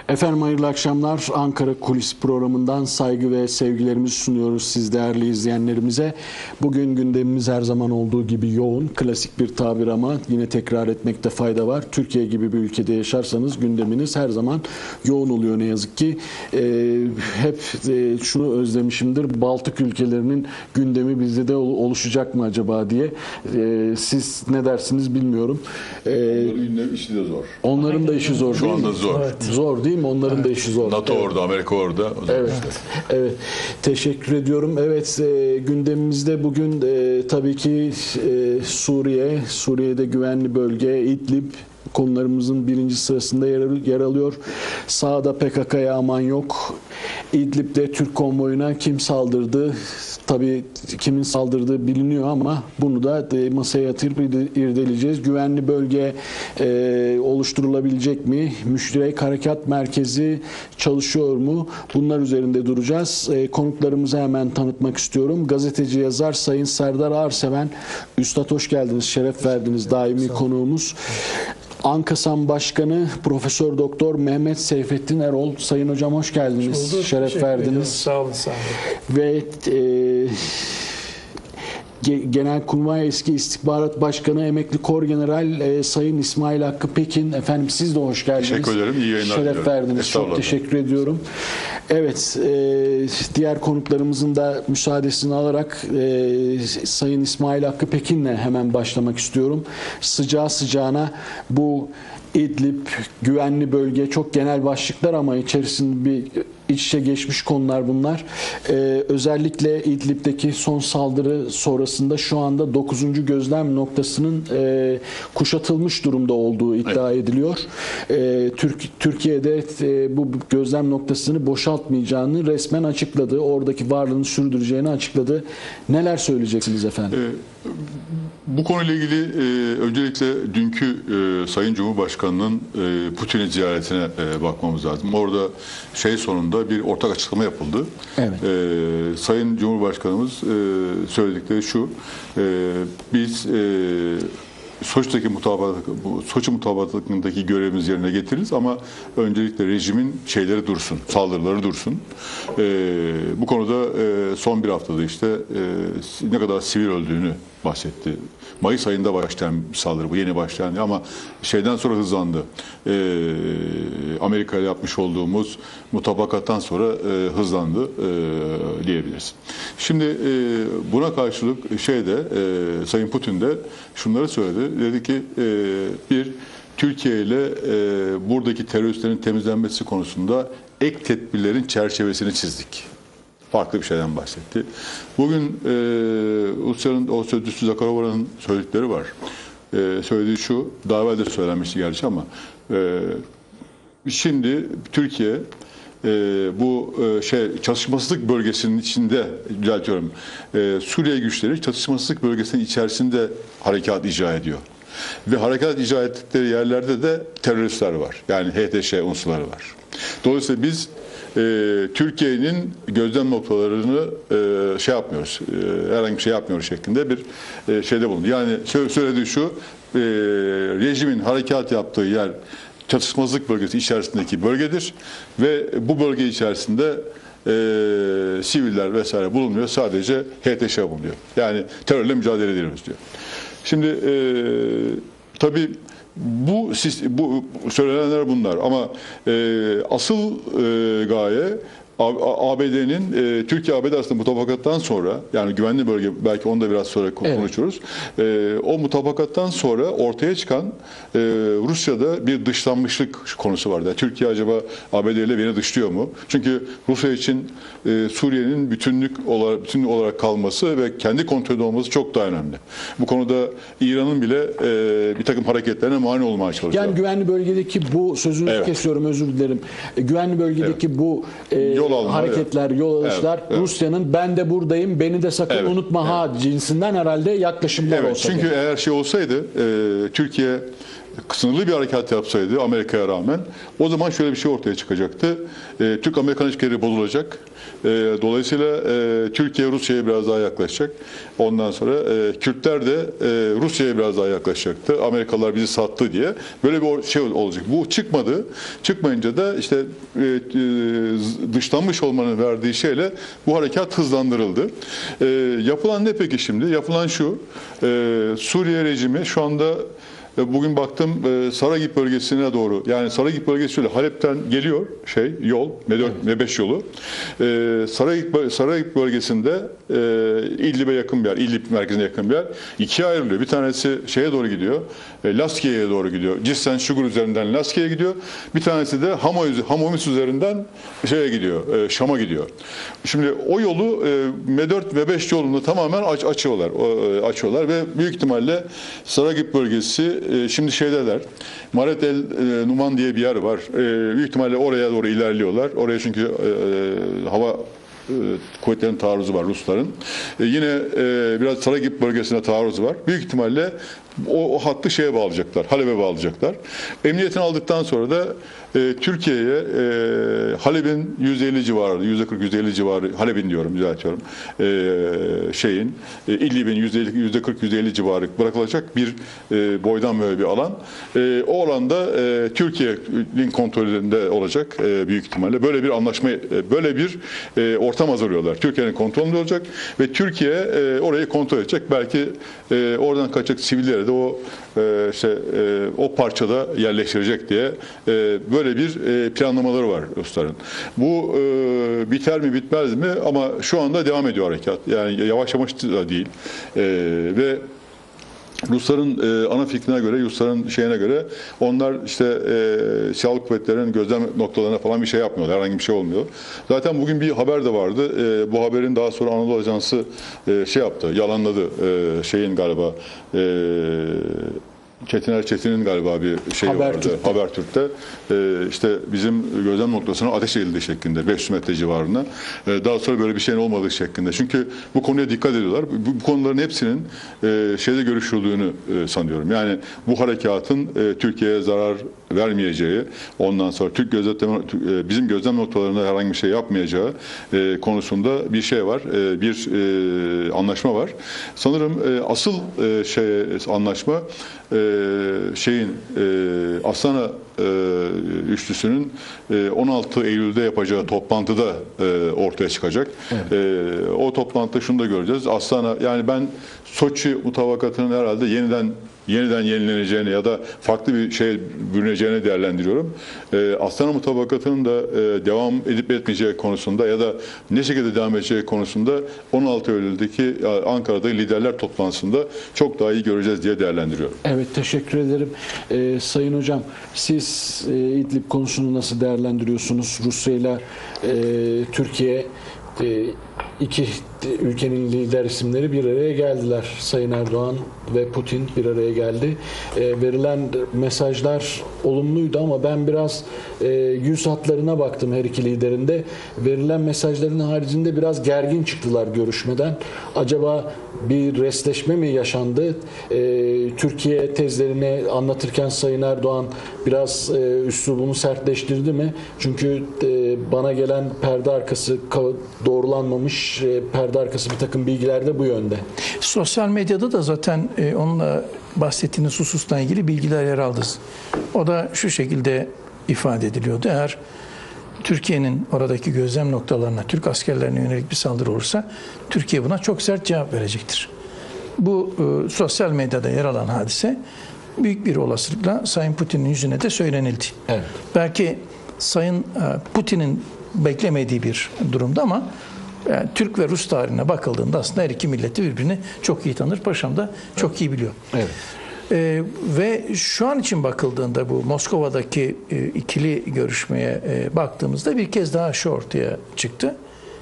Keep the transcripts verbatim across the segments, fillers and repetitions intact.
Efendim hayırlı akşamlar. Ankara Kulis programından saygı ve sevgilerimizi sunuyoruz siz değerli izleyenlerimize. Bugün gündemimiz her zaman olduğu gibi yoğun, klasik bir tabir ama yine tekrar etmekte fayda var. Türkiye gibi bir ülkede yaşarsanız gündeminiz her zaman yoğun oluyor ne yazık ki. Ee, hep e, şunu özlemişimdir, Baltık ülkelerinin gündemi bizde de oluşacak mı acaba diye. Ee, siz ne dersiniz bilmiyorum. Ee, Onların gündemi işi de zor. Onların da işi zor. Şu anda zor. Evet. Zor değil mi? Onların evet. da işi zor. NATO evet. orada, Amerika orada. Evet. Evet. Teşekkür ediyorum. Evet, e, gündemimizde bugün e, tabii ki e, Suriye, Suriye'de güvenli bölge, İdlib konularımızın birinci sırasında yer, yer alıyor. Sağda P K K'ya aman yok. İdlib'de Türk konvoyuna kim saldırdı? Tabii kimin saldırdığı biliniyor ama bunu da masaya yatırıp irdeleyeceğiz. Güvenli bölge e, oluşturulabilecek mi? Müşterek Harekat Merkezi çalışıyor mu? Bunlar üzerinde duracağız. E, konuklarımızı hemen tanıtmak istiyorum. Gazeteci yazar Sayın Serdar Arseven. Üstad hoş geldiniz, şeref verdiniz. Daimi konuğumuz. ANKASAM Başkanı Profesör Doktor Mehmet Seyfettin Erol. Sayın hocam hoş geldiniz. Bulduk, şeref verdiniz. Sağ olun, sağ olun. Ve e, Genelkurmay Eski İstihbarat Başkanı Emekli Korgeneral e, Sayın İsmail Hakkı Pekin. Efendim siz de hoş geldiniz. Teşekkür ederim. İyi yayınlar Şeref diliyorum. verdiniz. Çok teşekkür ediyorum. Evet, e, diğer konuklarımızın da müsaadesini alarak e, Sayın İsmail Hakkı Pekin'le hemen başlamak istiyorum. Sıcağı sıcağına bu İdlib, güvenli bölge, çok genel başlıklar ama içerisinde bir iç içe geçmiş konular bunlar. Ee, özellikle İdlib'deki son saldırı sonrasında şu anda dokuzuncu gözlem noktasının e, kuşatılmış durumda olduğu iddia evet. ediliyor. Ee, Türk, Türkiye'de e, bu gözlem noktasını boşaltmayacağını resmen açıkladı. Oradaki varlığını sürdüreceğini açıkladı. Neler söyleyeceksiniz efendim? Ee, bu konuyla ilgili e, öncelikle dünkü e, Sayın Cumhurbaşkanı'nın e, Putin'i ziyaretine e, bakmamız lazım. Orada şey sonunda bir ortak açıklama yapıldı. Evet. E, Sayın Cumhurbaşkanımız e, söyledikleri şu, e, biz e, Soç'taki mutabakat, Soçi mutabakatındaki görevimizi yerine getiririz ama öncelikle rejimin şeyleri dursun, saldırıları dursun. Ee, bu konuda e, son bir haftada işte e, ne kadar sivil öldüğünü bahsetti. Mayıs ayında başlayan bir saldırı bu, yeni başlayan ama şeyden sonra hızlandı. Ee, Amerika ile yapmış olduğumuz mutabakattan sonra e, hızlandı e, diyebiliriz. Şimdi e, buna karşılık şeyde e, Sayın Putin de şunları söyledi. Dedi ki e, bir Türkiye ile e, buradaki teröristlerin temizlenmesi konusunda ek tedbirlerin çerçevesini çizdik. Farklı bir şeyden bahsetti. Bugün e, Rusya'nın o sözcüsü Zakarova'nın söyledikleri var. E, söylediği şu, daha evvel de söylenmişti gerçi ama e, şimdi Türkiye e, bu e, şey çatışmasızlık bölgesinin içinde, düzeltiyorum, e, Suriye güçleri çatışmasızlık bölgesinin içerisinde harekat icra ediyor. Ve harekat icra ettikleri yerlerde de teröristler var. Yani H T Ş unsurları var. Dolayısıyla biz e, Türkiye'nin gözlem noktalarını e, şey yapmıyoruz, e, herhangi bir şey yapmıyoruz şeklinde bir e, şeyde bulundu. Yani söylediği şu, e, rejimin harekat yaptığı yer çatışmazlık bölgesi içerisindeki bölgedir ve bu bölge içerisinde e, siviller vesaire bulunmuyor. Sadece H T Ş bulunuyor. Yani terörle mücadele ediyoruz diyor. Şimdi e, tabii bu, bu söylenenler bunlar ama e, asıl e, gaye A B D'nin e, Türkiye-A B D arasında mutabakattan sonra, yani güvenli bölge, belki onu da biraz sonra konuşuruz. Evet. E, o mutabakattan sonra ortaya çıkan e, Rusya'da bir dışlanmışlık konusu vardı. Yani Türkiye acaba A B D ile beni dışlıyor mu? Çünkü Rusya için e, Suriye'nin bütünlük olarak, bütün olarak kalması ve kendi kontrolü olması çok daha önemli. Bu konuda İran'ın bile e, bir takım hareketlerine mani olmaya çalışıyor. Yani güvenli bölgedeki bu, sözünüzü evet. kesiyorum, özür dilerim. Güvenli bölgedeki evet. bu e, Alma, hareketler, evet. yol alışlar evet, evet. Rusya'nın ben de buradayım, beni de sakın evet, unutma evet. ha cinsinden herhalde yaklaşımlar evet, olsa. Çünkü gerek. eğer şey olsaydı e, Türkiye sınırlı bir harekat yapsaydı Amerika'ya rağmen, o zaman şöyle bir şey ortaya çıkacaktı. E, Türk-Amerikan ilişkileri bozulacak. E, dolayısıyla e, Türkiye Rusya'ya biraz daha yaklaşacak. Ondan sonra e, Kürtler de e, Rusya'ya biraz daha yaklaşacaktı. Amerikalılar bizi sattı diye. Böyle bir şey olacak. Bu çıkmadı. Çıkmayınca da işte e, e, dışlanmış olmanın verdiği şeyle bu harekat hızlandırıldı. E, yapılan ne peki şimdi? Yapılan şu. E, Suriye rejimi şu anda, bugün baktım Saragip bölgesine doğru, yani Saragip bölgesi şöyle, Halep'ten geliyor şey yol, M dört M beş yolu. Saragip, Saragip bölgesinde İdlib'e yakın bir yer, İdlib merkezine yakın bir yer. İkiye ayrılıyor. Bir tanesi şeye doğru gidiyor, Laskiye'ye doğru gidiyor. Cisten Şugur üzerinden Laskiye'ye gidiyor. Bir tanesi de Hamomis üzerinden şeye gidiyor, Şam'a gidiyor. Şimdi o yolu M dört M beş yolunu tamamen aç, açıyorlar. Açıyorlar ve büyük ihtimalle Saragip bölgesi şimdi şeydeler. Maret el Numan diye bir yer var. Büyük ihtimalle oraya doğru ilerliyorlar. Oraya çünkü hava kuvvetlerin taarruzu var, Rusların. Yine biraz Saragip bölgesine taarruzu var. Büyük ihtimalle o, o hattı şeye bağlayacaklar, Halep'e bağlayacaklar. Emniyetini aldıktan sonra da e, Türkiye'ye e, Halep'in yüzde elli civarı, yüzde kırk yüzde elli civarı, Halep'in diyorum, düzeltiyorum, e, şeyin, e, İdlib'in yüzde kırk yüzde elli civarı bırakılacak bir e, boydan böyle bir alan. E, o alanda e, Türkiye'nin kontrolünde olacak e, büyük ihtimalle. Böyle bir anlaşma, e, böyle bir e, ortam hazırlıyorlar. Türkiye'nin kontrolünde olacak ve Türkiye e, orayı kontrol edecek. Belki e, oradan kaçacak sivilleri de o e, işte e, o parçada yerleştirecek diye e, böyle bir e, planlamaları var Rusların. Bu e, biter mi bitmez mi, ama şu anda devam ediyor harekat. Yani yavaş yavaş da değil. E, ve Rusların e, ana fikrine göre, Rusların şeyine göre onlar işte e, silahlı kuvvetlerin gözlem noktalarına falan bir şey yapmıyorlar. Herhangi bir şey olmuyor. Zaten bugün bir haber de vardı. E, bu haberin daha sonra Anadolu Ajansı e, şey yaptı, yalanladı. E, şeyin galiba e, Çetiner Çetin'in galiba bir şey vardı. Habertürk'te. Habertürk'te e, işte bizim gözlem noktasına ateş edildiği şeklinde, beş yüz metre civarına. E, daha sonra böyle bir şeyin olmadığı şeklinde. Çünkü bu konuya dikkat ediyorlar. Bu, bu konuların hepsinin e, şeyde görüşüldüğünü e, sanıyorum. Yani bu harekatın e, Türkiye'ye zarar vermeyeceği, ondan sonra Türk gözetleme, e, bizim gözlem noktalarında herhangi bir şey yapmayacağı e, konusunda bir şey var. E, bir e, anlaşma var. Sanırım e, asıl e, şey anlaşma e, şeyin e, Astana e, üçlüsünün e, on altı Eylül'de yapacağı toplantıda e, ortaya çıkacak. Evet. E, o toplantıda şunu da göreceğiz. Astana, yani ben Soçi mutabakatının herhalde yeniden yeniden yenileneceğini ya da farklı bir şey bürüneceğini değerlendiriyorum. E, Astana mutabakatının da e, devam edip etmeyeceği konusunda ya da ne şekilde devam edeceği konusunda on altı Eylül'deki Ankara'da liderler toplantısında çok daha iyi göreceğiz diye değerlendiriyorum. Evet, teşekkür ederim. Ee, Sayın Hocam, siz e, İdlib konusunu nasıl değerlendiriyorsunuz? Rusya ile e, Türkiye e, iki ülkenin lider isimleri bir araya geldiler. Sayın Erdoğan ve Putin bir araya geldi. E, verilen mesajlar olumluydu ama ben biraz e, yüz hatlarına baktım her iki liderin de. Verilen mesajların haricinde biraz gergin çıktılar görüşmeden. Acaba bir resleşme mi yaşandı? E, Türkiye tezlerini anlatırken Sayın Erdoğan biraz e, üslubunu sertleştirdi mi? Çünkü e, bana gelen perde arkası doğrulanmamış e, perde arkası bir takım bilgiler de bu yönde. Sosyal medyada da zaten e, onunla bahsettiğiniz hususla ilgili bilgiler yer aldı. O da şu şekilde ifade ediliyordu. Eğer Türkiye'nin oradaki gözlem noktalarına, Türk askerlerine yönelik bir saldırı olursa Türkiye buna çok sert cevap verecektir. Bu e, sosyal medyada yer alan hadise büyük bir olasılıkla Sayın Putin'in yüzüne de söylenildi. Evet. Belki Sayın e, Putin'in beklemediği bir durumda ama yani Türk ve Rus tarihine bakıldığında aslında her iki milleti birbirini çok iyi tanır. Paşam da çok iyi biliyor. Evet. Ee, ve şu an için bakıldığında bu Moskova'daki e, ikili görüşmeye e, baktığımızda bir kez daha şu ortaya çıktı.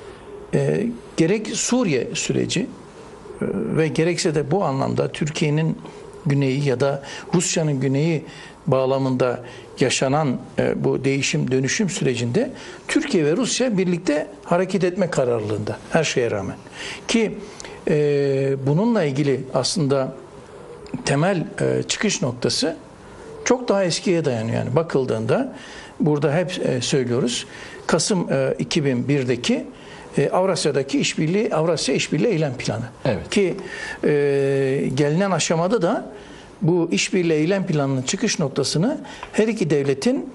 E, gerek Suriye süreci e, ve gerekse de bu anlamda Türkiye'nin güneyi ya da Rusya'nın güneyi bağlamında yaşanan e, bu değişim dönüşüm sürecinde Türkiye ve Rusya birlikte hareket etme kararlılığında her şeye rağmen. Ki e, bununla ilgili aslında temel e, çıkış noktası çok daha eskiye dayanıyor. Yani bakıldığında burada hep e, söylüyoruz. Kasım e, iki bin birdeki e, Avrasya'daki işbirliği, Avrasya İşbirliği Eylem Planı. Evet. Ki e, gelinen aşamada da bu işbirliği eylem planının çıkış noktasını her iki devletin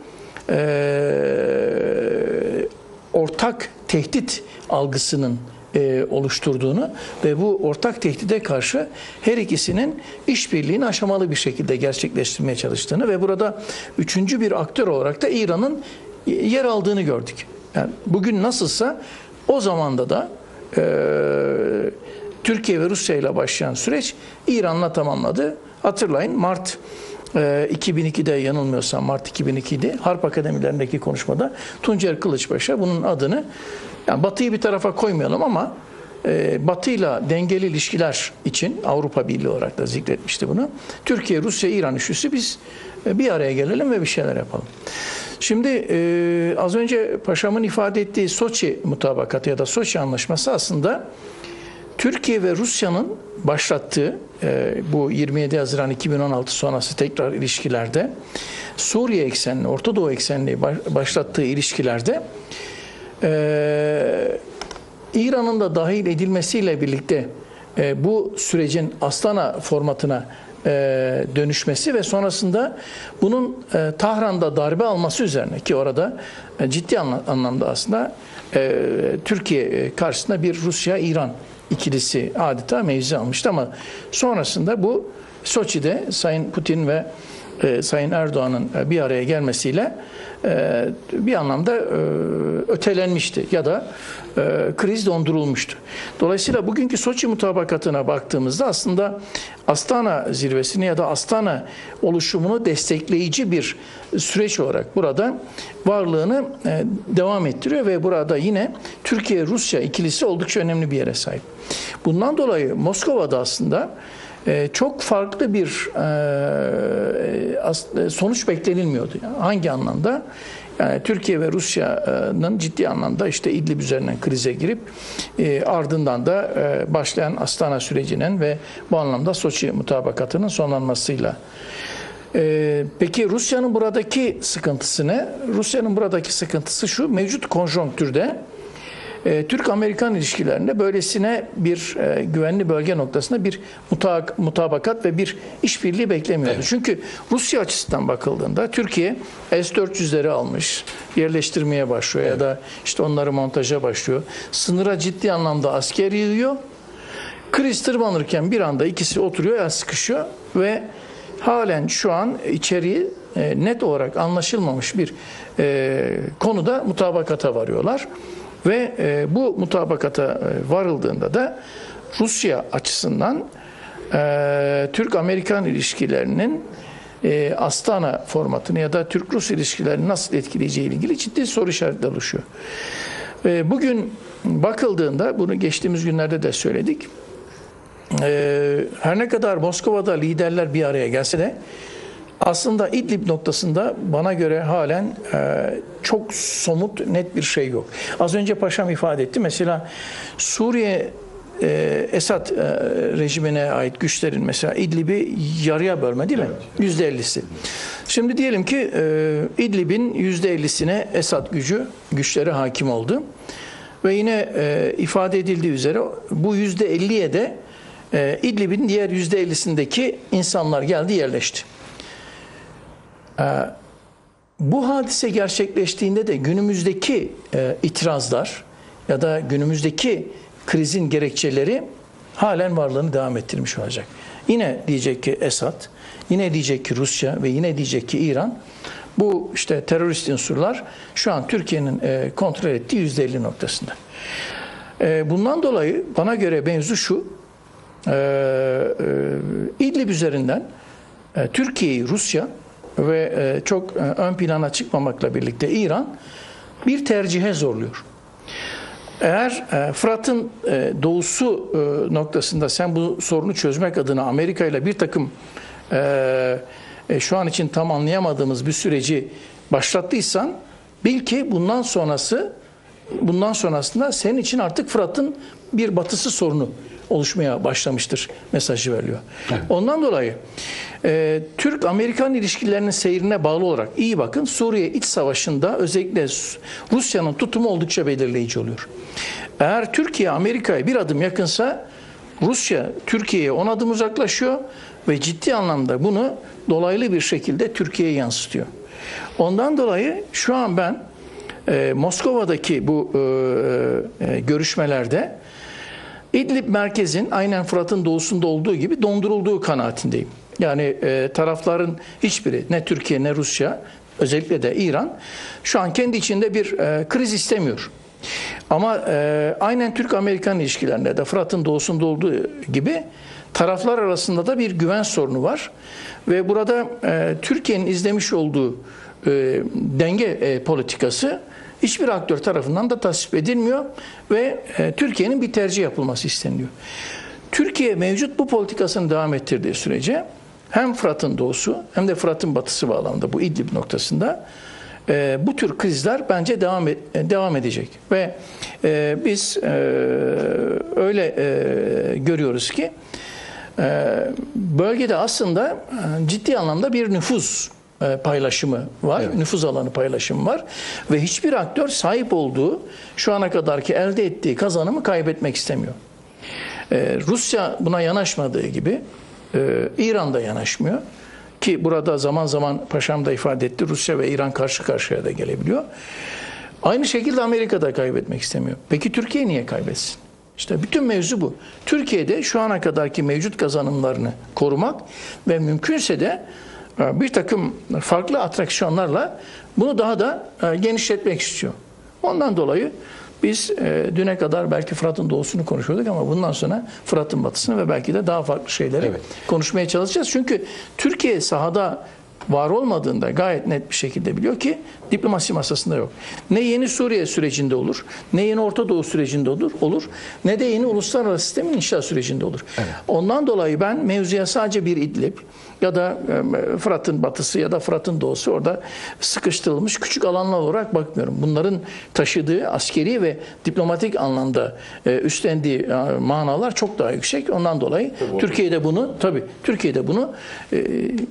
e, ortak tehdit algısının e, oluşturduğunu ve bu ortak tehdide karşı her ikisinin işbirliğini aşamalı bir şekilde gerçekleştirmeye çalıştığını ve burada üçüncü bir aktör olarak da İran'ın yer aldığını gördük. Yani bugün nasılsa o zamanda da e, Türkiye ve Rusya ile başlayan süreç İran'la tamamladı. Hatırlayın Mart e, iki bin ikide yanılmıyorsam Mart iki bin ikiydi. Harp Akademilerindeki konuşmada Tuncer Kılıçpaşa bunun adını yani Batı'yı bir tarafa koymayalım ama e, Batı'yla dengeli ilişkiler için Avrupa Birliği olarak da zikretmişti bunu. Türkiye, Rusya, İran üçlüsü biz e, bir araya gelelim ve bir şeyler yapalım. Şimdi e, az önce Paşam'ın ifade ettiği Soçi mutabakatı ya da Soçi anlaşması aslında Türkiye ve Rusya'nın başlattığı e, bu yirmi yedi Haziran iki bin on altı sonrası tekrar ilişkilerde Suriye eksenli, Orta Doğu eksenli başlattığı ilişkilerde e, İran'ın da dahil edilmesiyle birlikte e, bu sürecin Astana formatına e, dönüşmesi ve sonrasında bunun e, Tahran'da darbe alması üzerine ki orada e, ciddi anlamda aslında e, Türkiye karşısında bir Rusya-İran ikilisi adeta mevzi almıştı ama sonrasında bu Soçi'de Sayın Putin ve e, Sayın Erdoğan'ın e, bir araya gelmesiyle e, bir anlamda e, ötelenmişti ya da e, kriz dondurulmuştu. Dolayısıyla bugünkü Soçi mutabakatına baktığımızda aslında Astana zirvesini ya da Astana oluşumunu destekleyici bir süreç olarak burada varlığını e, devam ettiriyor ve burada yine Türkiye-Rusya ikilisi oldukça önemli bir yere sahip. Bundan dolayı Moskova'da aslında e, çok farklı bir e, sonuç beklenilmiyordu. Yani hangi anlamda? Yani Türkiye ve Rusya'nın ciddi anlamda işte İdlib üzerinden krize girip e, ardından da e, başlayan Astana sürecinin ve bu anlamda Soçi mutabakatının sonlanmasıyla. E, peki Rusya'nın buradaki sıkıntısı ne? Rusya'nın buradaki sıkıntısı şu: mevcut konjonktürde e, Türk-Amerikan ilişkilerinde böylesine bir e, güvenli bölge noktasında bir muta- mutabakat ve bir işbirliği beklemiyordu. Evet. Çünkü Rusya açısından bakıldığında Türkiye S dört yüzleri almış, yerleştirmeye başlıyor evet. ya da işte onları montaja başlıyor. Sınıra ciddi anlamda asker yığıyor. Kriz tırmanırken bir anda ikisi oturuyor, ya sıkışıyor ve halen şu an içeriği e, net olarak anlaşılmamış bir e, konuda mutabakata varıyorlar. Ve e, bu mutabakata e, varıldığında da Rusya açısından e, Türk-Amerikan ilişkilerinin e, Astana formatını ya da Türk-Rus ilişkilerini nasıl etkileyeceği ile ilgili ciddi soru işaretleri oluşuyor. E, bugün bakıldığında, bunu geçtiğimiz günlerde de söyledik, e, her ne kadar Moskova'da liderler bir araya gelse de aslında İdlib noktasında bana göre halen e, çok somut, net bir şey yok. Az önce Paşam ifade etti. Mesela Suriye e, Esad e, rejimine ait güçlerin mesela İdlib'i yarıya bölme değil mi? yüzde ellisi. Şimdi diyelim ki e, İdlib'in yüzde ellisine Esad gücü, güçleri hakim oldu. Ve yine e, ifade edildiği üzere bu yüzde elliye de e, İdlib'in diğer yüzde ellisindeki insanlar geldi, yerleşti. Bu hadise gerçekleştiğinde de günümüzdeki itirazlar ya da günümüzdeki krizin gerekçeleri halen varlığını devam ettirmiş olacak. Yine diyecek ki Esad, yine diyecek ki Rusya ve yine diyecek ki İran, bu işte terörist unsurlar şu an Türkiye'nin kontrol ettiği yüzde elli noktasında. Bundan dolayı bana göre mevzu şu: İdlib üzerinden Türkiye'yi Rusya ve çok ön plana çıkmamakla birlikte İran bir tercihe zorluyor. Eğer Fırat'ın doğusu noktasında sen bu sorunu çözmek adına Amerika ile bir takım şu an için tam anlayamadığımız bir süreci başlattıysan, bil ki bundan sonrası bundan sonrasında senin için artık Fırat'ın bir batısı sorunu oluşmaya başlamıştır mesajı veriliyor. Evet. Ondan dolayı e, Türk-Amerikan ilişkilerinin seyrine bağlı olarak iyi bakın, Suriye iç savaşında özellikle Rusya'nın tutumu oldukça belirleyici oluyor. Eğer Türkiye Amerika'ya bir adım yakınsa Rusya Türkiye'ye on adım uzaklaşıyor ve ciddi anlamda bunu dolaylı bir şekilde Türkiye'ye yansıtıyor. Ondan dolayı şu an ben e, Moskova'daki bu e, e, görüşmelerde İdlib merkezin aynen Fırat'ın doğusunda olduğu gibi dondurulduğu kanaatindeyim. Yani e, tarafların hiçbiri, ne Türkiye ne Rusya, özellikle de İran şu an kendi içinde bir e, kriz istemiyor. Ama e, aynen Türk-Amerikan ilişkilerinde de Fırat'ın doğusunda olduğu gibi taraflar arasında da bir güven sorunu var. Ve burada e, Türkiye'nin izlemiş olduğu e, denge e, politikası hiçbir aktör tarafından da tasvip edilmiyor ve e, Türkiye'nin bir tercih yapılması isteniliyor. Türkiye mevcut bu politikasını devam ettirdiği sürece hem Fırat'ın doğusu hem de Fırat'ın batısı bağlamında bu İdlib noktasında e, bu tür krizler bence devam et, devam edecek ve e, biz e, öyle e, görüyoruz ki e, bölgede aslında e, ciddi anlamda bir nüfuz paylaşımı var, evet. Nüfuz alanı paylaşımı var ve hiçbir aktör sahip olduğu, şu ana kadarki elde ettiği kazanımı kaybetmek istemiyor. Ee, Rusya buna yanaşmadığı gibi e, İran da yanaşmıyor ki burada zaman zaman Paşam da ifade etti, Rusya ve İran karşı karşıya da gelebiliyor. Aynı şekilde Amerika da kaybetmek istemiyor. Peki Türkiye niye kaybetsin? İşte bütün mevzu bu. Türkiye'de şu ana kadarki mevcut kazanımlarını korumak ve mümkünse de bir takım farklı atraksiyonlarla bunu daha da genişletmek istiyor. Ondan dolayı biz düne kadar belki Fırat'ın doğusunu konuşuyorduk ama bundan sonra Fırat'ın batısını ve belki de daha farklı şeyleri evet. konuşmaya çalışacağız. Çünkü Türkiye sahada var olmadığında gayet net bir şekilde biliyor ki diplomasi masasında yok. Ne yeni Suriye sürecinde olur, ne yeni Orta Doğu sürecinde olur, olur ne de yeni uluslararası sistemin inşa sürecinde olur. Evet. Ondan dolayı ben mevzuya sadece bir İdlib ya da Fırat'ın batısı ya da Fırat'ın doğusu orada sıkıştırılmış küçük alanlar olarak bakmıyorum. Bunların taşıdığı askeri ve diplomatik anlamda üstlendiği manalar çok daha yüksek. Ondan dolayı tabii Türkiye'de bunu tabii Türkiye'de bunu e,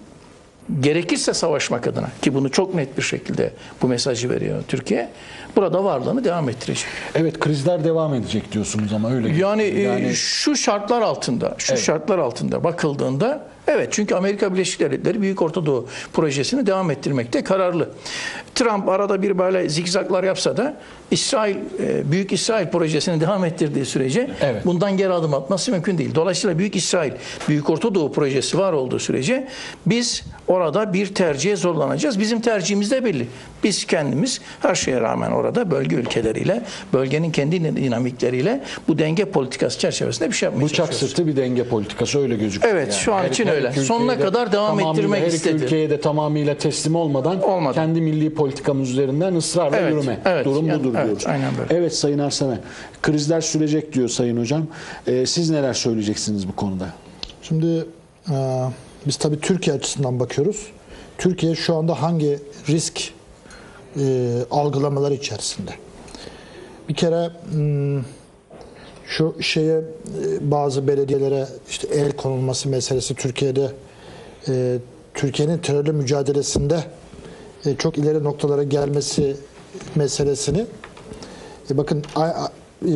gerekirse savaşmak adına ki bunu çok net bir şekilde bu mesajı veriyor Türkiye. Burada varlığını devam ettirecek. Evet, krizler devam edecek diyorsunuz ama öyle. Yani, yani şu şartlar altında, şu evet. şartlar altında bakıldığında evet, çünkü Amerika Birleşik Devletleri Büyük Orta Doğu projesini devam ettirmekte kararlı. Trump arada bir böyle zikzaklar yapsa da İsrail Büyük İsrail projesini devam ettirdiği sürece evet. bundan geri adım atması mümkün değil. Dolayısıyla Büyük İsrail Büyük Orta Doğu projesi var olduğu sürece biz orada bir tercihe zorlanacağız. Bizim tercihimiz de belli. Biz kendimiz her şeye rağmen orada bölge ülkeleriyle, bölgenin kendi dinamikleriyle bu denge politikası çerçevesinde bir şey yapmaya Bıçak çalışıyoruz. sırtı bir denge politikası öyle gözüküyor. Evet, yani. Şu an her için öyle. Sonuna kadar devam ettirmek istedi. Her iki ülkeye de tamamıyla teslim olmadan Olmadı. kendi milli politikamız üzerinden ısrarla evet, yürüme. Evet, Durum yani, budur evet, diyoruz. Aynen böyle. Evet Sayın Arsemen, krizler sürecek diyor Sayın Hocam. Ee, siz neler söyleyeceksiniz bu konuda? Şimdi e, biz tabii Türkiye açısından bakıyoruz. Türkiye şu anda hangi risk e, algılamaları içerisinde? Bir kere m, şu şeye e, bazı belediyelere işte el konulması meselesi Türkiye'de e, Türkiye'nin terörle mücadelesinde e, çok ileri noktalara gelmesi meselesini e, bakın a, a, e,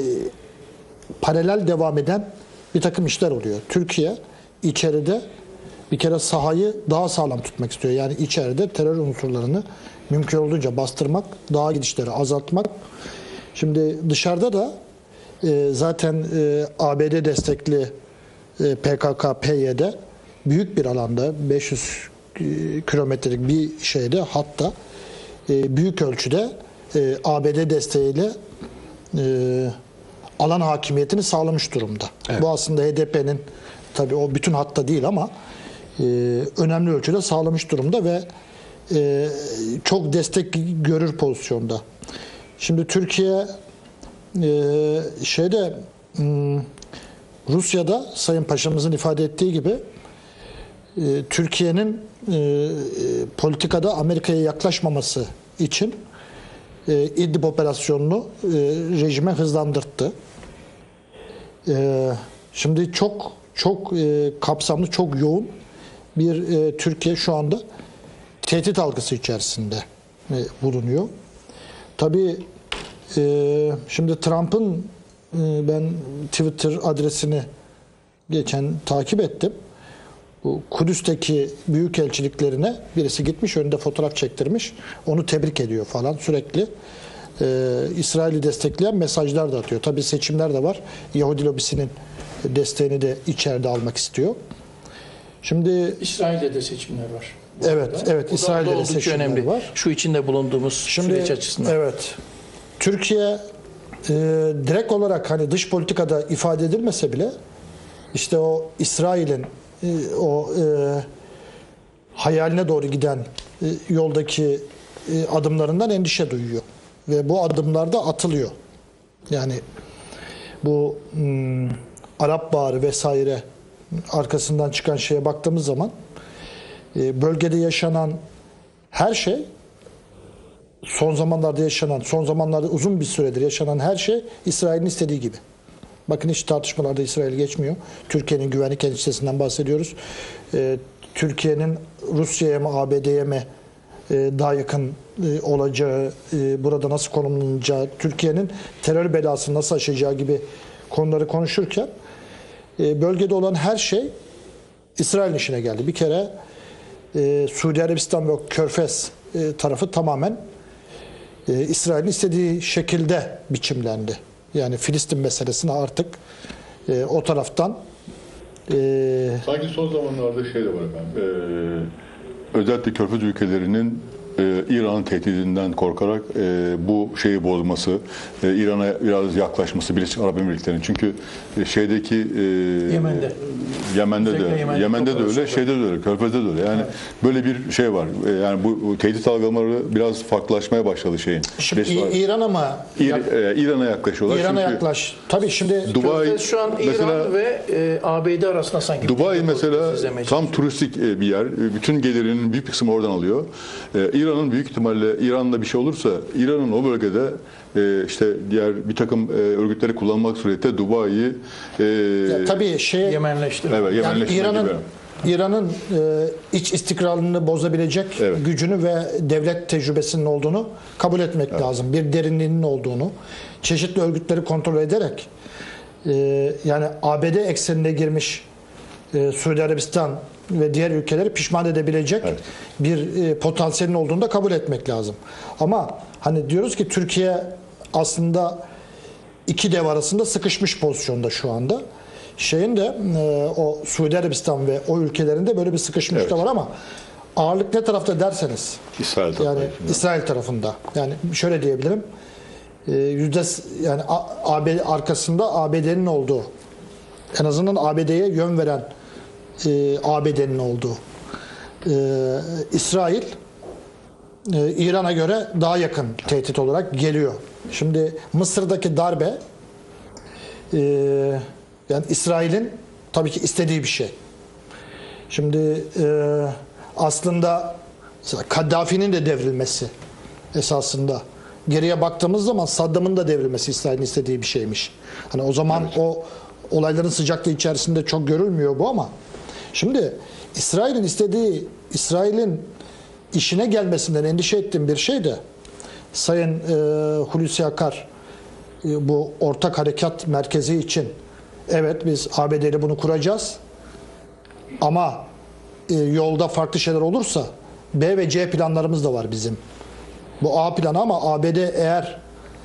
paralel devam eden bir takım işler oluyor. Türkiye içeride bir kere sahayı daha sağlam tutmak istiyor. Yani içeride terör unsurlarını mümkün olduğunca bastırmak, daha gidişleri azaltmak. Şimdi dışarıda da e, zaten e, A B D destekli e, P K K P Y D büyük bir alanda beş yüz kilometrelik bir şeyde hatta e, büyük ölçüde e, A B D desteğiyle e, alan hakimiyetini sağlamış durumda. Evet. Bu aslında H D P'nin tabii o bütün hatta değil ama e, önemli ölçüde sağlamış durumda ve e, çok destek görür pozisyonda. Şimdi Türkiye e, şeyde m, Rusya'da Sayın Paşa'mızın ifade ettiği gibi e, Türkiye'nin e, politikada Amerika'ya yaklaşmaması için e, İdlib operasyonunu e, rejime hızlandırttı. E, Şimdi çok çok e, kapsamlı, çok yoğun bir e, Türkiye şu anda tehdit algısı içerisinde e, bulunuyor. Tabii e, şimdi Trump'ın e, ben Twitter adresini geçen takip ettim. Bu Kudüs'teki büyükelçiliklerine birisi gitmiş, önünde fotoğraf çektirmiş. Onu tebrik ediyor falan sürekli. Ee, İsrail'i destekleyen mesajlar da atıyor. Tabii seçimler de var. Yahudi lobisinin desteğini de içeride almak istiyor. Şimdi İsrail'de de seçimler var. evet, arada. evet O da- İsrail'de o da de oldukça seçimler önemli. var. Şu içinde bulunduğumuz Şimdi süreç açısından. evet. Türkiye e, direkt olarak hani dış politikada ifade edilmese bile işte o İsrail'in e, o e, hayaline doğru giden e, yoldaki e, adımlarından endişe duyuyor. Ve bu adımlar da atılıyor. Yani bu hmm, Arap Baharı vesaire arkasından çıkan şeye baktığımız zaman e, bölgede yaşanan her şey, son zamanlarda yaşanan, son zamanlarda uzun bir süredir yaşanan her şey İsrail'in istediği gibi. Bakın hiç tartışmalarda İsrail geçmiyor. Türkiye'nin güvenlik endişesinden bahsediyoruz. Ee, Türkiye'nin Rusya'ya mı A B D'ye mi e, daha yakın e, olacağı, e, burada nasıl konumlanacağı, Türkiye'nin terör belasını nasıl aşacağı gibi konuları konuşurken e, bölgede olan her şey İsrail'in işine geldi. Bir kere e, Suudi Arabistan ve o Körfez e, tarafı tamamen e, İsrail'in istediği şekilde biçimlendi. Yani Filistin meselesine artık e, o taraftan e, Sanki son zamanlarda şey de var efendim. Ee, özellikle Körfez ülkelerinin e, İran'ın tehdidinden korkarak e, bu şeyi bozması, e, İran'a biraz yaklaşması Birleşik Arap Emirlikleri'nin. Çünkü e, şeydeki e, Yemen'de. Yemen'de de Özellikle Yemen'de Yemen'de çok de öyle, fazla. şeyde de öyle, Körfez'de de öyle. Yani böyle bir şey var. E, yani bu, bu tehdit algılamaları biraz farklılaşmaya başladı şeyin. şimdi Birleşik Arap- İ- İran'a mı İr- e, İran'a yaklaşıyorlar. İran'a Çünkü yaklaş. Tabii şimdi Dubai Körfez şu an İran mesela ve e, A B D arasında sanki. Dubai bir mesela izlemeye tam turistik e, bir yer. E, Bütün gelirinin büyük bir kısmı oradan alıyor. E, İran'ın büyük ihtimalle İran'da bir şey olursa İran'ın o bölgede e, işte diğer bir takım e, örgütleri kullanmak suretiyle Dubai'yi e, ya, tabii şey Yemenleştirme. evet, yani Yemenleştirmek İran'ın gibi. İran'ın e, iç istikrarını bozabilecek Evet. gücünü ve devlet tecrübesinin olduğunu kabul etmek lazım. Bir derinliğinin olduğunu, çeşitli örgütleri kontrol ederek e, yani A B D eksenine girmiş e, Suudi Arabistan ve diğer ülkeleri pişman edebilecek Evet. bir e, potansiyelin olduğunu da kabul etmek lazım. Ama hani diyoruz ki Türkiye aslında iki dev arasında sıkışmış pozisyonda şu anda. Şeyin de e, o Suudi Arabistan ve o ülkelerinde böyle bir sıkışmışlık da Evet. var ama ağırlık ne tarafta derseniz İsrail yani tarafı. İsrail tarafında. Yani şöyle diyebilirim. E, yüzde yani A- AB arkasında A B D'nin olduğu, en azından A B D'ye yön veren e, A B D'nin olduğu e, İsrail e, İran'a göre daha yakın tehdit olarak geliyor. Şimdi Mısır'daki darbe e, yani İsrail'in tabii ki istediği bir şey. Şimdi e, aslında Kaddafi'nin de devrilmesi esasında geriye baktığımız zaman Saddam'ın da devrilmesi İsrail'in istediği bir şeymiş. Hani o zaman Evet. o olayların sıcaklığı içerisinde çok görülmüyor bu ama şimdi İsrail'in istediği, İsrail'in işine gelmesinden endişe ettiğim bir şey de Sayın e, Hulusi Akar e, bu ortak harekat merkezi için evet biz A B D ile bunu kuracağız ama e, yolda farklı şeyler olursa B ve C planlarımız da var bizim. Bu A planı ama A B D eğer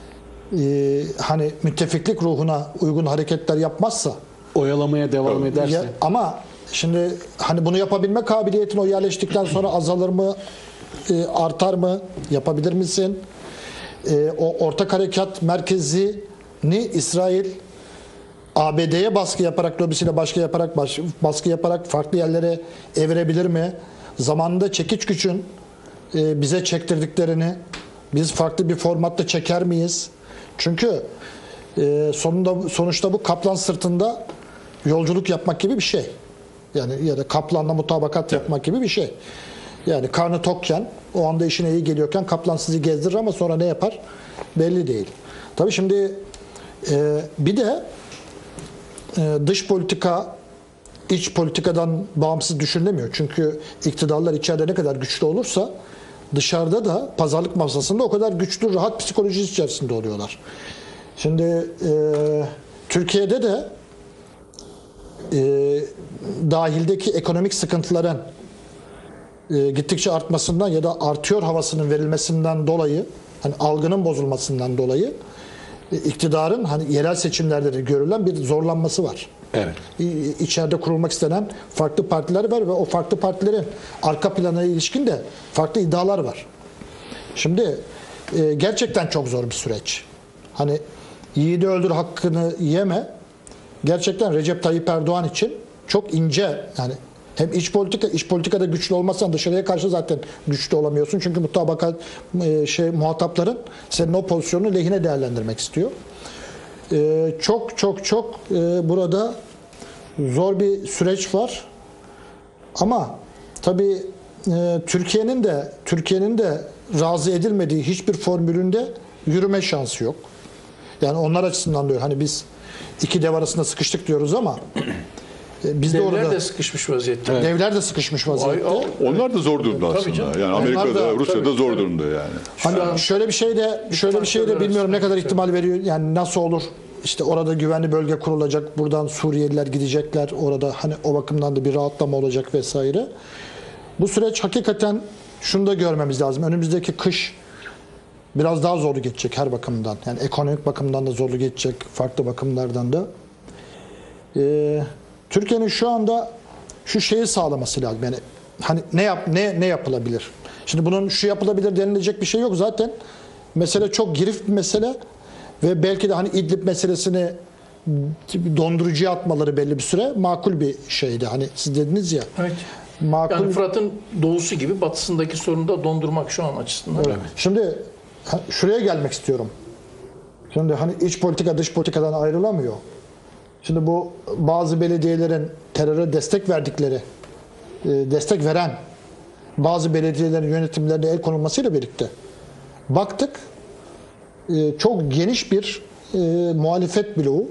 e, hani müttefiklik ruhuna uygun hareketler yapmazsa Oyalamaya devam ederse. ya, ama şimdi hani bunu yapabilme kabiliyetin o yerleştikten sonra azalır mı, e, artar mı, yapabilir misin? E, o ortak harekat merkezini İsrail A B D'ye baskı yaparak, lobisiyle baskı yaparak, baş- baskı yaparak farklı yerlere evirebilir mi? Zamanında çekiç gücün e, bize çektirdiklerini biz farklı bir formatta çeker miyiz? Çünkü e, sonunda sonuçta bu kaplan sırtında yolculuk yapmak gibi bir şey. Yani ya da kaplanla mutabakat yapmak gibi bir şey. Yani karnı tokken, o anda işine iyi geliyorken kaplan sizi gezdirir ama sonra ne yapar belli değil. Tabii şimdi e, bir de e, dış politika iç politikadan bağımsız düşünülemiyor. Çünkü iktidarlar içeride ne kadar güçlü olursa dışarıda da pazarlık masasında o kadar güçlü, rahat psikolojisi içerisinde oluyorlar. Şimdi e, Türkiye'de de e, dahildeki ekonomik sıkıntıların e, gittikçe artmasından ya da artıyor havasının verilmesinden dolayı, hani algının bozulmasından dolayı e, iktidarın hani yerel seçimlerde de görülen bir zorlanması var. Evet. İçeride kurulmak istenen farklı partiler var ve o farklı partilerin arka planına ilişkin de farklı iddialar var. Şimdi e, gerçekten çok zor bir süreç. Hani yiğidi öldür hakkını yeme gerçekten Recep Tayyip Erdoğan için çok ince, yani hem iç politika, iç politikada güçlü olmazsan dışarıya karşı zaten güçlü olamıyorsun. Çünkü mutabakat e, şey muhatapların senin o pozisyonunu lehine değerlendirmek istiyor. Ee, çok çok çok e, burada zor bir süreç var. Ama tabii e, Türkiye'nin de Türkiye'nin de razı edilmediği hiçbir formülünde yürüme şansı yok. Yani onlar açısından diyor. Hani biz iki dev arasında sıkıştık diyoruz ama e, biz de Devler orada de sıkışmış vaziyette. Evet. devler de sıkışmış vaziyette. Ay, ay. Onlar da zor durumda Tabii aslında. canım. Yani Onlar Amerika'da, da- Rusya'da tabii, zor tabii. durumda yani. Hani şöyle bir şey de şöyle bir şey de bilmiyorum ne kadar ihtimal veriyor. Yani nasıl olur? İşte orada güvenli bölge kurulacak. Buradan Suriyeliler gidecekler. Orada hani o bakımdan da bir rahatlama olacak vesaire. Bu süreç hakikaten şunu da görmemiz lazım. Önümüzdeki kış biraz daha zorlu geçecek her bakımdan. Yani ekonomik bakımdan da zorlu geçecek. Farklı bakımlardan da. Ee, Türkiye'nin şu anda şu şeyi sağlaması lazım. Yani hani ne yap ne ne yapılabilir? Şimdi bunun şu yapılabilir denilecek bir şey yok zaten. Mesele çok girift bir mesele ve belki de hani İdlib meselesini dondurucuya atmaları belli bir süre makul bir şeydi. Hani siz dediniz ya. Evet. Makul. Yani Fırat'ın doğusu gibi batısındaki sorunu da dondurmak şu an açısından. Evet. Şimdi ha, şuraya gelmek istiyorum. Şimdi hani iç politika dış politikadan ayrılamıyor. Şimdi bu bazı belediyelerin teröre destek verdikleri, e, destek veren bazı belediyelerin yönetimlerine el konulmasıyla birlikte baktık e, çok geniş bir e, muhalefet bloğu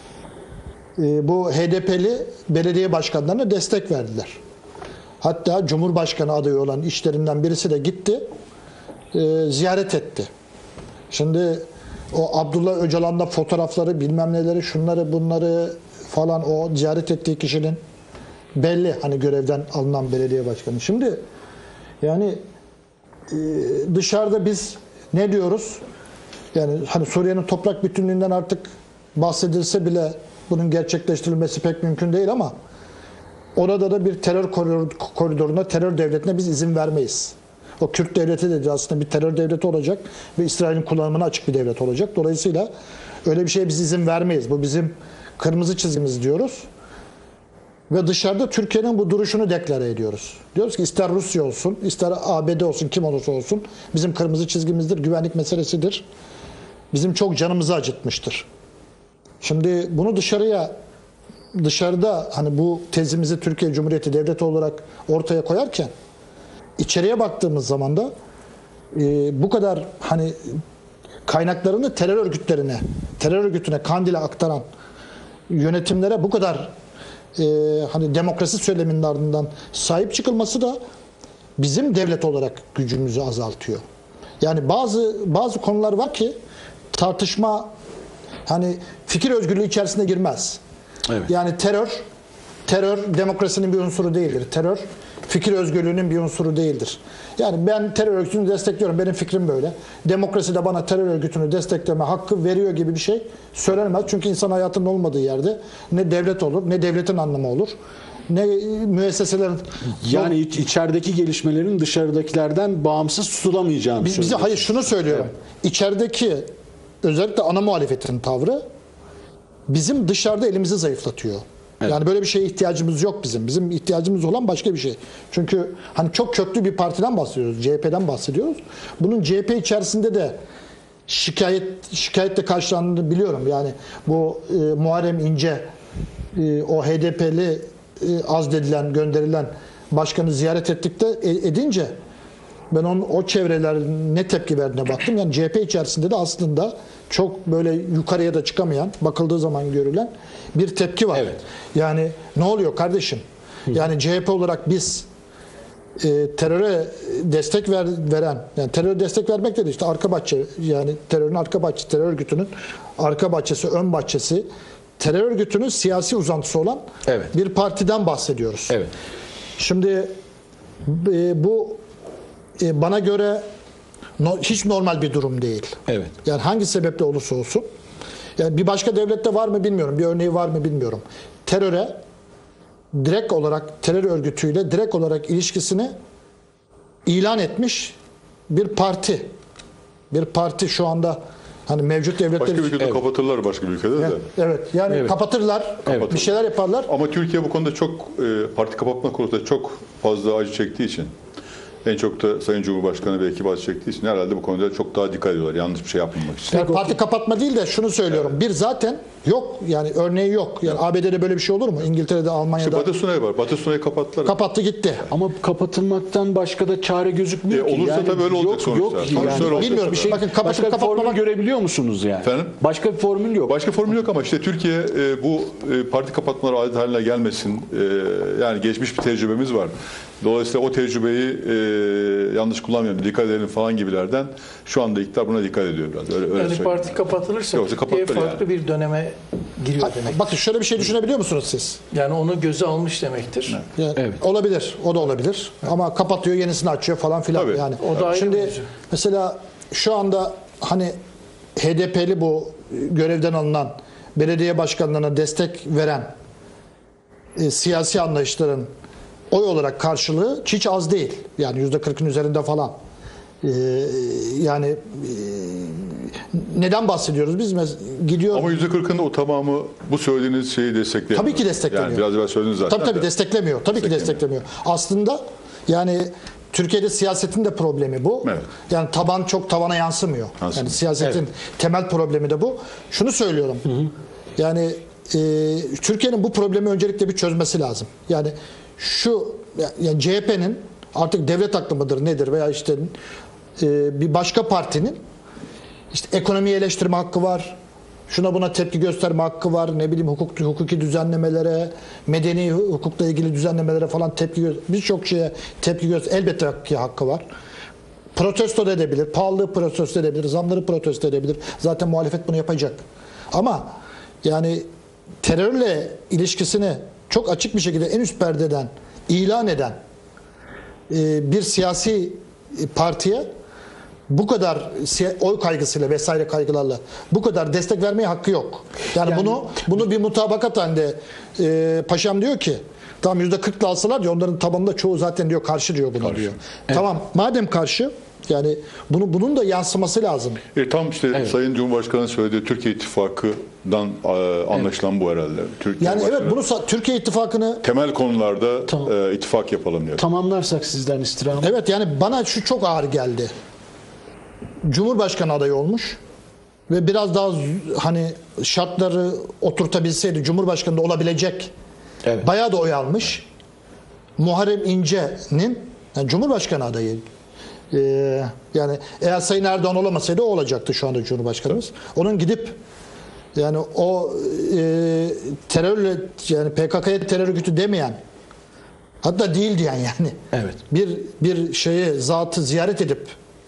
e, bu H D P'li belediye başkanlarına destek verdiler. Hatta Cumhurbaşkanı adayı olan işlerinden birisi de gitti, e, ziyaret etti. Şimdi o Abdullah Öcalan'la fotoğrafları, bilmem neleri, şunları bunları falan o ziyaret ettiği kişinin belli hani görevden alınan belediye başkanı. Şimdi yani e, dışarıda biz ne diyoruz? Yani hani Suriye'nin toprak bütünlüğünden artık bahsedilse bile bunun gerçekleştirilmesi pek mümkün değil ama orada da bir terör koridoruna, terör devletine biz izin vermeyiz. O Kürt devleti de aslında bir terör devleti olacak ve İsrail'in kullanımına açık bir devlet olacak. Dolayısıyla öyle bir şeye biz izin vermeyiz. Bu bizim kırmızı çizgimiz diyoruz. Ve dışarıda Türkiye'nin bu duruşunu deklare ediyoruz. Diyoruz ki ister Rusya olsun, ister A B D olsun, kim olursa olsun bizim kırmızı çizgimizdir, güvenlik meselesidir. Bizim çok canımızı acıtmıştır. Şimdi bunu dışarıya, dışarıda hani bu tezimizi Türkiye Cumhuriyeti Devleti olarak ortaya koyarken içeriye baktığımız zaman da e, bu kadar hani kaynaklarını terör örgütlerine, terör örgütüne, Kandil'e aktaran yönetimlere bu kadar e, hani demokrasi söyleminin ardından sahip çıkılması da bizim devlet olarak gücümüzü azaltıyor. Yani bazı bazı konular var ki tartışma hani fikir özgürlüğü içerisine girmez. Evet. Yani terör terör demokrasinin bir unsuru değildir. Terör fikir özgürlüğünün bir unsuru değildir. Yani ben terör örgütünü destekliyorum. Benim fikrim böyle. Demokrasi de bana terör örgütünü destekleme hakkı veriyor gibi bir şey söylenmez. Çünkü insan hayatının olmadığı yerde ne devlet olur, ne devletin anlamı olur, ne müesseselerin... Yani iç, içerideki gelişmelerin dışarıdakilerden bağımsız tutulamayacağını Biz, bize söylüyorsunuz. hayır şunu söylüyorum. İçerideki özellikle ana muhalefetin tavrı bizim dışarıda elimizi zayıflatıyor. Evet. Yani böyle bir şeye ihtiyacımız yok bizim. Bizim ihtiyacımız olan başka bir şey. Çünkü hani çok köklü bir partiden bahsediyoruz. C H P'den bahsediyoruz. Bunun C H P içerisinde de şikayet şikayetle karşılandığını biliyorum. Yani bu e, Muharrem İnce e, o H D P'li e, azledilen, gönderilen başkanı ziyaret ettik de e, edince Ben onun, o çevreler ne tepki verdiğine baktım. Yani C H P içerisinde de aslında çok böyle yukarıya da çıkamayan, bakıldığı zaman görülen bir tepki var. Evet. Yani ne oluyor kardeşim? Yani C H P olarak biz e, teröre destek ver, veren, yani teröre destek vermek dedi işte arka bahçe, yani terörün arka bahçesi, terör örgütünün arka bahçesi, ön bahçesi, terör örgütünün siyasi uzantısı olan Evet. bir partiden bahsediyoruz. Evet. Şimdi e, bu e, bana göre no, hiç normal bir durum değil. Evet. Yani hangi sebeple olursa olsun. Yani bir başka devlette var mı bilmiyorum. Bir örneği var mı bilmiyorum. Teröre direkt olarak terör örgütüyle direkt olarak ilişkisini ilan etmiş bir parti. Bir parti şu anda hani mevcut devletler Başka bir için- ülkede Evet. kapatırlar başka bir ülkede de. Evet, evet. Yani Evet. kapatırlar, Evet. bir şeyler yaparlar. Ama Türkiye bu konuda çok e, parti kapatma konusunda çok fazla acı çektiği için, en çok da Sayın Cumhurbaşkanı belki acı çektiği için herhalde bu konuda çok daha dikkat ediyorlar. Yanlış bir şey yapmamak için. Yani parti kapatma değil de şunu söylüyorum. Bir zaten yok, yani örneği yok. Yani A B D'de böyle bir şey olur mu? İngiltere'de, İşte Almanya'da Batı Sunay var. Batı Sunay'ı kapattılar. kapattı gitti. Ama kapatılmaktan başka da çare gözükmüyor E, ki. olursa Yani tabii öyle olacak yok, sonuçta. Yok, Sonuçta yani. öyle olacak Bilmiyorum bir tabii. şey. Bakın kapatıp Başka bir formül kapatmamak. görebiliyor musunuz yani? Efendim? Başka bir formül yok. Başka formül yok ama işte Türkiye e, bu e, parti kapatmaları adet haline gelmesin. E, yani geçmiş bir tecrübemiz var. Dolayısıyla o tecrübeyi e, yanlış kullanmayalım, dikkat edelim falan gibilerden şu anda iktidar buna dikkat ediyor biraz. Öyle, öyle Yani söyleyeyim. parti kapatılırsa Yoksa Türkiye kapatılır farklı yani. bir döneme giriyor demek. Bakın şöyle bir şey düşünebiliyor musunuz siz? Yani onu göze almış demektir. Yani Evet. Olabilir. O da olabilir. Ama kapatıyor, yenisini açıyor falan filan. Tabii. Yani O da ayrı şimdi mevzu. mesela şu anda hani H D P'li bu görevden alınan belediye başkanlarına destek veren e, siyasi anlayışların oy olarak karşılığı hiç az değil. Yani yüzde kırkın üzerinde falan. E, yani e, neden bahsediyoruz biz? Mes- Gidiyor. Ama yüzde kırkın da o tamamı bu söylediğiniz şeyi desteklemiyor. Tabii ki desteklemiyor. Yani biraz evvel söylediniz zaten. Tabii tabii de. desteklemiyor. Tabii ki desteklemiyor. Aslında yani Türkiye'de siyasetin de problemi bu. Evet. Yani taban çok tavana yansımıyor. Yansımıyor. Yani siyasetin temel problemi de bu. Şunu söylüyorum. Yani e, Türkiye'nin bu problemi öncelikle bir çözmesi lazım. Yani şu yani C H P'nin artık devlet aklı mıdır nedir veya işte e, bir başka partinin işte ekonomiyi eleştirme hakkı var. Şuna buna tepki gösterme hakkı var. Ne bileyim hukuk, hukuki düzenlemelere, medeni hukukla ilgili düzenlemelere falan tepki göster. Birçok şeye tepki göster. Elbette ki hakkı var. Protesto da edebilir. Pahalılığı protesto edebilir. Zamları protesto edebilir. Zaten muhalefet bunu yapacak. Ama yani terörle ilişkisini çok açık bir şekilde en üst perdeden ilan eden e, bir siyasi partiye bu kadar siya- oy kaygısıyla vesaire kaygılarla bu kadar destek vermeye hakkı yok. Yani, Yani- bunu bunu bir mutabakat halinde e, paşam diyor ki tamam yüzde kırkla alsalar diyor onların tabanında çoğu zaten diyor karşı diyor buna diyor. Tamam madem karşı yani bunu bunun da yansıması lazım. E, tam işte Sayın Cumhurbaşkanı söylediği Türkiye İttifakı'dan e, anlaşılan bu herhalde. Türkiye Yani evet Cumhurbaşkanı bunu sa- Türkiye İttifakı'nı temel konularda Tamam. e, ittifak yapalım diyor. Tamamlarsak sizden istirham. evet yani bana şu çok ağır geldi. Cumhurbaşkanı adayı olmuş ve biraz daha z- hani şartları oturtabilseydi Cumhurbaşkanı da olabilecek. Evet. Bayağı da oy almış. Muharrem İnce'nin yani Cumhurbaşkanı adayı. Ee, yani eğer Sayın Erdoğan olamasaydı o olacaktı şu anda Cumhurbaşkanımız. Onun gidip yani o e, terörle yani P K K'ya terör örgütü demeyen hatta değil diyen yani Evet. bir bir şeye zatı ziyaret edip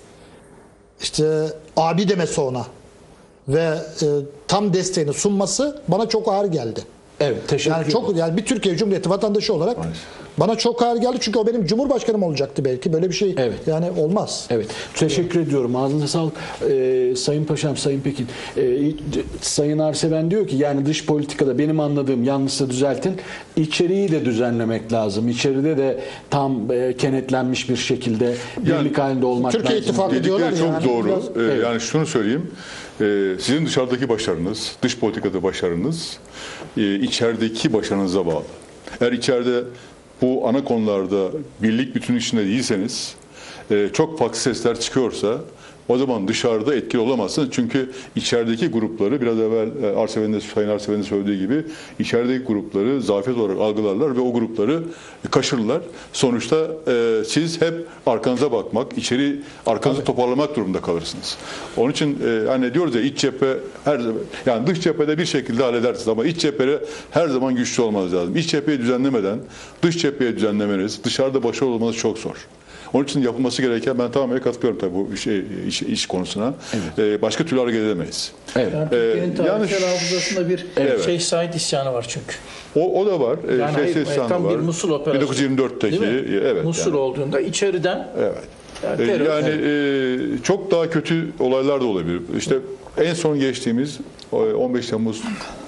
işte abi demesi ona ve e, tam desteğini sunması bana çok ağır geldi. Evet, teşekkür Yani çok yani bir Türkiye Cumhuriyeti vatandaşı olarak bana çok ağır geldi çünkü o benim cumhurbaşkanım olacaktı belki. Böyle bir şey Evet. yani olmaz. Evet. Teşekkür ediyorum. Ağzınıza sağlık. Ee, Sayın Paşam, Sayın Pekin. Ee, Sayın Arseven diyor ki yani dış politikada benim anladığım yanlışsa düzeltin. İçeriği de düzenlemek lazım. İçeride de tam e, kenetlenmiş bir şekilde birlik halinde olmak Türkiye lazım. İttifakı Dedikleri diyorlar ya, çok yani doğru. biraz- Ee, Evet. Yani şunu söyleyeyim. Ee, sizin dışarıdaki başarınız, dış politikada başarınız e, içerideki başarınıza bağlı. Eğer içeride bu ana konularda birlik bütünlük içinde değilseniz, e, çok farklı sesler çıkıyorsa O zaman dışarıda etkili olamazsınız. Çünkü içerideki grupları biraz evvel e, Arseven'in de, Sayın Arseven'in söylediği gibi içerideki grupları zafiyet olarak algılarlar ve o grupları kaşırırlar. Sonuçta e, siz hep arkanıza bakmak, içeri arkanızı toparlamak durumunda kalırsınız. Onun için e, hani diyoruz ya, iç cephe her zaman, yani dış cephede bir şekilde halledersiniz ama iç cephede her zaman güçlü olmanız lazım. İç cepheyi düzenlemeden dış cepheye düzenlemeniz, dışarıda başarılı olmanız çok zor. Onun için yapılması gereken, ben tamamen katılıyorum tabii bu iş, iş, iş konusuna. Evet. Ee, başka türlü hareket edemeyiz. Evet. Yani Türkiye'nin Ee, tarihsel yani- hafızasında bir Evet. Şeyh Said isyanı var çünkü. O, o da var. Ee, Yani şey, hayır, ses sandı tam bir var. Musul operasyonu. bin dokuz yüz yirmi dörtteki. Değil mi? Evet. Musul yani. olduğunda içeriden Evet. yani Ee, terör- Yani e, çok daha kötü olaylar da olabilir. İşte en son geçtiğimiz e, on beş Temmuz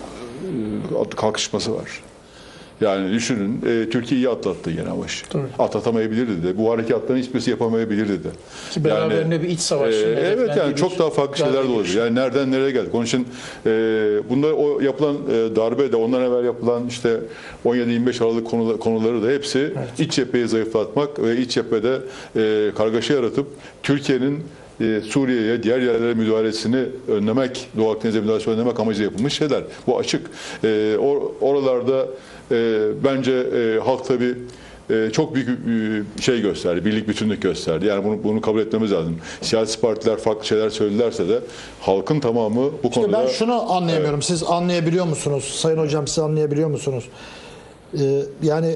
e, kalkışması var. Yani düşünün, e, Türkiye iyi atlattı Genelbaşı. Tabii. Atlatamayabilirdi de. Bu harekatların hiçbirisi yapamayabilirdi de. Ki beraberinde bir iç savaş. e, evet, yani çok daha farklı şeyler de olabilir. Yani nereden nereye geldik. Onun için e, bunda o yapılan e, darbe de, ondan evvel yapılan işte on yedi yirmi beş Aralık konuları, konuları da hepsi Evet. iç cepheyi zayıflatmak ve iç cephede e, kargaşa yaratıp Türkiye'nin e, Suriye'ye, diğer yerlere müdahalesini önlemek, Doğu Akdeniz'e müdahalesini önlemek amacıyla yapılmış şeyler. Bu açık. E, or, oralarda e, bence e, halk tabii e, çok büyük e, şey gösterdi, birlik bütünlük gösterdi. Yani bunu, bunu kabul etmemiz lazım. Siyasi partiler farklı şeyler söyledilerse de halkın tamamı bu İşte konuda... ben şunu anlayamıyorum. Siz anlayabiliyor musunuz? Sayın hocam, siz anlayabiliyor musunuz? Ee, yani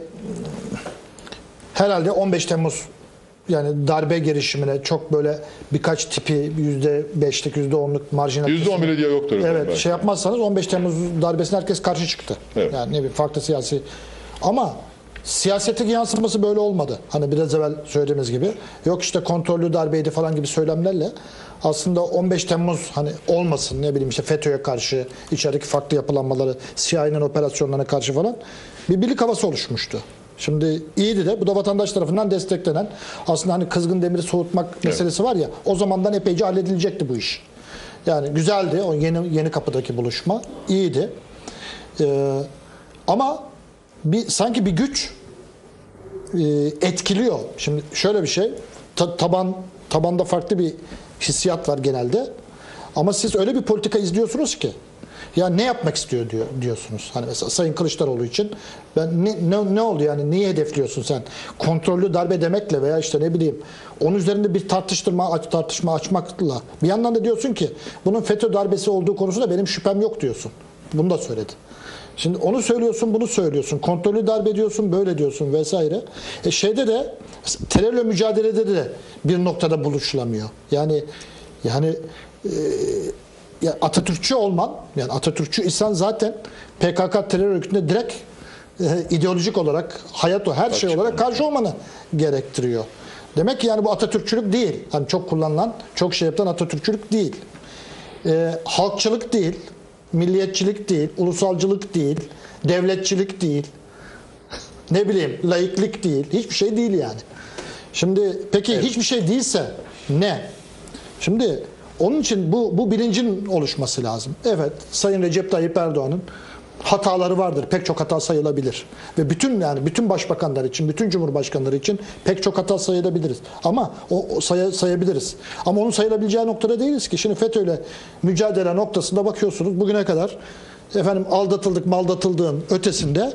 herhalde on beş Temmuz yani darbe girişimine çok böyle birkaç tipi yüzde beşlik, yüzde onluk marjinal yüzde on bile diye yoktur. evet belki. şey yapmazsanız on beş Temmuz darbesine herkes karşı çıktı. Evet. Yani ne bileyim farklı siyasi ama siyasetteki yansıması böyle olmadı. Hani biraz evvel söylediğimiz gibi. Yok işte kontrollü darbeydi falan gibi söylemlerle aslında on beş Temmuz hani olmasın, ne bileyim işte FETÖ'ye karşı, içerideki farklı yapılanmaları, C I A'nin operasyonlarına karşı falan bir birlik havası oluşmuştu. Şimdi iyiydi de bu da vatandaş tarafından desteklenen, aslında hani kızgın demiri soğutmak meselesi var ya, o zamandan epeyce halledilecekti bu iş. Yani güzeldi o yeni yeni kapıdaki buluşma, iyiydi. Ee, ama bir sanki bir güç e, etkiliyor. Şimdi şöyle bir şey, ta- taban tabanda farklı bir hissiyat var genelde. Ama siz öyle bir politika izliyorsunuz ki, ya ne yapmak istiyor diyor diyorsunuz. Hani mesela Sayın Kılıçdaroğlu için ben ne, ne, ne oldu yani, neyi hedefliyorsun sen? Kontrollü darbe demekle veya işte ne bileyim onun üzerinde bir tartıştırma aç, tartışma açmakla bir yandan da diyorsun ki bunun FETÖ darbesi olduğu konusunda benim şüphem yok diyorsun. Bunu da söyledi. Şimdi onu söylüyorsun, bunu söylüyorsun. Kontrollü darbe diyorsun, böyle diyorsun vesaire. E şeyde de terörle mücadelede de bir noktada buluşulamıyor. Yani yani e, ya Atatürkçü olman, yani Atatürkçü isen zaten P K K terör örgütüne direkt e, ideolojik olarak, hayat o her şey olarak karşı olmanı gerektiriyor. Demek ki yani bu Atatürkçülük değil. Hani çok kullanılan, çok şey yapılan Atatürkçülük değil. E, halkçılık değil, milliyetçilik değil, ulusalcılık değil, devletçilik değil, ne bileyim laiklik değil, hiçbir şey değil yani. Şimdi peki evet, hiçbir şey değilse ne? Şimdi onun için bu, bu bilincin oluşması lazım. Evet, Sayın Recep Tayyip Erdoğan'ın hataları vardır. Pek çok hata sayılabilir. Ve bütün yani bütün başbakanlar için, bütün cumhurbaşkanları için pek çok hata sayabiliriz. Ama o, o say, sayabiliriz. Ama onun sayılabileceği noktada değiliz ki. Şimdi FETÖ'yle mücadele noktasında bakıyorsunuz bugüne kadar efendim aldatıldık, maldatıldığın ötesinde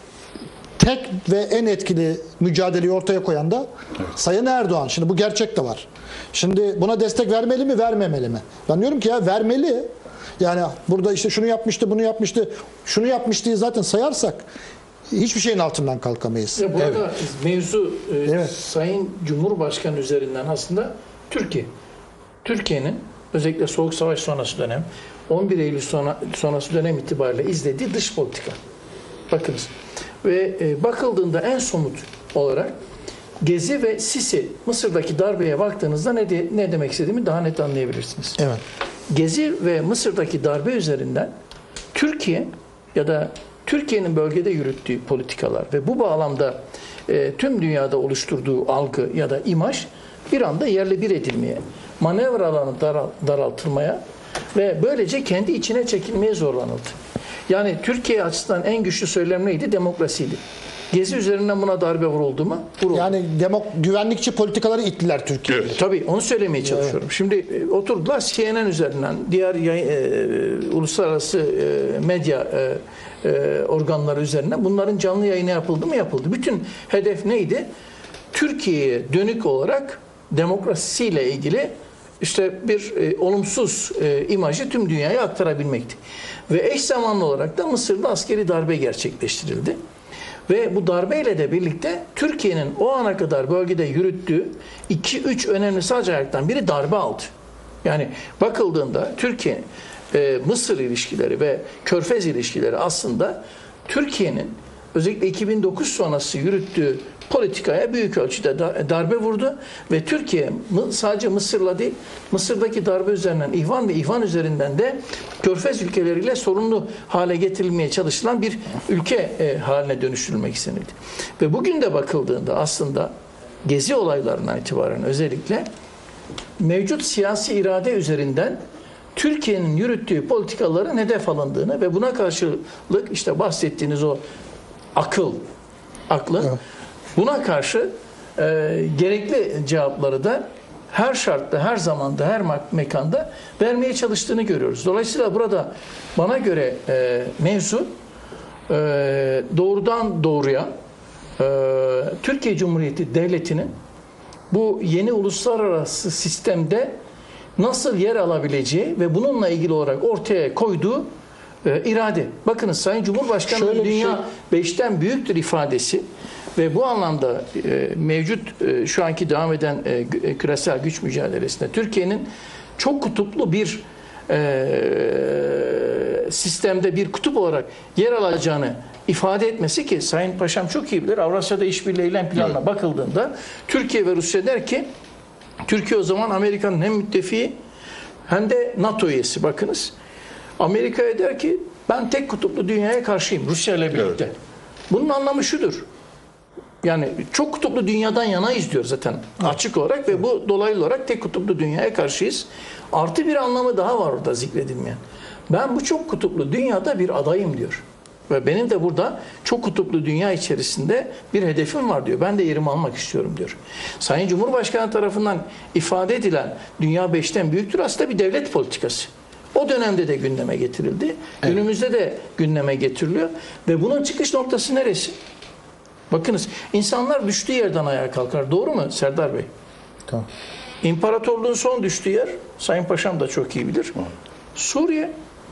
tek ve en etkili mücadeleyi ortaya koyan da Sayın Erdoğan. Şimdi bu gerçek de var. Şimdi buna destek vermeli mi, vermemeli mi? Ben diyorum ki ya vermeli. Yani burada işte şunu yapmıştı, bunu yapmıştı, şunu yapmıştı zaten sayarsak hiçbir şeyin altından kalkamayız. Ya burada evet, mevzu e, evet, Sayın Cumhurbaşkanı üzerinden aslında Türkiye. Türkiye'nin özellikle Soğuk Savaş sonrası dönem, on bir Eylül sonra, sonrası dönem itibariyle izlediği dış politika. Bakınız. Ve e, bakıldığında en somut olarak Gezi ve Sisi, Mısır'daki darbeye baktığınızda ne, de, ne demek istediğimi daha net anlayabilirsiniz. Evet. Gezi ve Mısır'daki darbe üzerinden Türkiye ya da Türkiye'nin bölgede yürüttüğü politikalar ve bu bağlamda e, tüm dünyada oluşturduğu algı ya da imaj bir anda yerle bir edilmeye, manevra alanı daral, daraltılmaya ve böylece kendi içine çekilmeye zorlanıldı. Yani Türkiye açısından en güçlü söylem neydi? Demokrasiydi. Gezi üzerinden buna darbe vuruldu mu? Vuruldu. Yani demok güvenlikçi politikaları ittiler Türkiye'ye. Evet. Tabii onu söylemeye çalışıyorum. Şimdi e, oturdular C N N üzerinden diğer yayın, e, uluslararası e, medya e, e, organları üzerinden bunların canlı yayını yapıldı mı? Yapıldı. Bütün hedef neydi? Türkiye'ye dönük olarak demokrasisiyle ilgili işte bir e, olumsuz e, imajı tüm dünyaya aktarabilmekti. Ve eş zamanlı olarak da Mısır'da askeri darbe gerçekleştirildi. Ve bu darbeyle de birlikte Türkiye'nin o ana kadar bölgede yürüttüğü iki üç önemli sac ayaktan biri darbe aldı. Yani bakıldığında Türkiye e, Mısır ilişkileri ve Körfez ilişkileri aslında Türkiye'nin özellikle iki bin dokuz sonrası yürüttüğü politikaya büyük ölçüde darbe vurdu ve Türkiye sadece Mısır'la değil, Mısır'daki darbe üzerinden İhvan ve İhvan üzerinden de Körfez ülkeleriyle sorunlu hale getirilmeye çalışılan bir ülke haline dönüştürülmek istenildi. Ve bugün de bakıldığında aslında Gezi olaylarından itibaren özellikle mevcut siyasi irade üzerinden Türkiye'nin yürüttüğü politikaların hedef alındığını ve buna karşılık işte bahsettiğiniz o akıl, aklın evet. Buna karşı e, gerekli cevapları da her şartta, her zamanda, her mekanda vermeye çalıştığını görüyoruz. Dolayısıyla burada bana göre e, mevzu e, doğrudan doğruya e, Türkiye Cumhuriyeti Devleti'nin bu yeni uluslararası sistemde nasıl yer alabileceği ve bununla ilgili olarak ortaya koyduğu e, irade. Bakınız Sayın Cumhurbaşkanı dünya şey... beşten büyüktür ifadesi ve bu anlamda e, mevcut e, şu anki devam eden e, küresel güç mücadelesinde Türkiye'nin çok kutuplu bir e, sistemde bir kutup olarak yer alacağını ifade etmesi ki Sayın Paşam çok iyi bilir. Avrasya'da işbirliği eylem planına evet. bakıldığında Türkiye ve Rusya der ki Türkiye o zaman Amerika'nın hem müttefiği hem de NATO üyesi. Bakınız Amerika'ya der ki ben tek kutuplu dünyaya karşıyım Rusya ile birlikte. Evet. Bunun anlamı şudur. Yani çok kutuplu dünyadan yanayız diyor zaten açık olarak ve bu dolaylı olarak tek kutuplu dünyaya karşıyız. Artı bir anlamı daha var orada zikredilmeyen. Ben bu çok kutuplu dünyada bir adayım diyor. Ve benim de burada çok kutuplu dünya içerisinde bir hedefim var diyor. Ben de yerimi almak istiyorum diyor. Sayın Cumhurbaşkanı tarafından ifade edilen dünya beşten büyüktür aslında bir devlet politikası. O dönemde de gündeme getirildi. Evet. Günümüzde de gündeme getiriliyor. Ve bunun çıkış noktası neresi? Bakınız insanlar düştüğü yerden ayağa kalkar. Doğru mu Serdar Bey? Tamam. İmparatorluğun son düştüğü yer, Sayın Paşam da çok iyi bilir. Suriye,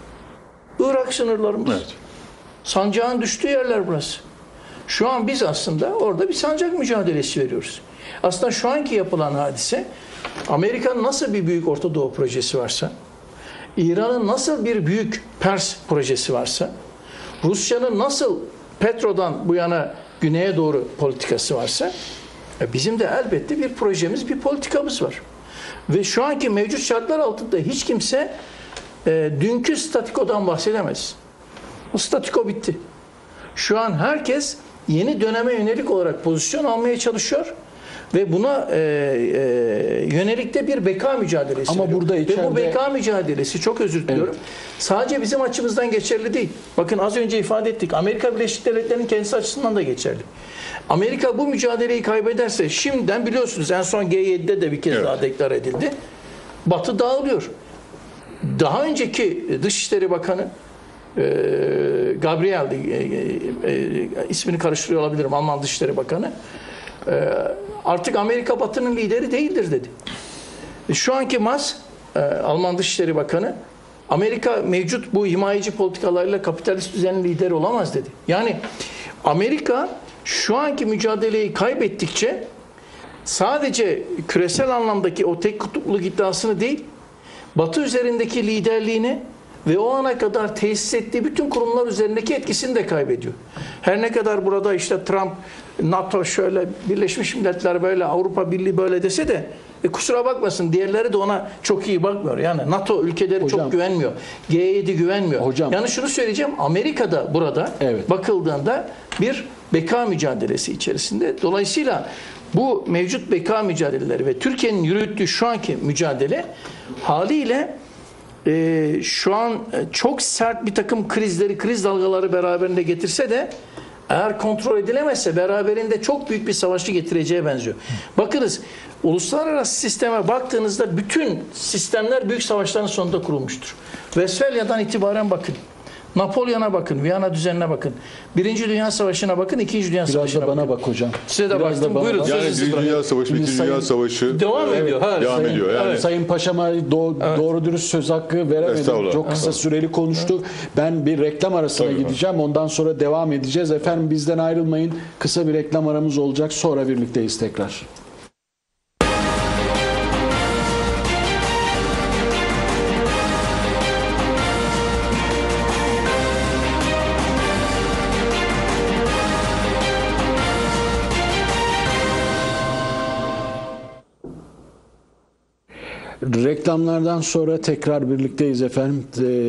Irak sınırlarımız. Evet. Sancağın düştüğü yerler burası. Şu an biz aslında orada bir sancak mücadelesi veriyoruz. Aslında şu anki yapılan hadise, Amerika'nın nasıl bir büyük Orta Doğu projesi varsa, İran'ın nasıl bir büyük Pers projesi varsa, Rusya'nın nasıl Petro'dan bu yana güneye doğru politikası varsa, bizim de elbette bir projemiz, bir politikamız var. Ve şu anki mevcut şartlar altında hiç kimse e, dünkü statikodan bahsedemez. O statiko bitti. Şu an herkes yeni döneme yönelik olarak pozisyon almaya çalışıyor ve buna e, e, yönelik de bir beka mücadelesi Ama veriyor. burada içeride... Ve bu beka mücadelesi çok özür diliyorum. Evet. Sadece bizim açımızdan geçerli değil. Bakın az önce ifade ettik. Amerika Birleşik Devletleri'nin kendisi açısından da geçerli. Amerika bu mücadeleyi kaybederse şimdiden biliyorsunuz en son G yedi'de de bir kez evet. daha deklar edildi. Batı dağılıyor. Daha önceki Dışişleri Bakanı e, Gabriel e, e, ismini karıştırıyor olabilirim, Alman Dışişleri Bakanı e, artık Amerika Batı'nın lideri değildir dedi. E, şu anki Mas e, Alman Dışişleri Bakanı Amerika mevcut bu himayeci politikalarıyla kapitalist düzenin lideri olamaz dedi. Yani Amerika şu anki mücadeleyi kaybettikçe sadece küresel anlamdaki o tek kutupluluk iddiasını değil, Batı üzerindeki liderliğini ve o ana kadar tesis ettiği bütün kurumlar üzerindeki etkisini de kaybediyor. Her ne kadar burada işte Trump, NATO şöyle, Birleşmiş Milletler böyle, Avrupa Birliği böyle dese de e kusura bakmasın diğerleri de ona çok iyi bakmıyor. Yani NATO ülkeleri hocam, çok güvenmiyor. G yedi güvenmiyor. Hocam, yani şunu söyleyeceğim. Amerika'da burada evet. bakıldığında bir beka mücadelesi içerisinde. Dolayısıyla bu mevcut beka mücadeleleri ve Türkiye'nin yürüttüğü şu anki mücadele haliyle e, şu an çok sert bir takım krizleri, kriz dalgaları beraberinde getirse de eğer kontrol edilemezse beraberinde çok büyük bir savaşı getireceğe benziyor. Bakınız, uluslararası sisteme baktığınızda bütün sistemler büyük savaşların sonunda kurulmuştur. Westfalya'dan itibaren bakın. Napolyon'a bakın, Viyana düzenine bakın. Birinci Dünya Savaşı'na bakın, İkinci Dünya Biraz Savaşı'na da bana bakın. bak hocam. Size de Biraz baktım. da bana Buyurun. bak. Yani sözünüzü Birinci bırakın. Dünya Savaşı, Şimdi İkinci sayın- Dünya Savaşı Devam ediyor. Ha, devam sayın- ediyor. Yani Evet. Sayın Paşam'a do- doğru dürüst söz hakkı veremedim. Estağfurullah. Çok kısa süreli konuştu. Ben bir reklam arasına Tabii. gideceğim. Ondan sonra devam edeceğiz. Efendim bizden ayrılmayın. Kısa bir reklam aramız olacak. Sonra birlikteyiz tekrar. Reklamlardan sonra tekrar birlikteyiz efendim.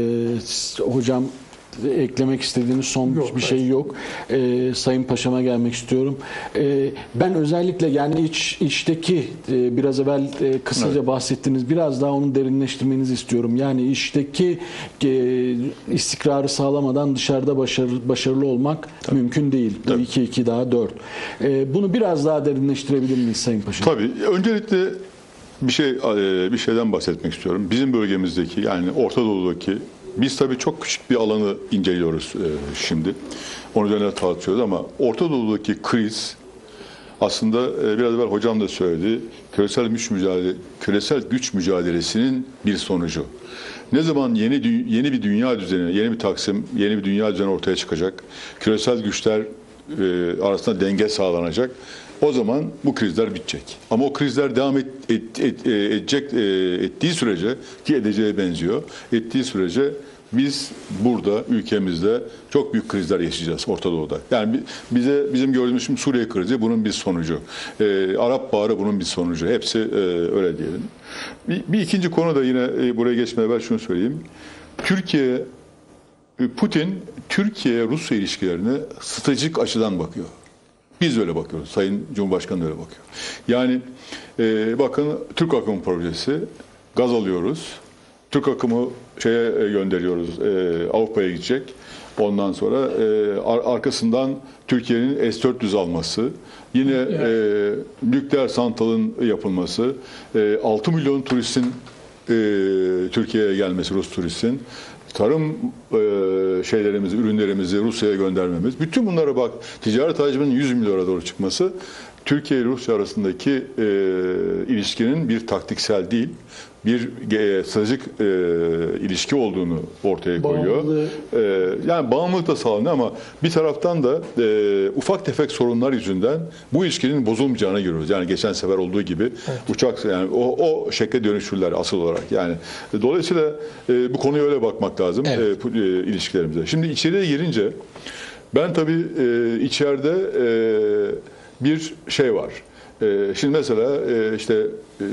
Ee, hocam eklemek istediğiniz son Yok, bir şey yok. Ee, Sayın Paşam'a gelmek istiyorum. Ee, ben özellikle yani iç içteki e, biraz evvel e, kısaca Evet. bahsettiniz. Biraz daha onu derinleştirmenizi istiyorum. Yani içteki e, istikrarı sağlamadan dışarıda başarı, başarılı olmak mümkün değil. Bu Tabii. iki iki daha dört. Ee, bunu biraz daha derinleştirebilir miyiz Sayın Paşam? tabii. Öncelikle bir şey bir şeyden bahsetmek istiyorum. Bizim bölgemizdeki, yani Orta Doğu'daki, biz tabii çok küçük bir alanı inceliyoruz şimdi. Onun üzerine tartışıyoruz ama Orta Doğu'daki kriz aslında biraz evvel hocam da söyledi. Küresel güç mücadele küresel güç mücadelesinin bir sonucu. Ne zaman yeni yeni bir dünya düzeni, yeni bir taksim, yeni bir dünya düzeni ortaya çıkacak. Küresel güçler arasında denge sağlanacak. O zaman bu krizler bitecek. Ama o krizler devam et, et, et, edecek ettiği sürece, ki edeceğe benziyor, ettiği sürece biz burada ülkemizde çok büyük krizler yaşayacağız Orta Doğu'da. Yani bize bizim gördüğümüz şimdi Suriye krizi bunun bir sonucu. Ee, Arap Baharı bunun bir sonucu. Hepsi e, öyle diyelim. Bir, bir ikinci konu da yine e, buraya geçmeden evvel şunu söyleyeyim. Türkiye, Putin Türkiye-Rusya ilişkilerine stratejik açıdan bakıyor. Biz öyle bakıyoruz. Sayın Cumhurbaşkanı öyle bakıyor. Yani e, bakın Türk akımı projesi, gaz alıyoruz. Türk akımı şeye gönderiyoruz, e, Avrupa'ya gidecek. Ondan sonra e, ar- arkasından Türkiye'nin S dört yüz alması, yine e, nükleer santralın yapılması, e, altı milyon turistin e, Türkiye'ye gelmesi, Rus turistin, tarım e, şeylerimizi, ürünlerimizi Rusya'ya göndermemiz, bütün bunlara bak, ticaret hacminin yüz milyara doğru çıkması, Türkiye ile Rusya arasındaki e, ilişkinin bir taktiksel değil, bir e, stratejik e, ilişki olduğunu ortaya koyuyor. Bağımlılığı. E, yani bağımlılık da sağlanıyor ama bir taraftan da e, ufak tefek sorunlar yüzünden bu ilişkinin bozulmayacağını görüyoruz. Yani geçen sefer olduğu gibi evet. uçak, yani o, o şekle dönüşürler asıl olarak. Yani dolayısıyla e, bu konuya öyle bakmak lazım, evet. e, e, ilişkilerimize. Şimdi içeriye girince ben tabii e, içeride e, bir şey var. Şimdi mesela işte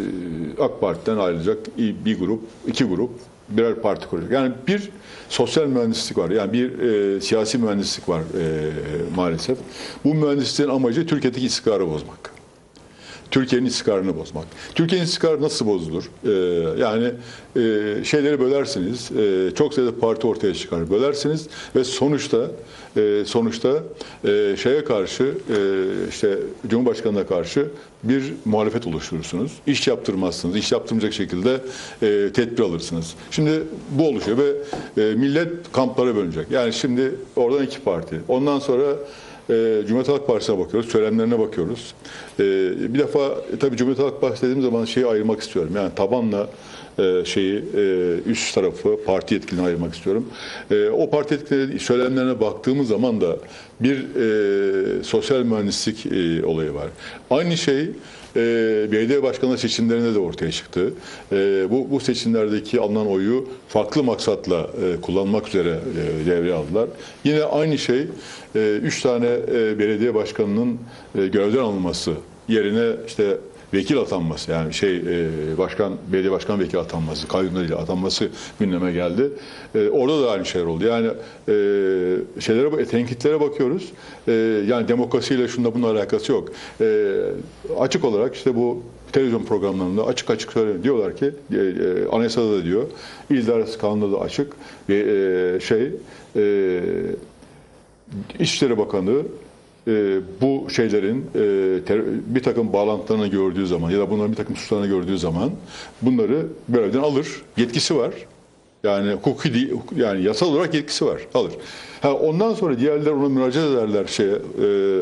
AK Parti'den ayrılacak bir grup, iki grup birer parti kuracak. Yani bir sosyal mühendislik var. Yani bir e, siyasi mühendislik var e, maalesef. Bu mühendisliğin amacı Türkiye'deki istikrarı bozmak. Türkiye'nin istikrarını bozmak. Türkiye'nin istikrarı nasıl bozulur? Ee, yani e, şeyleri bölersiniz, e, çok sayıda parti ortaya çıkar, bölersiniz ve sonuçta e, sonuçta e, şeye karşı, e, işte Cumhurbaşkanı'na karşı bir muhalefet oluşturursunuz. İş yaptırmazsınız, iş yaptırmayacak şekilde e, tedbir alırsınız. Şimdi bu oluşuyor ve e, millet kamplara bölünecek. Yani şimdi oradan iki parti. Ondan sonra E, Cumhuriyet Halk Partisi'ne bakıyoruz, söylemlerine bakıyoruz. E, bir defa e, tabii Cumhuriyet Halk Partisi dediğim zaman şeyi ayırmak istiyorum. Yani tabanla e, şeyi e, üst tarafı parti yetkilini ayırmak istiyorum. E, o parti yetkilileri söylemlerine baktığımız zaman da bir e, sosyal mühendislik e, olayı var. Aynı şey e, belediye başkanlığı seçimlerinde de ortaya çıktı. E, bu, bu seçimlerdeki alınan oyu farklı maksatla e, kullanmak üzere e, devreye aldılar. Yine aynı şey e, üç tane e, belediye başkanının e, görevden alınması yerine işte vekil atanması, yani şey e, başkan belediye başkan vekil atanması, kayyumlarıyla atanması gündeme geldi. E, orada da aynı şeyler oldu. Yani e, şeylere, tenkitlere bakıyoruz. E, yani demokrasiyle şunda bunun alakası yok. E, açık olarak işte bu televizyon programlarında açık açık söylüyor. Diyorlar ki e, e, anayasada da diyor, İl İdaresi Kanunu'nda da açık bir e, şey e, İçişleri Bakanı e, bu şeylerin e, ter, bir takım bağlantılarını gördüğü zaman ya da bunların bir takım suçlarını gördüğü zaman bunları görevden alır. Yetkisi var. Yani hukuki değil, yani yasal olarak yetkisi var. Alır. Ha, ondan sonra diğerler ona müracaat ederler şeye, e,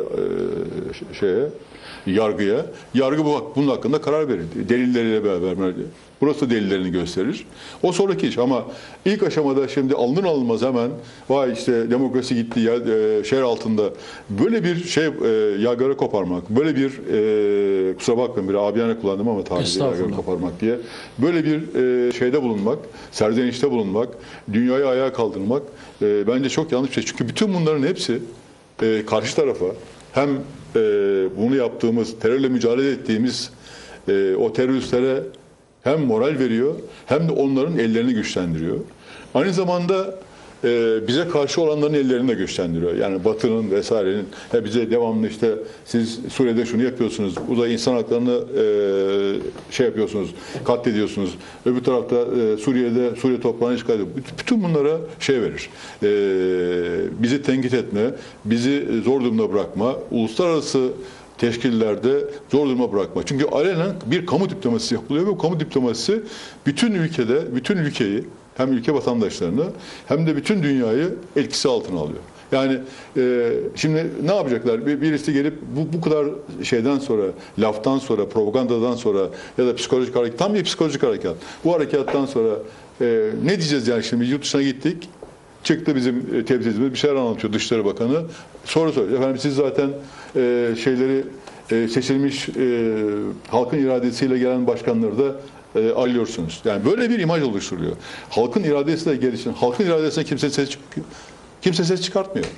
e, şeye yargıya. Yargı bu, bunun hakkında karar verir. Delilleriyle beraber. Burası delillerini gösterir. O sonraki iş ama ilk aşamada şimdi alınır alınmaz hemen vay işte demokrasi gitti ya e, şehir altında böyle bir şey e, yaygara koparmak, böyle bir e, kusura bakmayın bir abiyane kullandım ama tabiri yaygara koparmak diye böyle bir e, şeyde bulunmak, serzenişte bulunmak, dünyayı ayağa kaldırmak e, bence çok yanlış bir şey. Çünkü bütün bunların hepsi e, karşı tarafa hem e, bunu yaptığımız, terörle mücadele ettiğimiz e, o teröristlere hem moral veriyor hem de onların ellerini güçlendiriyor. Aynı zamanda e, bize karşı olanların ellerini de güçlendiriyor. Yani Batı'nın vesairenin he bize devamlı işte siz Suriye'de şunu yapıyorsunuz, burada insan haklarını e, şey yapıyorsunuz, katlediyorsunuz. Öbür tarafta e, Suriye'de Suriye toprağını işgal ediyor. Bütün bunlara şey verir. E, bizi tenkit etme, bizi zor durumda bırakma, uluslararası teşkillerde zor duruma bırakma. Çünkü alenen bir kamu diplomasisi yapılıyor ve bu kamu diplomasisi bütün ülkede, bütün ülkeyi hem ülke vatandaşlarını hem de bütün dünyayı etkisi altına alıyor. Yani e, şimdi ne yapacaklar? Bir, birisi gelip bu, bu kadar şeyden sonra, laftan sonra, propagandadan sonra ya da psikolojik hareket, tam bir psikolojik harekat. Bu harekattan sonra e, ne diyeceğiz yani şimdi yurt dışına gittik. Çıktı bizim temsilcimiz bir şeyler anlatıyor Dışişleri Bakanı. Soru soruyor. Efendim siz zaten e, şeyleri e, seçilmiş e, halkın iradesiyle gelen başkanları da e, alıyorsunuz. Yani böyle bir imaj oluşturuyor. Halkın iradesiyle gelişin. Halkın iradesine kimse ses kimse ses çıkartmıyor.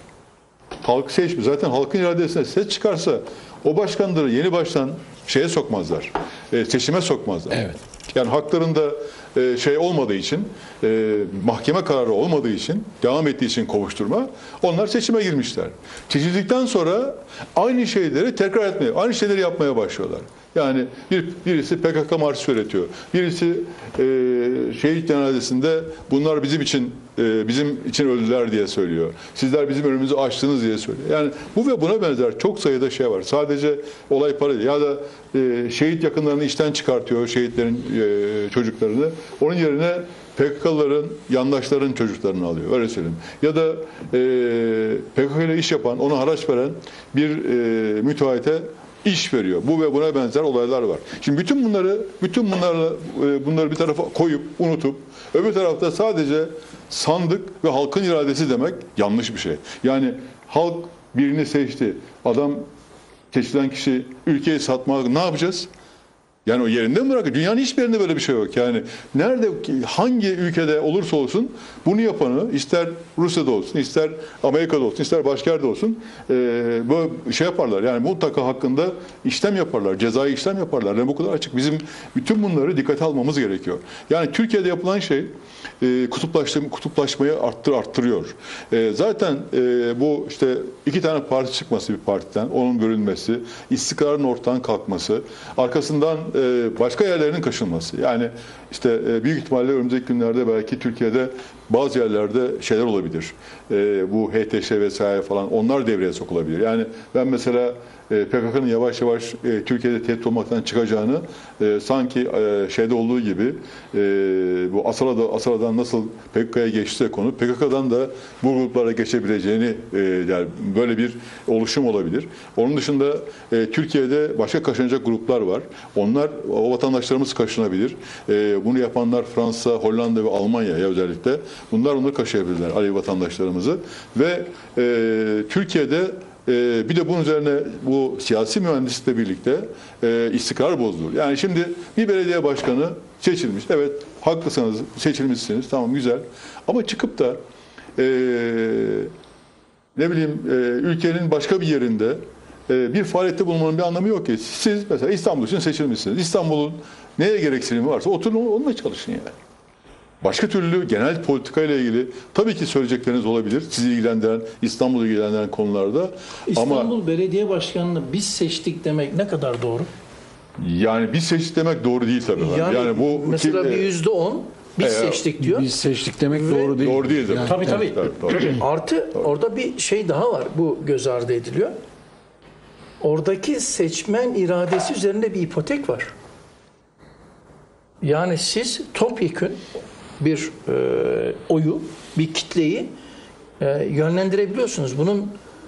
Halk seçmiyor. Zaten halkın iradesine ses çıkarsa o başkanları yeni baştan şeye sokmazlar. E, seçime sokmazlar. Evet. Yani haklarında e, şey olmadığı için, e, mahkeme kararı olmadığı için, devam ettiği için kovuşturma, onlar seçime girmişler. Seçildikten sonra aynı şeyleri tekrar etmeye, aynı şeyleri yapmaya başlıyorlar. Yani bir, birisi P K K marşı öğretiyor. Birisi e, şehit cenazesinde bunlar bizim için e, bizim için öldüler diye söylüyor. Sizler bizim önümüzü açtınız diye söylüyor. Yani bu ve buna benzer çok sayıda şey var. Sadece olay para değil. Ya da e, şehit yakınlarını işten çıkartıyor, şehitlerin e, çocuklarını. Onun yerine P K K'lıların, yandaşların çocuklarını alıyor. Öyle söyleyeyim. Ya da e, P K K ile iş yapan, ona haraç veren bir e, müteahhite iş veriyor. Bu ve buna benzer olaylar var. Şimdi bütün bunları bütün bunlarla bunları bir tarafa koyup unutup öbür tarafta sadece sandık ve halkın iradesi demek yanlış bir şey. Yani halk birini seçti. Adam seçilen kişi ülkeyi satmak ne yapacağız? Yani o yerinde mi bırakıyor? Dünyanın hiçbir yerinde böyle bir şey yok. Yani nerede, hangi ülkede olursa olsun bunu yapanı ister Rusya'da olsun, ister Amerika'da olsun, ister başka yerde olsun e, böyle şey yaparlar. Yani mutlaka hakkında işlem yaparlar, cezai işlem yaparlar. Yani bu kadar açık. Bizim bütün bunları dikkate almamız gerekiyor. Yani Türkiye'de yapılan şey e, kutuplaştırma, kutuplaşmayı arttır, arttırıyor. E, zaten e, bu işte iki tane parti çıkması bir partiden, onun bölünmesi, istikrarın ortadan kalkması, arkasından başka yerlerinin kaşınması. Yani işte büyük ihtimalle önümüzdeki günlerde belki Türkiye'de bazı yerlerde şeyler olabilir. Bu H T Ş vesaire falan onlar devreye sokulabilir. Yani ben mesela P K K'nın yavaş yavaş Türkiye'de tehdit olmaktan çıkacağını sanki şeyde olduğu gibi bu Asala'da, Asala'dan nasıl P K K'ya geçti konu P K K'dan da bu gruplara geçebileceğini yani böyle bir oluşum olabilir. Onun dışında Türkiye'de başka kaşınacak gruplar var. Onlar o vatandaşlarımız kaşınabilir. Bunu yapanlar Fransa, Hollanda ve Almanya'ya özellikle. Bunlar onları kaşıyabilirler Alevi vatandaşlarımızı ve Türkiye'de bir de bunun üzerine bu siyasi mühendislikle birlikte e, istikrar bozulur. Yani şimdi bir belediye başkanı seçilmiş. Evet haklısınız seçilmişsiniz. Tamam güzel. Ama çıkıp da e, ne bileyim e, ülkenin başka bir yerinde e, bir faaliyette bulunmanın bir anlamı yok ki. Siz mesela İstanbul için seçilmişsiniz. İstanbul'un neye gereksinimi varsa oturun onunla çalışın yani. Başka türlü genel politika ile ilgili tabii ki söyleyecekleriniz olabilir. Sizi ilgilendiren, İstanbul'u ilgilendiren konularda. İstanbul ama Belediye Başkanı'nı biz seçtik demek ne kadar doğru? Yani biz seçtik demek doğru değil tabii. Yani, yani bu mesela ki, bir yüzde on Biz Ee, seçtik diyor. Biz seçtik demek Ve- doğru değil. Doğru değil de. Tabii tabii. Evet, doğru. Artı orada bir şey daha var. Bu göz ardı ediliyor. Oradaki seçmen iradesi üzerinde bir ipotek var. Yani siz topyekün bir e, oyu, bir kitleyi e, yönlendirebiliyorsunuz. Bunun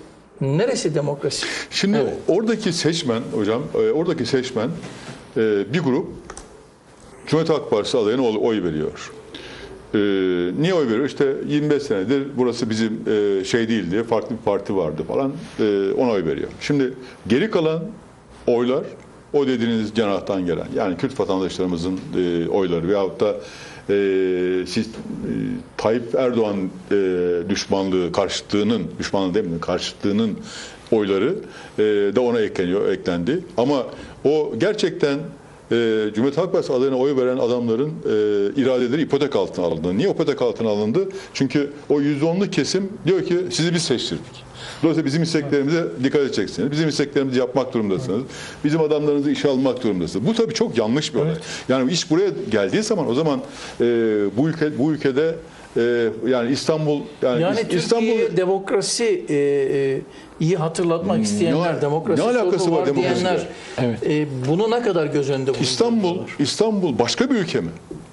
neresi demokrasi? Şimdi oradaki seçmen hocam, e, oradaki seçmen e, bir grup Cumhuriyet Halk Partisi adayına oy- oy veriyor. E, niye oy veriyor? İşte yirmi beş senedir burası bizim e, şey değildi, farklı bir parti vardı falan, e, ona oy veriyor. Şimdi geri kalan oylar o dediğiniz cenahtan gelen, yani Kürt vatandaşlarımızın e, oyları veyahut da e, siz, e, Tayyip Erdoğan e, düşmanlığı, karşıtlığının, düşmanlığı değil mi, karşıtlığının oyları e, da ona ekleniyor, eklendi. Ama o gerçekten e, Cumhuriyet Halk Partisi adayına oy veren adamların e, iradeleri ipotek altına alındı. Niye ipotek altına alındı? Çünkü o yüzde onluk kesim diyor ki sizi biz seçtirdik. Dolayısıyla bizim isteklerimize dikkat edeceksiniz. Bizim isteklerimizi yapmak durumundasınız. Bizim adamlarınızı işe almak durumundasınız. Bu tabii çok yanlış bir olay. Yani iş buraya geldiği zaman o zaman e, bu ülke bu ülkede e, yani İstanbul yani, Yani İs- İstanbul Türkiye'ye demokrasi e, e, iyi hatırlatmak isteyenler, Ne- demokrasi ne alakası sorunu var var demokrasiyle? diyenler Evet. e, bunu ne kadar göz önünde İstanbul bulunduruyorlar? İstanbul başka bir ülke mi?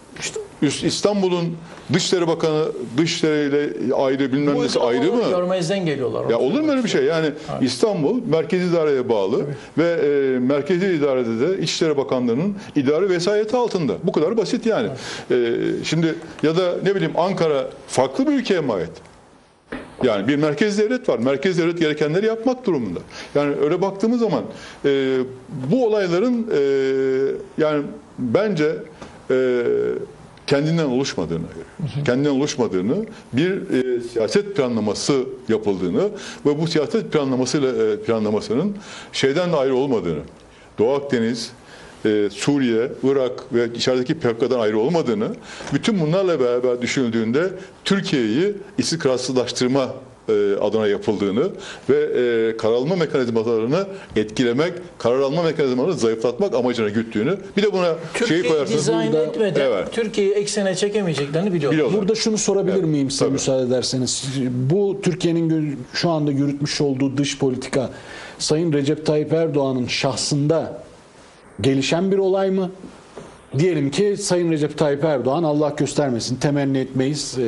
Üst- İstanbul'un Dışişleri Bakanı dışişleriyle ayrı bilmem Bu nesi ayrı uygulamaları mı? görmezden geliyorlar. Ya olur mu öyle bir şey? Yani İstanbul merkezi idareye bağlı ve e, merkezi idarede de İçişleri Bakanlığı'nın idari vesayeti altında. Bu kadar basit yani. E, şimdi ya da ne bileyim Ankara farklı bir ülkeye mi ait? Yani bir merkez devlet var. Merkez devlet gerekenleri yapmak durumunda. Yani öyle baktığımız zaman e, bu olayların e, yani bence e, kendinden oluşmadığını, kendinden oluşmadığını, bir e, siyaset planlaması yapıldığını ve bu siyaset planlamasıyla e, planlamasının şeyden de ayrı olmadığını, Doğu Akdeniz, e, Suriye, Irak ve içerideki P K K'dan ayrı olmadığını, bütün bunlarla beraber düşünüldüğünde Türkiye'yi istikrarsızlaştırma e, adına yapıldığını ve e, karar alma mekanizmalarını etkilemek, karar alma mekanizmalarını zayıflatmak amacına güttüğünü, bir de buna şeyi Türkiye'yi koyarsınız. dizayn burada- etmeden Evet. Türkiye'yi eksene çekemeyeceklerini biliyorlar. Biliyorlar. Burada şunu sorabilir miyim size tabii. müsaade ederseniz? Bu Türkiye'nin gö- şu anda yürütmüş olduğu dış politika Sayın Recep Tayyip Erdoğan'ın şahsında gelişen bir olay mı? Diyelim ki Sayın Recep Tayyip Erdoğan, Allah göstermesin, temenni etmeyiz, e,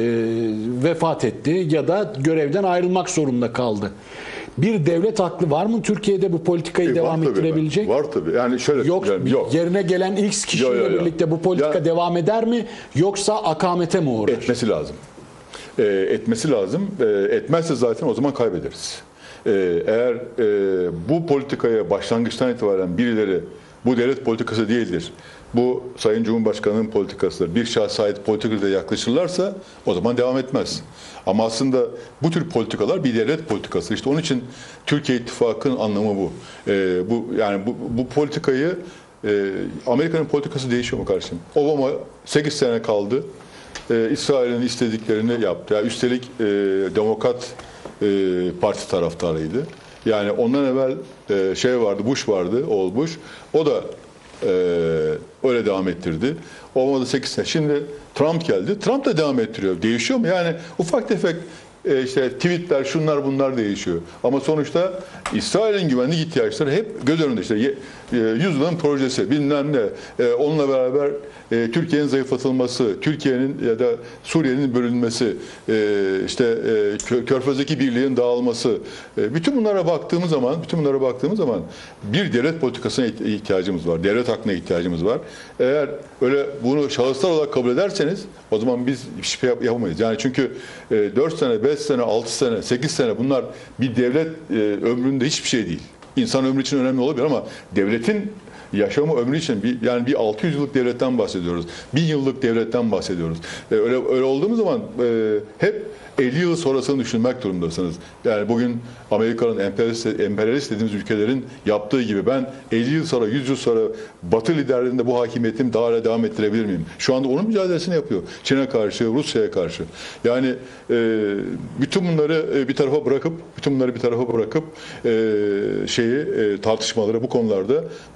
vefat etti ya da görevden ayrılmak zorunda kaldı. Bir devlet aklı var mı Türkiye'de bu politikayı E, devam var tabii. ettirebilecek? Var tabii. Yani şöyle Yok, yani yok. yerine gelen X kişiyle Yok, yok, yok. birlikte bu politika Ya- devam eder mi yoksa akamete mi uğrar? Etmesi lazım. E, etmesi lazım. E, etmezse zaten o zaman kaybederiz. E, eğer e, bu politikaya başlangıçtan itibaren birileri bu devlet politikası değildir, bu Sayın Cumhurbaşkanı'nın politikasıdır, bir şahsa ait politikaya yaklaşırlarsa o zaman devam etmez. Ama aslında bu tür politikalar bir devlet politikası. İşte onun için Türkiye İttifakı'nın anlamı bu. E, bu yani bu, bu politikayı e, Amerika'nın politikası değişiyor mu kardeşim? Obama sekiz sene kaldı. Ee, İsrail'in istediklerini yaptı. Yani üstelik e, Demokrat e, Parti taraftarıydı. Yani ondan evvel e, şey vardı, Bush vardı, oğul Bush. O da e, öyle devam ettirdi. Olmadı sekiz sene. Şimdi Trump geldi. Trump da devam ettiriyor. Değişiyor mu? Yani ufak tefek e, işte tweetler, şunlar bunlar değişiyor. Ama sonuçta İsrail'in güvenlik ihtiyaçları hep göz önünde. İşte ye- e, yüzyılın projesi, bilmem ne. E, onunla beraber e, Türkiye'nin zayıflatılması, Türkiye'nin ya da Suriye'nin bölünmesi, e, işte e, Kö- Körfez'deki birliğin dağılması. E, bütün bunlara baktığımız zaman, bütün bunlara baktığımız zaman bir devlet politikasına iht- ihtiyacımız var. Devlet aklına ihtiyacımız var. Eğer öyle bunu şahıslar olarak kabul ederseniz o zaman biz hiçbir şey yap- yapamayız. Yani çünkü e, dört sene, beş sene, altı sene, sekiz sene bunlar bir devlet e, ömründe hiçbir şey değil. İnsan ömrü için önemli olabilir ama devletin yaşamı ömrü için bir, yani bir altı yüz yıllık devletten bahsediyoruz. bin yıllık devletten bahsediyoruz. E, öyle öyle olduğumuz zaman e, hep elli yıl sonrasını düşünmek durumundasınız. Yani bugün Amerika'nın emperyalist, emperyalist dediğimiz ülkelerin yaptığı gibi ben elli yıl sonra, yüz yıl sonra Batı liderliğinde bu hakimiyetimi daha hala devam ettirebilir miyim? Şu anda onun mücadelesini yapıyor. Çin'e karşı, Rusya'ya karşı. Yani e, bütün bunları e, bir tarafa bırakıp, bütün bunları bir tarafa bırakıp e, şeyi e, tartışmaları bu konularda bu devlet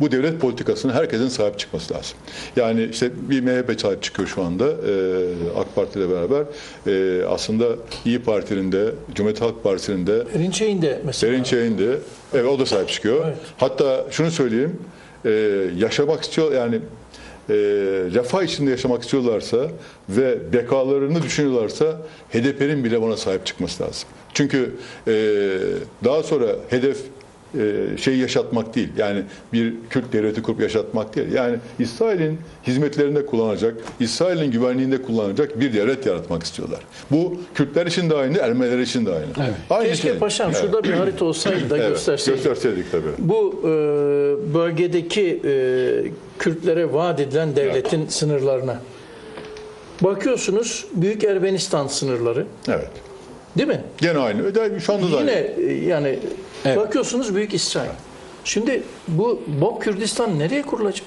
politikasına herkesin sahip çıkması lazım. Yani işte bir M H P sahip çıkıyor şu anda e, AK Parti ile beraber. E, aslında İyi Parti'nin de, Cumhuriyet Halk Partisi'nin de, Perinçek'in de mesela. Perinçek'in de, evet o da sahip çıkıyor. Evet. Hatta şunu söyleyeyim, e, yaşamak istiyor yani e, refah içinde yaşamak istiyorlarsa ve bekalarını düşünüyorlarsa H D P'nin bile buna sahip çıkması lazım. Çünkü e, daha sonra hedef e, şey yaşatmak değil. Yani bir Kürt devleti kurup yaşatmak değil. Yani İsrail'in hizmetlerinde kullanacak, İsrail'in güvenliğinde kullanacak bir devlet yaratmak istiyorlar. Bu Kürtler için de aynı, Ermeniler için de aynı. Evet. Aynı Keşke şey. paşam Evet. şurada bir harita olsaydı da Evet, gösterseydik. gösterseydik tabii. Bu e, bölgedeki e, Kürtlere vaat edilen devletin sınırlarına. Bakıyorsunuz Büyük Ermenistan sınırları, Evet. değil mi? Gene aynı. Öde- Şu anda da Yine aynı. e, yani Evet. bakıyorsunuz Büyük İsrail. Şimdi bu Bok Kürdistan nereye kurulacak?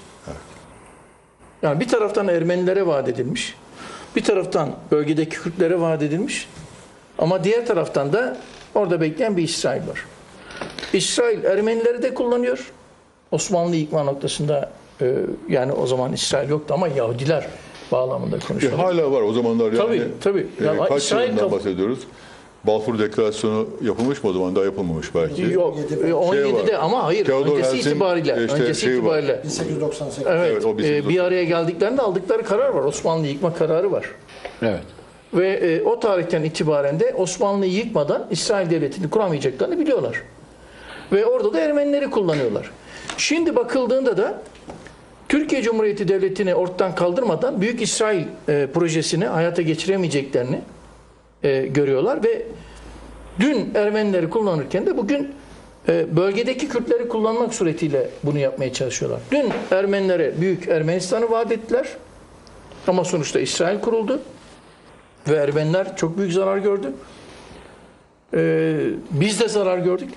Yani bir taraftan Ermenilere vaat edilmiş, bir taraftan bölgedeki Kürtlere vaat edilmiş, ama diğer taraftan da orada bekleyen bir İsrail var. İsrail Ermenileri de kullanıyor. Osmanlı yıkma noktasında e, yani o zaman İsrail yoktu ama Yahudiler bağlamında E, konuşuyoruz. hala var o zamanlar yani. Tabii, tabii. e, Ya, kaç İsrail yılından kaf- bahsediyoruz? Balfour Deklarasyonu yapılmış mı o zaman? Daha yapılmamış belki. Yok, e, on yedide var. ama hayır. Theodor öncesi Herzl'in, itibariyle, işte öncesi şeyi var. itibariyle. bin sekiz yüz doksan sekiz. Evet, Evet, o bizim e, bir araya geldiklerinde aldıkları karar var. Osmanlı yıkma kararı var. Evet. Ve e, o tarihten itibaren de Osmanlı'yı yıkmadan İsrail Devleti'ni kuramayacaklarını biliyorlar. Ve orada da Ermenileri kullanıyorlar. Şimdi bakıldığında da Türkiye Cumhuriyeti Devleti'ni ortadan kaldırmadan Büyük İsrail e, projesini hayata geçiremeyeceklerini e, görüyorlar ve dün Ermenileri kullanırken de bugün e, bölgedeki Kürtleri kullanmak suretiyle bunu yapmaya çalışıyorlar. Dün Ermenilere Büyük Ermenistan'ı vaat ettiler ama sonuçta İsrail kuruldu ve Ermeniler çok büyük zarar gördü. E, biz de zarar gördük.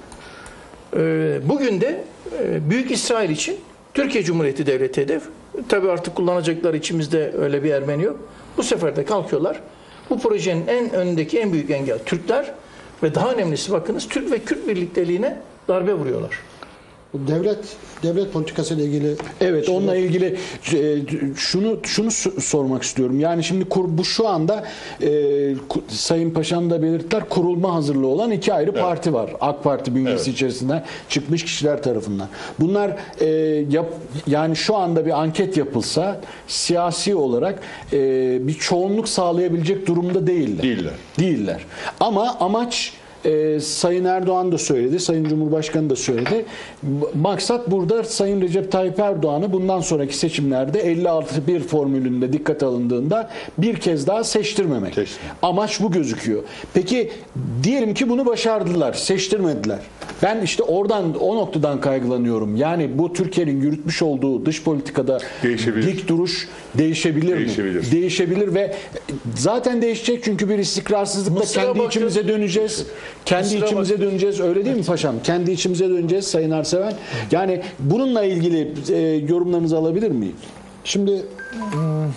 E, bugün de e, Büyük İsrail için Türkiye Cumhuriyeti Devleti hedef. Tabii artık kullanacaklar, içimizde öyle bir Ermeni yok. Bu sefer de kalkıyorlar. Bu projenin en önündeki en büyük engel Türkler ve daha önemlisi bakınız Türk ve Kürt birlikteliğine darbe vuruyorlar. Bu devlet devlet politikası ile ilgili Evet, onunla ilgili e, şunu şunu s- sormak istiyorum. Yani şimdi kur, bu şu anda e, ku- Sayın Paşam da belirttiler, kurulma hazırlığı olan iki ayrı parti var. AK Parti bünyesi Evet. içerisinde çıkmış kişiler tarafından. Bunlar e, yap, yani şu anda bir anket yapılsa siyasi olarak e, bir çoğunluk sağlayabilecek durumda değiller. Değiller. Değiller. Ama amaç, Ee, Sayın Erdoğan da söyledi, Sayın Cumhurbaşkanı da söyledi. B- Maksat burada Sayın Recep Tayyip Erdoğan'ı bundan sonraki seçimlerde elli altı bir formülünde dikkate alındığında bir kez daha seçtirmemek. Seçtirme. Amaç bu gözüküyor. Peki diyelim ki bunu başardılar, seçtirmediler. Ben işte oradan, o noktadan kaygılanıyorum. Yani bu Türkiye'nin yürütmüş olduğu dış politikada Değişebilir. dik duruş değişebilir, Değişebilir. mi? Değişebilir ve zaten değişecek, çünkü bir istikrarsızlıkla Mısır'a kendi bakın. içimize döneceğiz. Kendi Mısır'a içimize döneceğiz. Öyle değil mi paşam? Kendi içimize döneceğiz Sayın Arseven. Yani bununla ilgili e, yorumlarınızı alabilir miyim? Şimdi hmm,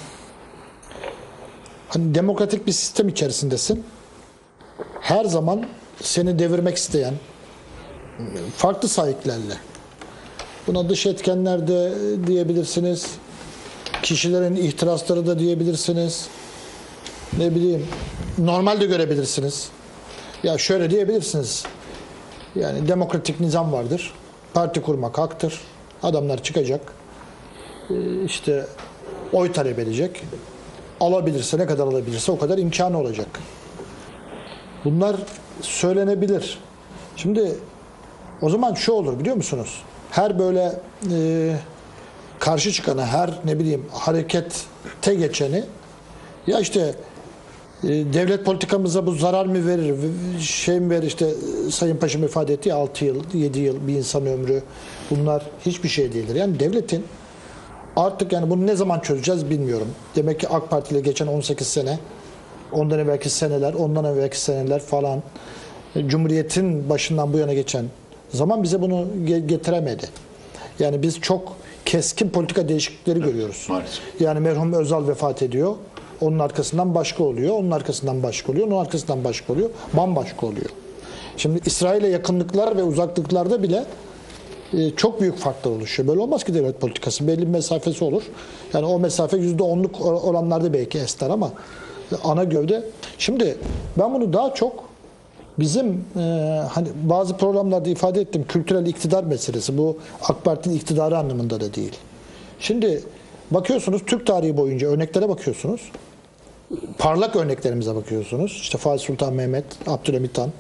hani demokratik bir sistem içerisindesin. Her zaman seni devirmek isteyen farklı sahiplerle. Buna dış etkenler de diyebilirsiniz. Kişilerin ihtirasları da diyebilirsiniz. Ne bileyim, normal de görebilirsiniz. Ya şöyle diyebilirsiniz. Yani demokratik nizam vardır. Parti kurmak haktır. Adamlar çıkacak. Ee, işte oy talep edecek. Alabilirse, ne kadar alabilirse o kadar imkanı olacak. Bunlar söylenebilir. Şimdi o zaman şu olur biliyor musunuz? Her böyle e, karşı çıkanı, her ne bileyim harekete geçeni, ya işte e, devlet politikamıza bu zarar mı verir, şey mi verir, işte Sayın Paşam ifade ettiği altı yıl, yedi yıl bir insan ömrü, bunlar hiçbir şey değildir. Yani devletin artık, yani bunu ne zaman çözeceğiz bilmiyorum. Demek ki AK Parti ile geçen on sekiz sene, ondan evvelki seneler, ondan evvelki seneler falan, Cumhuriyet'in başından bu yana geçen zaman bize bunu ge- getiremedi. Yani biz çok keskin politika değişiklikleri görüyoruz. maalesef. Yani merhum Özal vefat ediyor. Onun arkasından başka oluyor. Onun arkasından başka oluyor. Onun arkasından başka oluyor. Bambaşka oluyor. Şimdi İsrail'e yakınlıklar ve uzaklıklarda bile e, çok büyük farklar oluşuyor. Böyle olmaz ki devlet politikası. Belli bir mesafesi olur. Yani o mesafe yüzde onluk oranlarda belki esner ama ana gövde. Şimdi ben bunu daha çok bizim e, hani bazı programlarda ifade ettim, kültürel iktidar meselesi. Bu AK Parti'nin iktidarı anlamında da değil. Şimdi bakıyorsunuz Türk tarihi boyunca örneklere bakıyorsunuz. Parlak örneklerimize bakıyorsunuz. İşte Fatih Sultan Mehmet, Abdülhamit Han.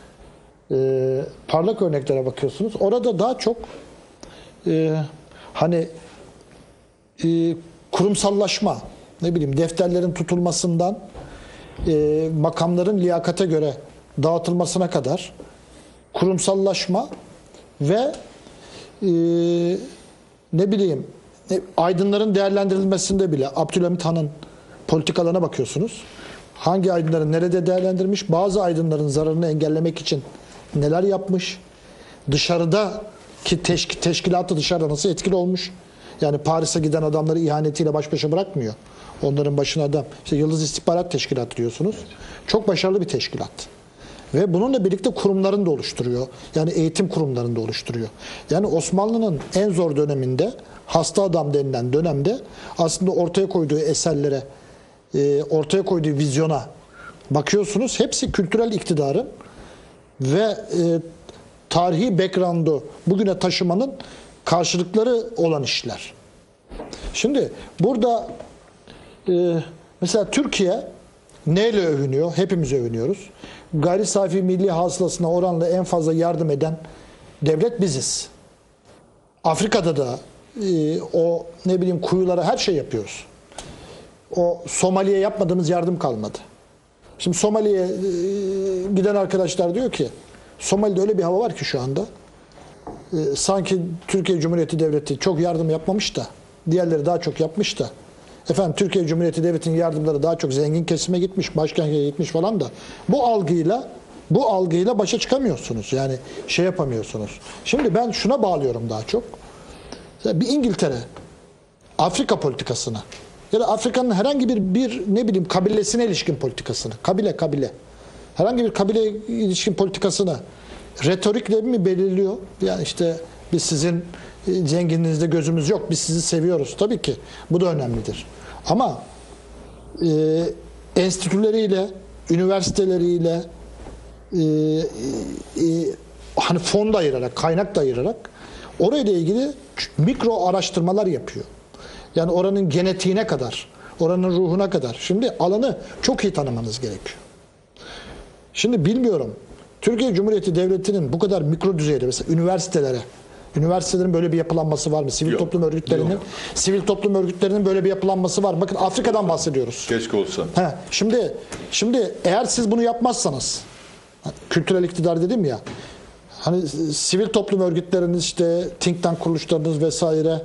E, parlak örneklere bakıyorsunuz. Orada daha çok e, hani e, kurumsallaşma, ne bileyim defterlerin tutulmasından e, makamların liyakate göre dağıtılmasına kadar kurumsallaşma ve e, ne bileyim e, aydınların değerlendirilmesinde bile Abdülhamit Han'ın politikalarına bakıyorsunuz. Hangi aydınların nerede değerlendirmiş, bazı aydınların zararını engellemek için neler yapmış, dışarıdaki teşk teşkilatı dışarıda nasıl etkili olmuş. Yani Paris'e giden adamları ihanetiyle baş başa bırakmıyor. Onların başına adam. İşte Yıldız İstihbarat Teşkilatı diyorsunuz. Çok başarılı bir teşkilat. Ve bununla birlikte kurumlarını da oluşturuyor. Yani eğitim kurumlarını da oluşturuyor. Yani Osmanlı'nın en zor döneminde, hasta adam denilen dönemde aslında ortaya koyduğu eserlere, ortaya koyduğu vizyona bakıyorsunuz. Hepsi kültürel iktidarın ve e, tarihi background'u bugüne taşımanın karşılıkları olan işler. Şimdi burada e, mesela Türkiye neyle övünüyor? Hepimiz övünüyoruz. Gayri safi milli hasılasına oranla en fazla yardım eden devlet biziz. Afrika'da da e, o ne bileyim kuyulara her şey yapıyoruz. O Somali'ye yapmadığımız yardım kalmadı. Şimdi Somali'ye e, giden arkadaşlar diyor ki Somali'de öyle bir hava var ki şu anda e, sanki Türkiye Cumhuriyeti Devleti çok yardım yapmamış da diğerleri daha çok yapmış da efendim Türkiye Cumhuriyeti Devleti'nin yardımları daha çok zengin kesime gitmiş, başkente gitmiş falan da bu algıyla bu algıyla başa çıkamıyorsunuz. Yani şey yapamıyorsunuz. Şimdi ben şuna bağlıyorum daha çok. Bir İngiltere Afrika politikasına ya da Afrika'nın herhangi bir bir ne bileyim kabilesine ilişkin politikasını, kabile kabile herhangi bir kabile ilişkin politikasını retorikle mi belirliyor? Yani işte biz sizin zenginliğinizde gözümüz yok, biz sizi seviyoruz. Tabii ki bu da önemlidir. Ama e, enstitüleriyle, üniversiteleriyle e, e, hani fon da ayırarak, kaynak da ayırarak orayla ilgili mikro araştırmalar yapıyor. Yani oranın genetiğine kadar, oranın ruhuna kadar. Şimdi alanı çok iyi tanımanız gerekiyor. Şimdi bilmiyorum. Türkiye Cumhuriyeti Devleti'nin bu kadar mikro düzeyde mesela üniversitelere, üniversitelerin böyle bir yapılanması var mı? Sivil Yok. toplum örgütlerinin, Yok. sivil toplum örgütlerinin böyle bir yapılanması var mı? Bakın Afrika'dan bahsediyoruz. Keşke olsa. He, şimdi şimdi eğer siz bunu yapmazsanız, kültürel iktidar dedim ya, hani sivil toplum örgütleriniz işte think tank kuruluşlarınız vesaire,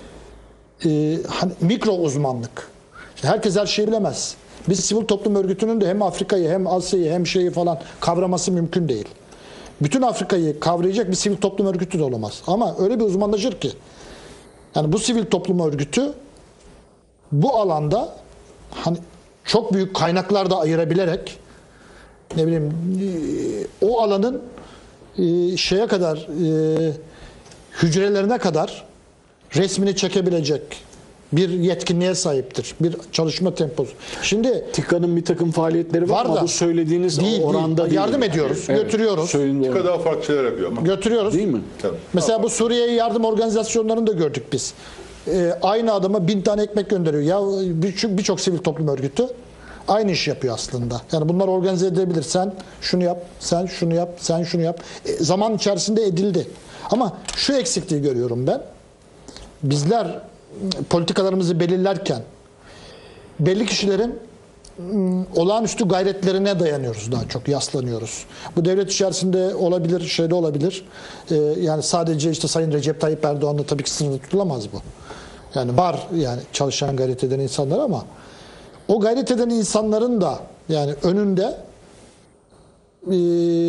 e, hani mikro uzmanlık. İşte herkes her şeyi bilemez. Biz sivil toplum örgütünün de hem Afrika'yı hem Asya'yı hem şeyi falan kavraması mümkün değil. Bütün Afrika'yı kavrayacak bir sivil toplum örgütü de olamaz. Ama öyle bir uzmanlaşır ki yani bu sivil toplum örgütü bu alanda hani çok büyük kaynaklar da ayırabilerek ne bileyim o alanın şeye kadar hücrelerine kadar resmini çekebilecek bir yetkinliğe sahiptir. Bir çalışma temposu. Şimdi TİKA'nın bir takım faaliyetleri var, Var ama da. bu söylediğiniz Değil, oranda değil. değil. Yardım ediyoruz, Evet, götürüyoruz. söylediğiniz Ne oranda. kadar farklı şeyler yapıyor ama. götürüyoruz. Değil mi? Tabii. Mesela bu Suriye'ye yardım organizasyonlarını da gördük biz. Ee, aynı adama bin tane ekmek gönderiyor. Ya birçok birçok sivil toplum örgütü aynı iş yapıyor aslında. Yani bunlar organize edilebilir. Sen şunu yap, sen şunu yap, sen şunu yap. E, zaman içerisinde edildi. Ama şu eksikliği görüyorum ben. Bizler politikalarımızı belirlerken belli kişilerin olağanüstü gayretlerine dayanıyoruz, daha çok yaslanıyoruz. Bu devlet içerisinde olabilir, şeyde olabilir. Ee, yani sadece işte Sayın Recep Tayyip Erdoğan'la tabii ki sınırlı tutulamaz bu. Yani var yani çalışan, gayret eden insanlar ama o gayret eden insanların da yani önünde e,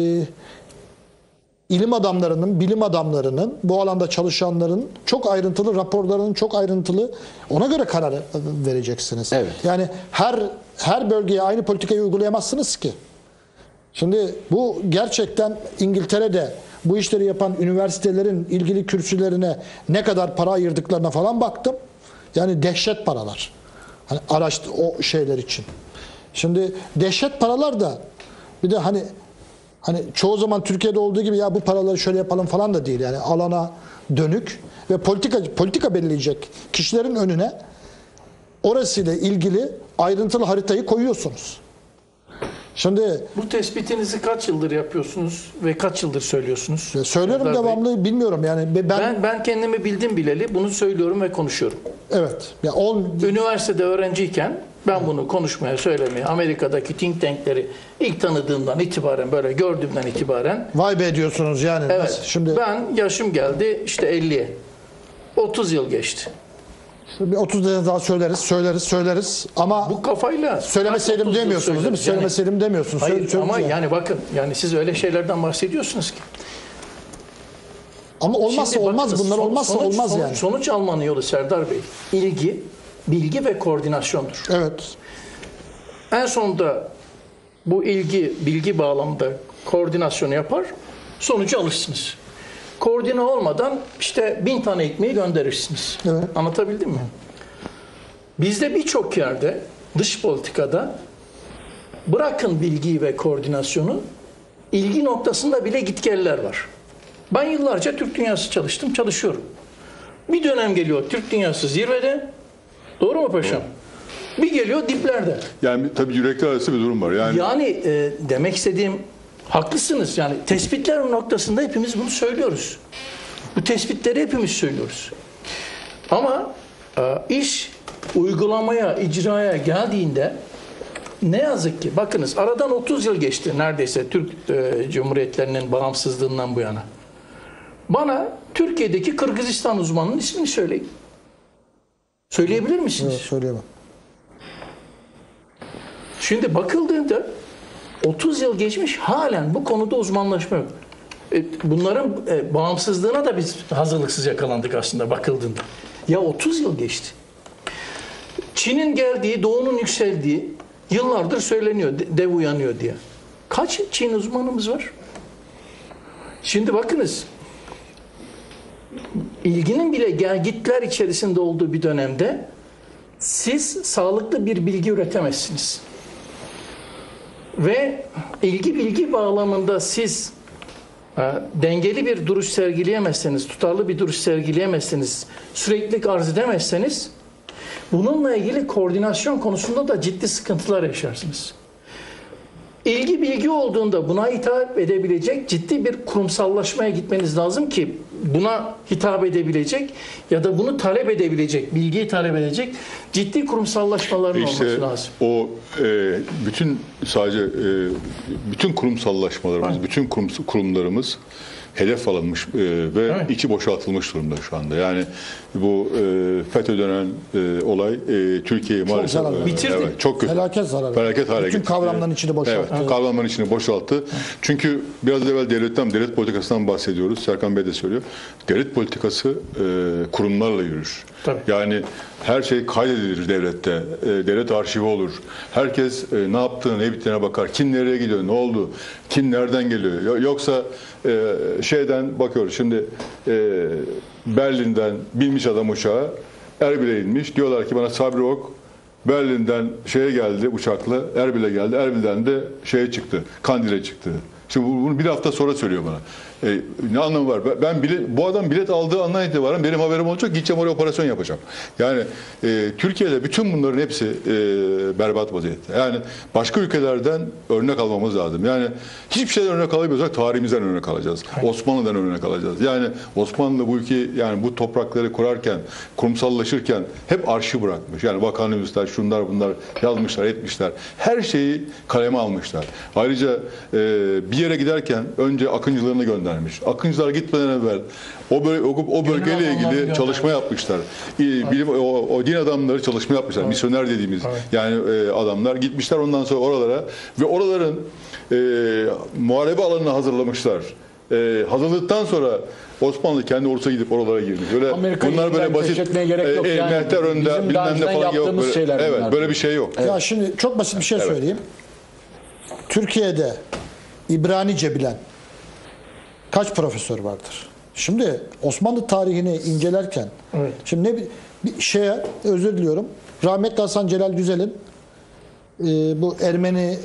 ilim adamlarının, bilim adamlarının, bu alanda çalışanların çok ayrıntılı raporlarının çok ayrıntılı, ona göre karar vereceksiniz. Evet. Yani her her bölgeye aynı politikayı uygulayamazsınız ki. Şimdi bu gerçekten İngiltere'de bu işleri yapan üniversitelerin ilgili kürsülerine ne kadar para ayırdıklarına falan baktım. Yani dehşet paralar. Hani araştır o şeyler için. Şimdi dehşet paralar da bir de hani hani çoğu zaman Türkiye'de olduğu gibi ya bu paraları şöyle yapalım falan da değil. Yani alana dönük ve politika politika belirleyecek kişilerin önüne orasıyla ilgili ayrıntılı haritayı koyuyorsunuz. Şimdi Bu tespitinizi kaç yıldır yapıyorsunuz ve kaç yıldır söylüyorsunuz? söylüyorum Serdar Bey. devamlı bilmiyorum yani ben, Ben ben kendimi bildim bileli bunu söylüyorum ve konuşuyorum. evet ya on Üniversitede öğrenciyken ben bunu konuşmaya, söylemeye, Amerika'daki think tankleri ilk tanıdığımdan itibaren, böyle gördüğümden itibaren, vay be diyorsunuz yani. evet, Nasıl? Şimdi ben yaşım geldi işte elliye. otuz yıl geçti. bir otuz tane daha söyleriz, söyleriz, söyleriz ama Bu kafayla söylemeseydim otuz yıl demiyorsunuz değil mi? söyleriz. Yani- Söylemeseydim demiyorsunuz. Hayır Söyle- söyleriz ama yani. yani bakın, yani siz öyle şeylerden bahsediyorsunuz ki. Ama olmazsa Şimdi olmaz, bakınız, bunlar son- olmazsa sonuç, olmaz sonuç, yani. Sonuç almanın yolu Serdar Bey, ilgi, bilgi ve koordinasyondur. Evet. En sonunda bu ilgi, bilgi bağlamında koordinasyonu yapar, sonucu alırsınız. Koordine olmadan işte bin tane ekmeği gönderirsiniz. Evet. Anlatabildim mi? Bizde birçok yerde dış politikada bırakın bilgiyi ve koordinasyonu, ilgi noktasında bile gitgeller var. Ben yıllarca Türk dünyası çalıştım, çalışıyorum. Bir dönem geliyor Türk dünyası zirvede. Doğru mu paşam? Bir geliyor diplerde. Yani tabii yürekler arası bir durum var. Yani Yani e, demek istediğim, haklısınız. Yani tespitler noktasında hepimiz bunu söylüyoruz. Bu tespitleri hepimiz söylüyoruz. Ama e, iş uygulamaya, icraya geldiğinde ne yazık ki, bakınız aradan otuz yıl geçti neredeyse Türk e, Cumhuriyetlerinin bağımsızlığından bu yana. Bana Türkiye'deki Kırgızistan uzmanının ismini söyleyin. Söyleyebilir misiniz? Evet, söyleyemem. Şimdi bakıldığında otuz yıl geçmiş, halen bu konuda uzmanlaşma yok. E, Bunların e, bağımsızlığına da biz hazırlıksız yakalandık aslında bakıldığında. Ya otuz yıl geçti. Çin'in geldiği, Doğu'nun yükseldiği yıllardır söyleniyor, de- dev uyanıyor diye. Kaç Çin uzmanımız var? Şimdi bakınız, ilginin bile gelgitler içerisinde olduğu bir dönemde siz sağlıklı bir bilgi üretemezsiniz. Ve ilgi bilgi bağlamında siz e, dengeli bir duruş sergileyemezseniz, tutarlı bir duruş sergileyemezseniz, süreklilik arz edemezseniz, bununla ilgili koordinasyon konusunda da ciddi sıkıntılar yaşarsınız. İlgi bilgi olduğunda buna hitap edebilecek ciddi bir kurumsallaşmaya gitmeniz lazım ki buna hitap edebilecek ya da bunu talep edebilecek, bilgiyi talep edecek ciddi kurumsallaşmaların işte olması lazım. o e, bütün sadece e, bütün kurumsallaşmalarımız, Evet. bütün kurum, kurumlarımız hedef alınmış e, ve Evet. içi boşaltılmış durumda şu anda. Yani bu e, FETÖ denen e, olay e, Türkiye'yi maalesef zarar verdi. Bitirdi. Evet, çok kötü. Felaket zarar. Felaket hale Bütün getirdi. kavramların içini boşalttı. Evet, kavramların içini boşalttı. Çünkü biraz evvel devletten, devlet politikasından bahsediyoruz. Serkan Bey de söylüyor. Devlet politikası e, kurumlarla yürür. Tabii. Yani her şey kaydedilir devlette. E, devlet arşivi olur. Herkes e, ne yaptığını, ne bittiğine bakar. Kim nereye gidiyor, ne oldu, kim nereden geliyor. Yo- Yoksa e, şeyden bakıyoruz. Şimdi e, Berlin'den binmiş adam uçağa, Erbil'e inmiş. Diyorlar ki bana Sabri Ok Berlin'den şeye geldi uçakla, Erbil'e geldi. Erbil'den de şeye çıktı, Kandil'e çıktı. Şimdi bunu bir hafta sonra söylüyor bana. E, ne anlamı var? Ben- Ben bilet, bu adam bilet aldığı andan itibaren benim haberim olacak, gideceğim oraya operasyon yapacağım. Yani e, Türkiye'de bütün bunların hepsi e, berbat vaziyette. Yani başka ülkelerden örnek almamız lazım. Yani hiçbir şeyden örnek alamıyorsak tarihimizden örnek alacağız. Osmanlı'dan örnek alacağız. Yani Osmanlı bu ülkeyi, yani bu toprakları kurarken, kurumsallaşırken hep arşiv bırakmış. Yani bakanlıklar, şunlar bunlar yazmışlar, etmişler. Her şeyi kaleme almışlar. Ayrıca e, bir yere giderken önce akıncılarını göndermiş. Akıncılar gitmeden evvel o, böl o, o bölgeyle adamlarını ilgili göndermiş. çalışma yapmışlar. E, Bilim, o, o din adamları çalışma yapmışlar. Misyoner dediğimiz yani e, adamlar gitmişler ondan sonra oralara ve oraların e, muharebe alanını hazırlamışlar. E, hazırladıktan sonra Osmanlı kendi ordusu gidip oralara girmiş. Öyle Amerika'yı bunlar böyle illa basit keşfetmeye gerek yok e, yani. mehter önde Bizim daha bilmem ne önceden falan yok. yaptığımız Böyle, şeyler evet, bunlar. böyle bir şey yok. Ya şimdi çok basit bir şey söyleyeyim. Türkiye'de İbranice bilen kaç profesör vardır? Şimdi Osmanlı tarihini incelerken, Evet. şimdi ne bir, bir şeye özür diliyorum. Rahmetli Hasan Celal Güzel'in e, bu Ermeni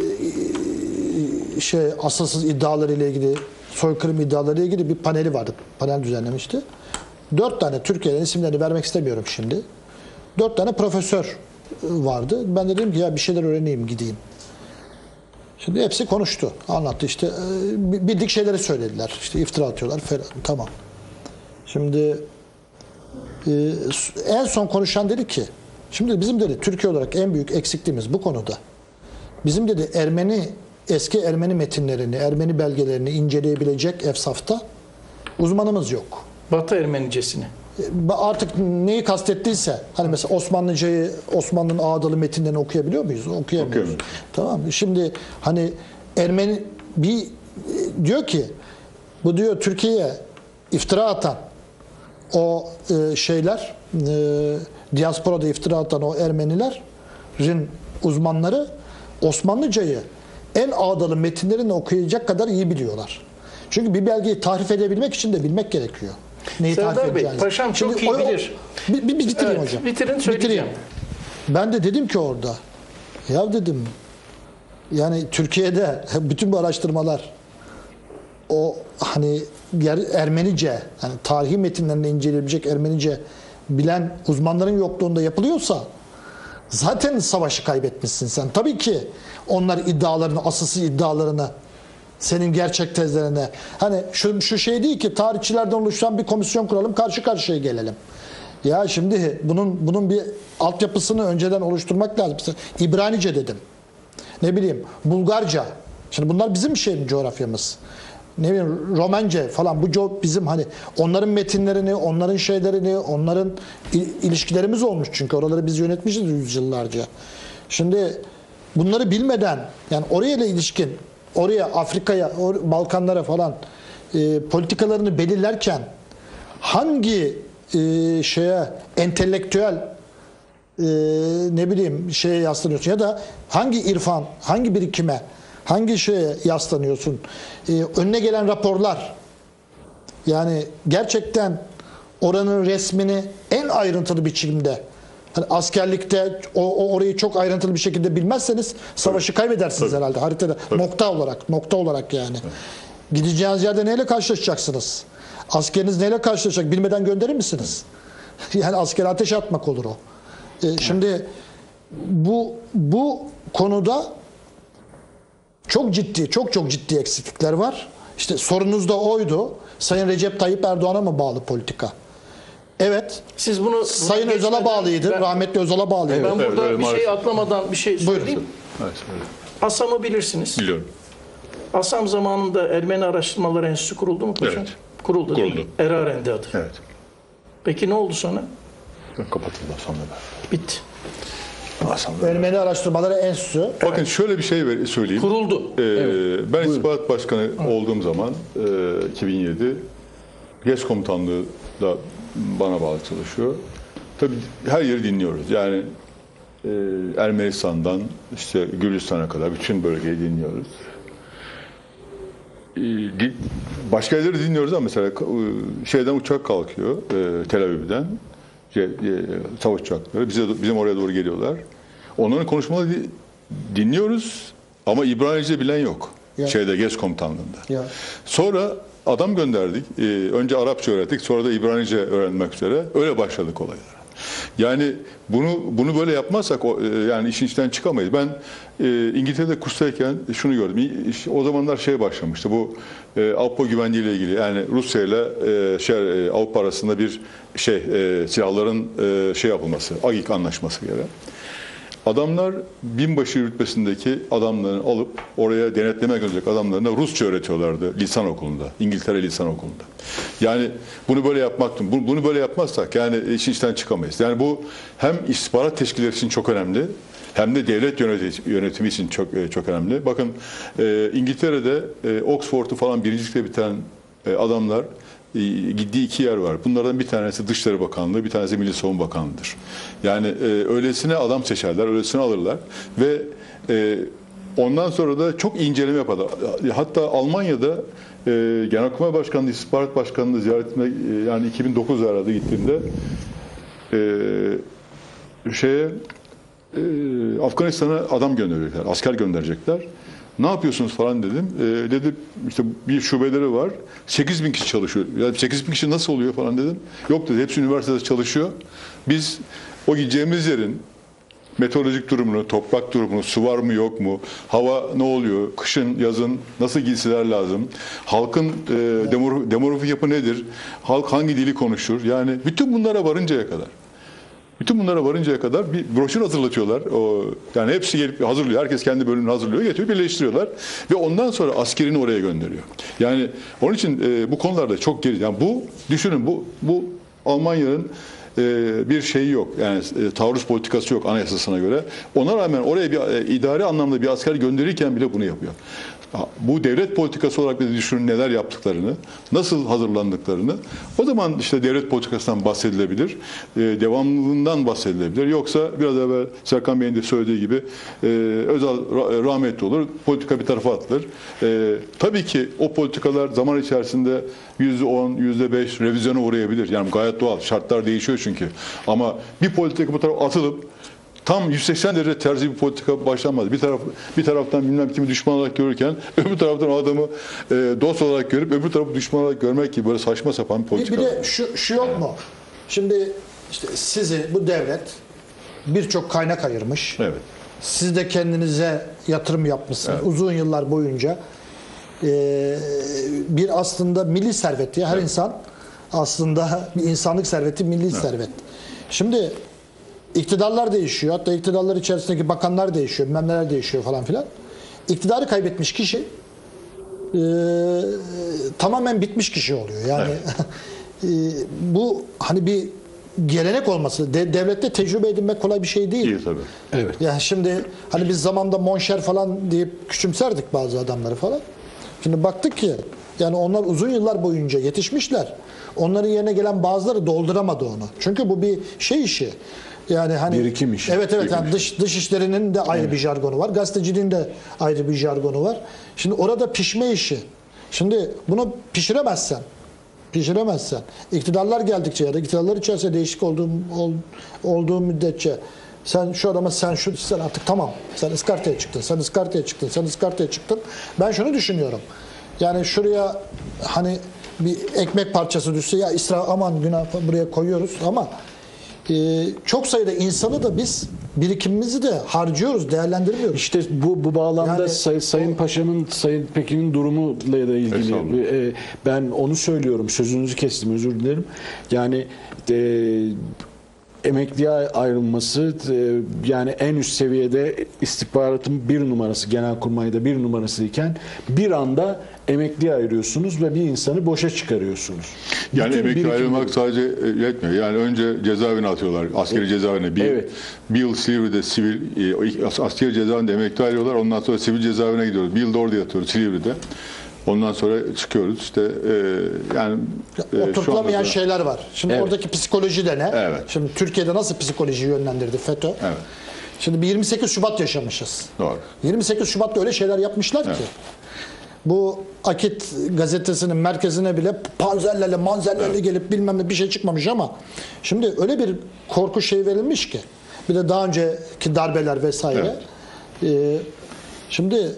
e, şey asılsız iddiaları ile ilgili, soykırım iddiaları ile ilgili bir paneli vardı. Panel düzenlemişti. Dört tane Türkiye'den isimlerini vermek istemiyorum şimdi. Dört tane profesör vardı. Ben de dedim ki ya bir şeyler öğreneyim gideyim. Şimdi hepsi konuştu. Anlattı işte. e, Bildik şeyleri söylediler. İşte iftira atıyorlar falan. Tamam. Şimdi e, en son konuşan dedi ki şimdi bizim dedi Türkiye olarak en büyük eksikliğimiz bu konuda. Bizim dedi Ermeni eski Ermeni metinlerini, Ermeni belgelerini inceleyebilecek efsafta uzmanımız yok. Batı Ermenicesini. Artık neyi kastettiyse hani mesela Osmanlıcayı, Osmanlı'nın ağdalı metinlerini okuyabiliyor muyuz? Okuyamıyoruz. Okuyamıyoruz. Tamam mı? Şimdi hani Ermeni bir diyor ki bu diyor Türkiye'ye iftira atan o e, şeyler e, diasporada iftira atan o Ermenilerin uzmanları Osmanlıcayı en ağdalı metinlerini okuyacak kadar iyi biliyorlar. Çünkü bir belgeyi tahrif edebilmek için de bilmek gerekiyor. Neyi Serdar tahrif Bey, edeceğinizi. paşam çok Şimdi iyi o- o- bilir. Bir, bir, bir bitireyim Evet, hocam. bitirin, söyleyeceğim. Ben de dedim ki orada ya dedim yani Türkiye'de bütün bu araştırmalar o hani yer- Ermenice yani tarihi metinlerini inceleyebilecek Ermenice bilen uzmanların yokluğunda yapılıyorsa zaten savaşı kaybetmişsin sen. Tabii ki onlar iddialarını, asılsız iddialarını senin gerçek tezlerine hani şu, şu şey değil ki tarihçilerden oluşan bir komisyon kuralım karşı karşıya gelelim. Ya şimdi bunun bunun bir altyapısını önceden oluşturmak lazım. Mesela İbranice dedim. Ne bileyim Bulgarca. Şimdi bunlar bizim şey mi coğrafyamız? Ne bileyim Romence falan bu co- bizim hani onların metinlerini, onların şeylerini, onların il- ilişkilerimiz olmuş çünkü oraları biz yönetmişiz yüzyıllarca. Şimdi bunları bilmeden yani oraya ile ilişkin oraya Afrika'ya, or- Balkanlara falan e, politikalarını belirlerken hangi e, şeye entelektüel e, ne bileyim şeye yaslanıyorsun ya da hangi irfan, hangi birikime, hangi şeye yaslanıyorsun? E, önüne gelen raporlar yani gerçekten oranın resmini en ayrıntılı biçimde hani askerlikte o, o orayı çok ayrıntılı bir şekilde bilmezseniz savaşı kaybedersiniz Tabii. herhalde haritada nokta olarak nokta olarak yani. Gideceğiniz yerde neyle karşılaşacaksınız? Askeriniz neyle karşılaşacak? Bilmeden gönderir misiniz? Yani askere ateş atmak olur o. E, şimdi bu bu konuda çok ciddi, çok çok ciddi eksiklikler var. İşte sorunuz da oydu. Sayın Recep Tayyip Erdoğan'a mı bağlı politika? Evet. Siz bunu Sayın buna Özal'a geçmeden- bağlıydı. Ben, Rahmetli Özal'a bağlıydı. ben Evet, burada öyle bir şey maalesef. atlamadan bir şey Buyurun. söyleyeyim. Evet, evet. ASAM'ı bilirsiniz. Biliyorum. ASAM zamanında Ermeni Araştırmaları Enstitüsü kuruldu mu paşam? Evet. Kuruldu, değil mi? Kuruldu. Erarendi adı. Evet. Peki ne oldu sonra? Kapatıldı sonra. Bitti. Ermeni Araştırmaları Enstitüsü. Bakın şöyle bir şey ver- söyleyeyim. Kuruldu. Ee, ben istihbarat başkanı olduğum zaman e, iki bin yedi GES komutanlığı da bana bağlı çalışıyor. Tabii her yeri dinliyoruz. Yani e, Ermenistan'dan işte Gürcistan'a kadar bütün bölgeyi dinliyoruz. E, di- başka yerleri dinliyoruz ama mesela e, şeyden uçak kalkıyor e, Tel Aviv'den. Şey, e, savaş uçakları bize bizim oraya doğru geliyorlar. Onların konuşmaları di- dinliyoruz ama İbranice bilen yok. Ya. Şeyde GES komutanlığında. Ya. Sonra adam gönderdik. Ee, önce Arapça öğrettik, sonra da İbranice öğrenmek üzere. Öyle başladık olaylara. Yani bunu bunu böyle yapmazsak o, e, yani işin içinden çıkamayız. Ben e, İngiltere'de kurstayken şunu gördüm. İ- O zamanlar şey başlamıştı. Bu e, Avrupa güvenliği ile ilgili yani Rusya ile e, şey e, Avrupa arasında bir şey e, silahların e, şey yapılması, AGİK anlaşması göre. Adamlar binbaşı rütbesindeki adamları alıp oraya denetleme gönderecek adamlarına Rusça öğretiyorlardı lisan okulunda, İngiltere lisan okulunda. Yani bunu böyle yapmak, bunu bunu böyle yapmazsak yani işin içinden çıkamayız. Yani bu hem istihbarat teşkilatları için çok önemli, hem de devlet yöneti- yönetimi için çok çok önemli. Bakın e, İngiltere'de e, Oxford'u falan birincilikle biten e, adamlar e, gittiği iki yer var. Bunlardan bir tanesi Dışişleri Bakanlığı, bir tanesi Milli Savunma Bakanlığı'dır. Yani e, öylesine adam seçerler, öylesine alırlar ve e, Ondan sonra da çok inceleme yaparlar. Hatta Almanya'da e, Genelkurmay Başkanlığı, İstihbarat Başkanlığı ziyaretine e, yani iki bin dokuz herhalde gittiğimde e, şeye e, Afganistan'a adam gönderecekler, asker gönderecekler. Ne yapıyorsunuz falan dedim. E, dedi işte bir şubeleri var. sekiz bin kişi çalışıyor. Yani sekiz bin kişi nasıl oluyor falan dedim. Yok dedi, hepsi üniversitede çalışıyor. Biz o gideceğimiz yerin meteorolojik durumunu, toprak durumunu, su var mı yok mu, hava ne oluyor, kışın, yazın nasıl giysiler lazım, halkın e, demor, demografik yapı nedir, halk hangi dili konuşur, yani bütün bunlara varıncaya kadar. Bütün bunlara varıncaya kadar bir broşür hazırlatıyorlar. O, yani hepsi gelip hazırlıyor. Herkes kendi bölümünü hazırlıyor, getiriyor, birleştiriyorlar. Ve ondan sonra askerini oraya gönderiyor. Yani onun için e, bu konularda çok geri. Yani bu, düşünün bu, bu Almanya'nın bir şeyi yok. Yani taarruz politikası yok anayasasına göre. Ona rağmen oraya bir idari anlamda bir asker gönderirken bile bunu yapıyor. Bu devlet politikası olarak bir düşünün neler yaptıklarını, nasıl hazırlandıklarını. O zaman işte devlet politikasından bahsedilebilir, devamlılığından bahsedilebilir. Yoksa biraz evvel Serkan Bey'in de söylediği gibi Özal rahmetli olur, politika bir tarafa atılır. Tabii ki o politikalar zaman içerisinde yüzde on, yüzde beş revizyona uğrayabilir. Yani gayet doğal. Şartlar değişiyor çünkü. Ama bir politika bu tarafa atılıp tam yüz seksen derece terzi bir politika başlanmaz. Bir taraf bir taraftan bilmem kimi düşman olarak görürken öbür taraftan o adamı e, dost olarak görüp öbür tarafı düşman olarak görmek gibi böyle saçma sapan bir politika. Bir, bir de şu, şu yok mu? Şimdi işte sizi bu devlet birçok kaynak ayırmış. Evet. Siz de kendinize yatırım yapmışsınız. Evet. Uzun yıllar boyunca e, bir aslında milli servet ya her evet. insan aslında bir insanlık serveti milli evet. servet. Şimdi iktidarlar değişiyor. Hatta iktidarlar içerisindeki bakanlar değişiyor. Bilmem neler değişiyor falan filan. İktidarı kaybetmiş kişi e, tamamen bitmiş kişi oluyor. Yani evet. e, bu hani bir gelenek olması. De, devlette tecrübe edinmek kolay bir şey değil. Değil tabii. Evet. Yani şimdi hani biz zamanda monşer falan deyip küçümserdik bazı adamları falan. Şimdi baktık ki yani onlar uzun yıllar boyunca yetişmişler. Onların yerine gelen bazıları dolduramadı onu. Çünkü bu bir şey işi. Yani hani birikim işi. Evet evet Birikim yani dış dış işlerinin de ayrı evet. bir jargonu var. Gazeteciliğin de ayrı bir jargonu var. Şimdi orada pişme işi. Şimdi bunu pişiremezsen pişiremezsen iktidarlar geldikçe ya da iktidarlar içerisinde değişik olduğu ol, olduğu müddetçe sen şu adama sen şu sen artık tamam. Sen ıskartaya çıktın. Sen ıskartaya çıktın. Sen ıskartaya çıktın. Ben şunu düşünüyorum. Yani şuraya hani bir ekmek parçası düşse ya İsrail aman günah buraya koyuyoruz ama e, çok sayıda insanı da biz birikimimizi de harcıyoruz, değerlendirmiyoruz. İşte bu bu bağlamda Yani, Say, Sayın o, Paşa'nın, Sayın Pekin'in durumuyla da ilgili e, ben onu söylüyorum. Sözünüzü kestim, özür dilerim. Yani e, emekliye ayrılması e, yani en üst seviyede istihbaratın bir numarası, Genelkurmay'da bir numarası iken bir anda emekliye ayırıyorsunuz ve bir insanı boşa çıkarıyorsunuz. Yani Bütün emekli ayrılmak bu. sadece yetmiyor. Yani önce cezaevine atıyorlar. Askeri evet. cezaevine. Bir, evet. bir yıl Silivri'de sivil, askeri cezaevinde emekli ayrılıyorlar. Ondan sonra sivil cezaevine gidiyoruz. Bir yılda orada yatıyoruz Silivri'de. Ondan sonra çıkıyoruz. İşte e, yani e, oturtulamayan şeyler var. Şimdi evet. oradaki psikoloji de ne? Evet. Şimdi Türkiye'de nasıl psikolojiyi yönlendirdi FETÖ? Evet. Şimdi bir yirmi sekiz Şubat yaşamışız. Doğru. yirmi sekiz Şubat'ta öyle şeyler yapmışlar evet. ki. Bu Akit gazetesinin merkezine bile panzerlerle, manzerlerle evet. gelip bilmem ne bir şey çıkmamış ama şimdi öyle bir korku şey verilmiş ki. Bir de daha önceki darbeler vesaire. Evet. Ee, şimdi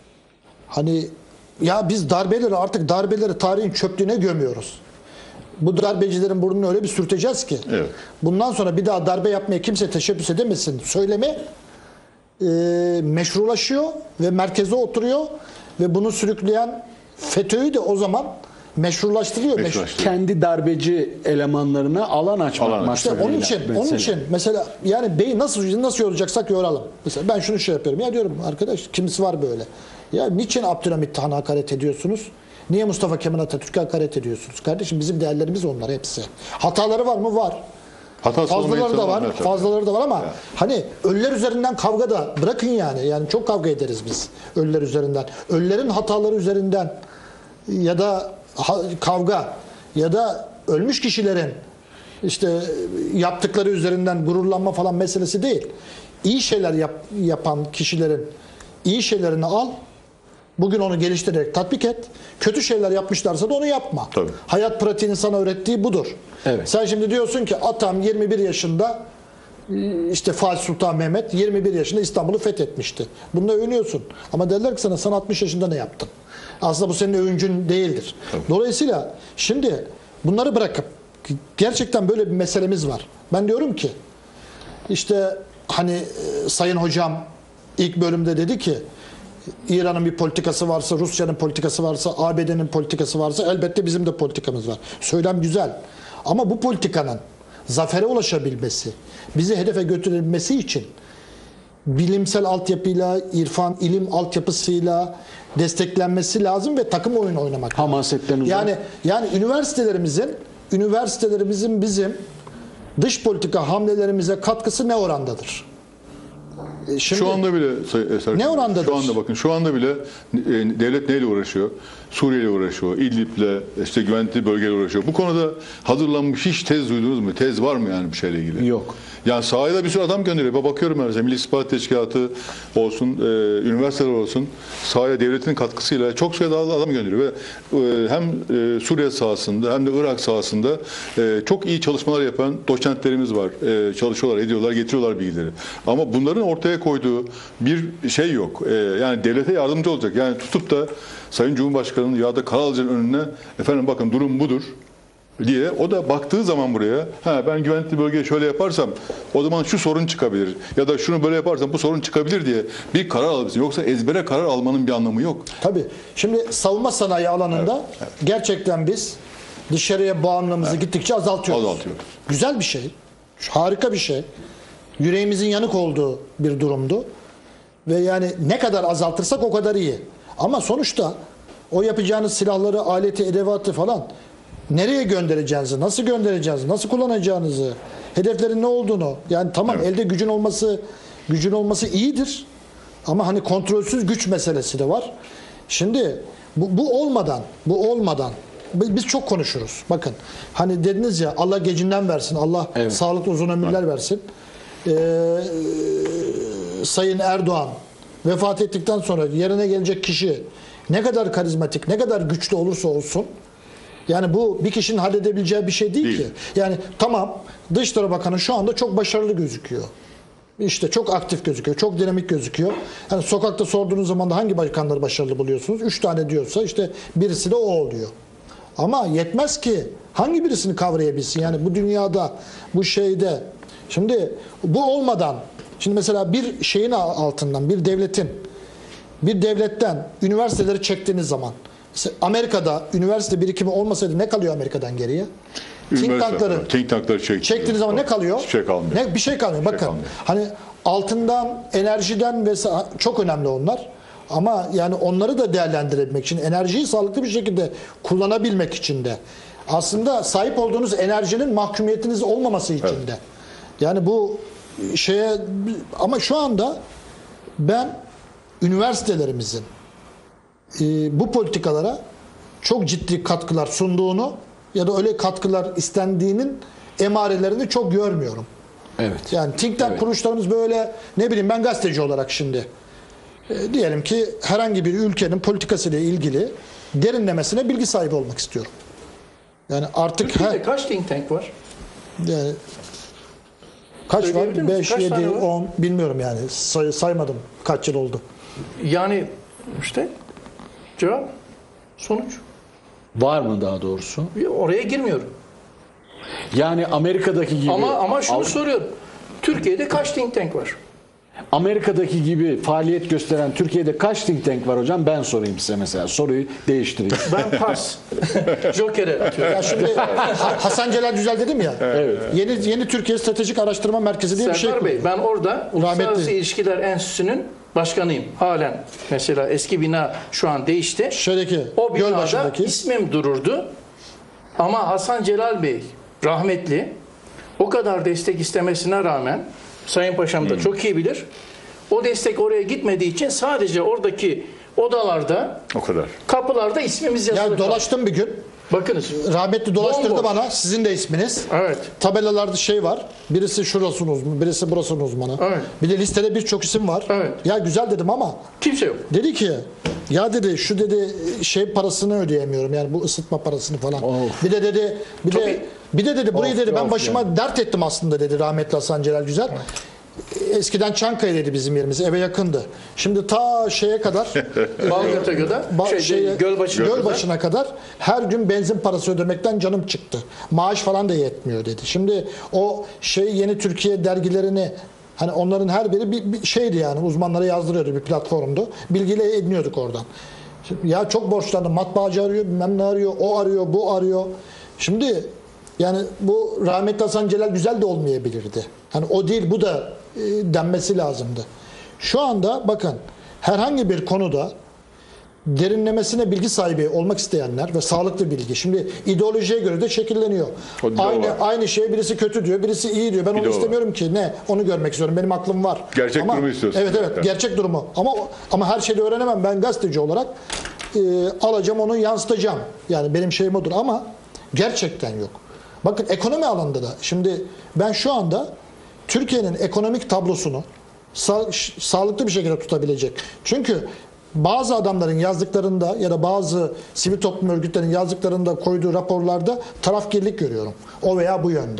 hani ya biz darbeleri artık darbeleri tarihin çöplüğüne gömüyoruz. Bu darbecilerin burnunu öyle bir sürteceğiz ki. Evet. Bundan sonra bir daha darbe yapmaya kimse teşebbüs edemesin. Söyleme e, meşrulaşıyor ve merkeze oturuyor ve bunu sürükleyen FETÖ'yü de o zaman meşrulaştırıyor. Meşrulaştırıyor. Kendi darbeci elemanlarına alan açmak. Alan. İşte onun için, mesela. onun için mesela yani beyi nasıl nasıl yoracaksak yoralım. Mesela ben şunu şey yapıyorum. Ya diyorum arkadaş kimisi var böyle. Ya niçin Abdülhamit Han'a hakaret ediyorsunuz? Niye Mustafa Kemal Atatürk'e hakaret ediyorsunuz? Kardeşim bizim değerlerimiz onlar hepsi. Hataları var mı? Var. Hatası fazlaları da var. Tabii. Fazlaları da var ama yani. hani ölüler üzerinden kavga da bırakın yani. Yani çok kavga ederiz biz ölüler üzerinden. Ölülerin hataları üzerinden ya da ha, kavga ya da ölmüş kişilerin işte yaptıkları üzerinden gururlanma falan meselesi değil. İyi şeyler yap, yapan kişilerin İyi şeylerini al. Bugün onu geliştirerek tatbik et. Kötü şeyler yapmışlarsa da onu yapma. Tabii. Hayat pratiğinin sana öğrettiği budur. Evet. Sen şimdi diyorsun ki atam yirmi bir yaşında işte Fatih Sultan Mehmet yirmi bir yaşında İstanbul'u fethetmişti. Bununla övünüyorsun. Ama derler ki sana sen altmış yaşında ne yaptın? Aslında bu senin övüncün değildir. Tabii. Dolayısıyla şimdi bunları bırakıp gerçekten böyle bir meselemiz var. Ben diyorum ki işte hani e, Sayın Hocam ilk bölümde dedi ki İran'ın bir politikası varsa, Rusya'nın politikası varsa, A B D'nin politikası varsa elbette bizim de politikamız var. Söylem güzel. Ama bu politikanın zafere ulaşabilmesi, bizi hedefe götürebilmesi için bilimsel altyapıyla, irfan, ilim altyapısıyla desteklenmesi lazım ve takım oyunu oynamak lazım. Hamasetten uzak. Yani yani üniversitelerimizin üniversitelerimizin bizim dış politika hamlelerimize katkısı ne orandadır? E, Şimdi, Şu anda bile Say- Eser, Ne orandadır? Şu anda bakın şu anda bile e, devlet neyle uğraşıyor? Suriye ile uğraşıyor, İdlib'le, işte güvenli bölgeyle uğraşıyor. Bu konuda hazırlanmış hiç tez duydunuz mu? Tez var mı yani bir şeyle ilgili? Yok. Yani sahaya da bir sürü adam gönderiyor. Ben bakıyorum mesela Milli İstihbarat Teşkilatı olsun, e, üniversiteler olsun, sahaya devletin katkısıyla çok sayıda adam gönderiyor ve e, hem e, Suriye sahasında hem de Irak sahasında e, çok iyi çalışmalar yapan doçentlerimiz var. E, çalışıyorlar, ediyorlar, getiriyorlar bilgileri. Ama bunların ortaya koyduğu bir şey yok. E, yani devlete yardımcı olacak. Yani tutup da Sayın Cumhurbaşkanı'nın ya da Karahalcı'nın önüne efendim bakın durum budur diye o da baktığı zaman buraya ha ben güvenli bölgeye şöyle yaparsam o zaman şu sorun çıkabilir ya da şunu böyle yaparsam bu sorun çıkabilir diye bir karar alırsın. Yoksa ezbere karar almanın bir anlamı yok. tabii. Şimdi savunma sanayi alanında gerçekten biz dışarıya bağımlılığımızı gittikçe azaltıyoruz. Azaltıyoruz. Güzel bir şey. Harika bir şey. Yüreğimizin yanık olduğu bir durumdu. Ve yani ne kadar azaltırsak o kadar iyi. Ama sonuçta o yapacağınız silahları, aleti, edevatı falan nereye göndereceğinizi, nasıl göndereceğinizi, nasıl kullanacağınızı, hedeflerin ne olduğunu, yani tamam Evet. elde gücün olması gücün olması iyidir. Ama hani kontrolsüz güç meselesi de var. Şimdi bu, bu olmadan, bu olmadan bi- biz çok konuşuruz. Bakın hani dediniz ya Allah gecinden versin, Allah Evet. sağlıklı uzun ömürler versin. Ee, Sayın Erdoğan vefat ettikten sonra yerine gelecek kişi ne kadar karizmatik, ne kadar güçlü olursa olsun yani bu bir kişinin halledebileceği bir şey değil, Değil. ki. Yani tamam Dışişleri Bakanı şu anda çok başarılı gözüküyor. İşte çok aktif gözüküyor, çok dinamik gözüküyor. Yani sokakta sorduğunuz zaman da hangi bakanları başarılı buluyorsunuz? Üç tane diyorsa işte birisi de o oluyor. Ama yetmez ki hangi birisini kavrayabilsin? Yani bu dünyada, bu şeyde. Şimdi bu olmadan, şimdi mesela bir şeyin altından, bir devletin, bir devletten üniversiteleri çektiğiniz zaman, mesela Amerika'da üniversite birikimi olmasaydı ne kalıyor Amerika'dan geriye? Think tankları Think tankları çek, çektiğiniz zaman ne kalıyor? Hiçbir şey kalmıyor. Ne, bir şey kalmıyor. Bakın kalmıyor. hani altından, enerjiden vesaire çok önemli onlar. Ama yani onları da değerlendirebilmek için, enerjiyi sağlıklı bir şekilde kullanabilmek için de aslında sahip olduğunuz enerjinin mahkumiyetiniz olmaması için Evet. de. Yani bu şeye ama şu anda ben üniversitelerimizin e, bu politikalara çok ciddi katkılar sunduğunu ya da öyle katkılar istendiğinin emarelerini çok görmüyorum. Evet. Yani think tank Evet. kuruluşlarımız böyle ne bileyim ben gazeteci olarak şimdi e, diyelim ki herhangi bir ülkenin politikasıyla ilgili derinlemesine bilgi sahibi olmak istiyorum. Yani artık Türkiye'de her, kaç think tank var? yani kaç Söyleyebilir var? misin? beş, Kaç yedi, tane var? on bilmiyorum yani Say- saymadım kaç yıl oldu. Yani işte cevap, sonuç. Var mı daha doğrusu? Oraya girmiyorum. Yani Amerika'daki gibi Ama ama şunu Av- soruyorum. Türkiye'de kaç think tank var? Amerika'daki gibi faaliyet gösteren Türkiye'de kaç think tank var hocam? Ben sorayım size mesela. Soruyu değiştireyim. Ben pas. Joker'e atıyorum. Ya şimdi Ha- Hasan Celal Güzel dedim ya. Evet. Yeni yeni Türkiye Stratejik Araştırma Merkezi diye bir şey Serdar Bey, kurdu. ben orada Uluslararası Rahmetli. İlişkiler Enstitüsü'nün başkanıyım. Halen mesela eski bina şu an değişti. Şeydeki O binada Gölbaşı'ndaki ismim dururdu. Ama Hasan Celal Bey rahmetli o kadar destek istemesine rağmen Sayın Paşam da çok iyi bilir. O destek oraya gitmediği için sadece oradaki odalarda, O kadar. kapılarda ismimiz yazılı. Yani dolaştım bir gün. Bakınız. Rahmetli dolaştırdı Bomboş. bana. Sizin de isminiz. Evet. Tabelalarda şey var. Birisi şurasının uzmanı, birisi burasının uzmanı. Evet. Bir de listede birçok isim var. Evet. Ya güzel dedim ama Kimse yok. dedi ki ya dedi şu dedi şey parasını ödeyemiyorum yani bu ısıtma parasını falan. Of. Bir de dedi bir de Tabii. bir de dedi burayı Of, dedi ben of başıma dert ettim aslında dedi rahmetli Hasan Celal Güzel. Eskiden Çankaya'daydı bizim yerimiz. Eve yakındı. Şimdi ta şeye kadar Balgat'a kadar, Ba- şey, şeye, Gölbaşı'na kadar. Gölbaşı'na kadar her gün benzin parası ödemekten canım çıktı. Maaş falan da yetmiyor dedi. Şimdi o şey Yeni Türkiye dergilerini hani onların her biri bir, bir şeydi yani uzmanlara yazdırıyordu bir platformdu. Bilgiyle ediniyorduk oradan. Şimdi, ya çok borçlandım. Matbaacı arıyor, bilmem ne arıyor, o arıyor, bu arıyor. Şimdi yani bu rahmetli Hasan Celal Güzel de olmayabilirdi. Hani o değil bu da e, denmesi lazımdı. Şu anda bakın herhangi bir konuda derinlemesine bilgi sahibi olmak isteyenler ve sağlıklı bilgi. Şimdi ideolojiye göre de şekilleniyor. O bir de o Aynı var. aynı şeye birisi kötü diyor, birisi iyi diyor. Ben Bir onu de o var. istemiyorum ki. Ne? Onu görmek istiyorum. Benim aklım var. Gerçek Ama- durumu istiyorsun. Evet evet, Evet. gerçek durumu. Ama ama her şeyi de öğrenemem. Ben gazeteci olarak e, alacağım onu yansıtacağım. Yani benim şeyim odur ama gerçekten yok. Bakın ekonomi alanında da şimdi ben şu anda Türkiye'nin ekonomik tablosunu sa- sağlıklı bir şekilde tutabilecek. Çünkü bazı adamların yazdıklarında ya da bazı sivil toplum örgütlerinin yazdıklarında koyduğu raporlarda tarafgirlik görüyorum. O veya bu yönde.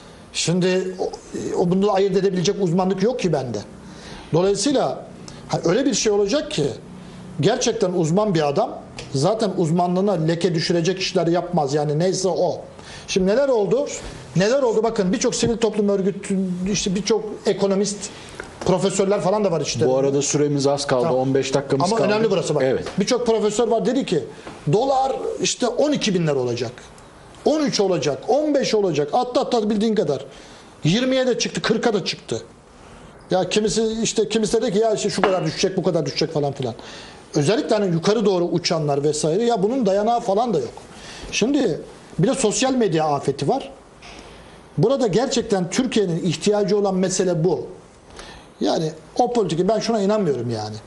Şimdi o, o bunu ayırt edebilecek uzmanlık yok ki bende. Dolayısıyla ha, öyle bir şey olacak ki gerçekten uzman bir adam zaten uzmanlığına leke düşürecek işler yapmaz. Yani neyse o. Şimdi neler oldu? Neler oldu? Bakın birçok sivil toplum örgütü, işte birçok ekonomist, profesörler falan da var işte. Bu arada süremiz az kaldı. Tamam. on beş dakikamız Ama kaldı. önemli burası bak. Evet. Birçok profesör var dedi ki dolar işte on iki bin lira olacak. on üç olacak, on beş olacak. Atla atla bildiğin kadar. yirmiye de çıktı, kırka da çıktı. Ya kimisi işte kimisi dedi ki ya işte şu kadar düşecek, bu kadar düşecek falan filan. Özellikle hani yukarı doğru uçanlar vesaire ya bunun dayanağı falan da yok. Şimdi bir de sosyal medya afeti var. Burada gerçekten Türkiye'nin ihtiyacı olan mesele bu. Yani o politika ben şuna inanmıyorum yani.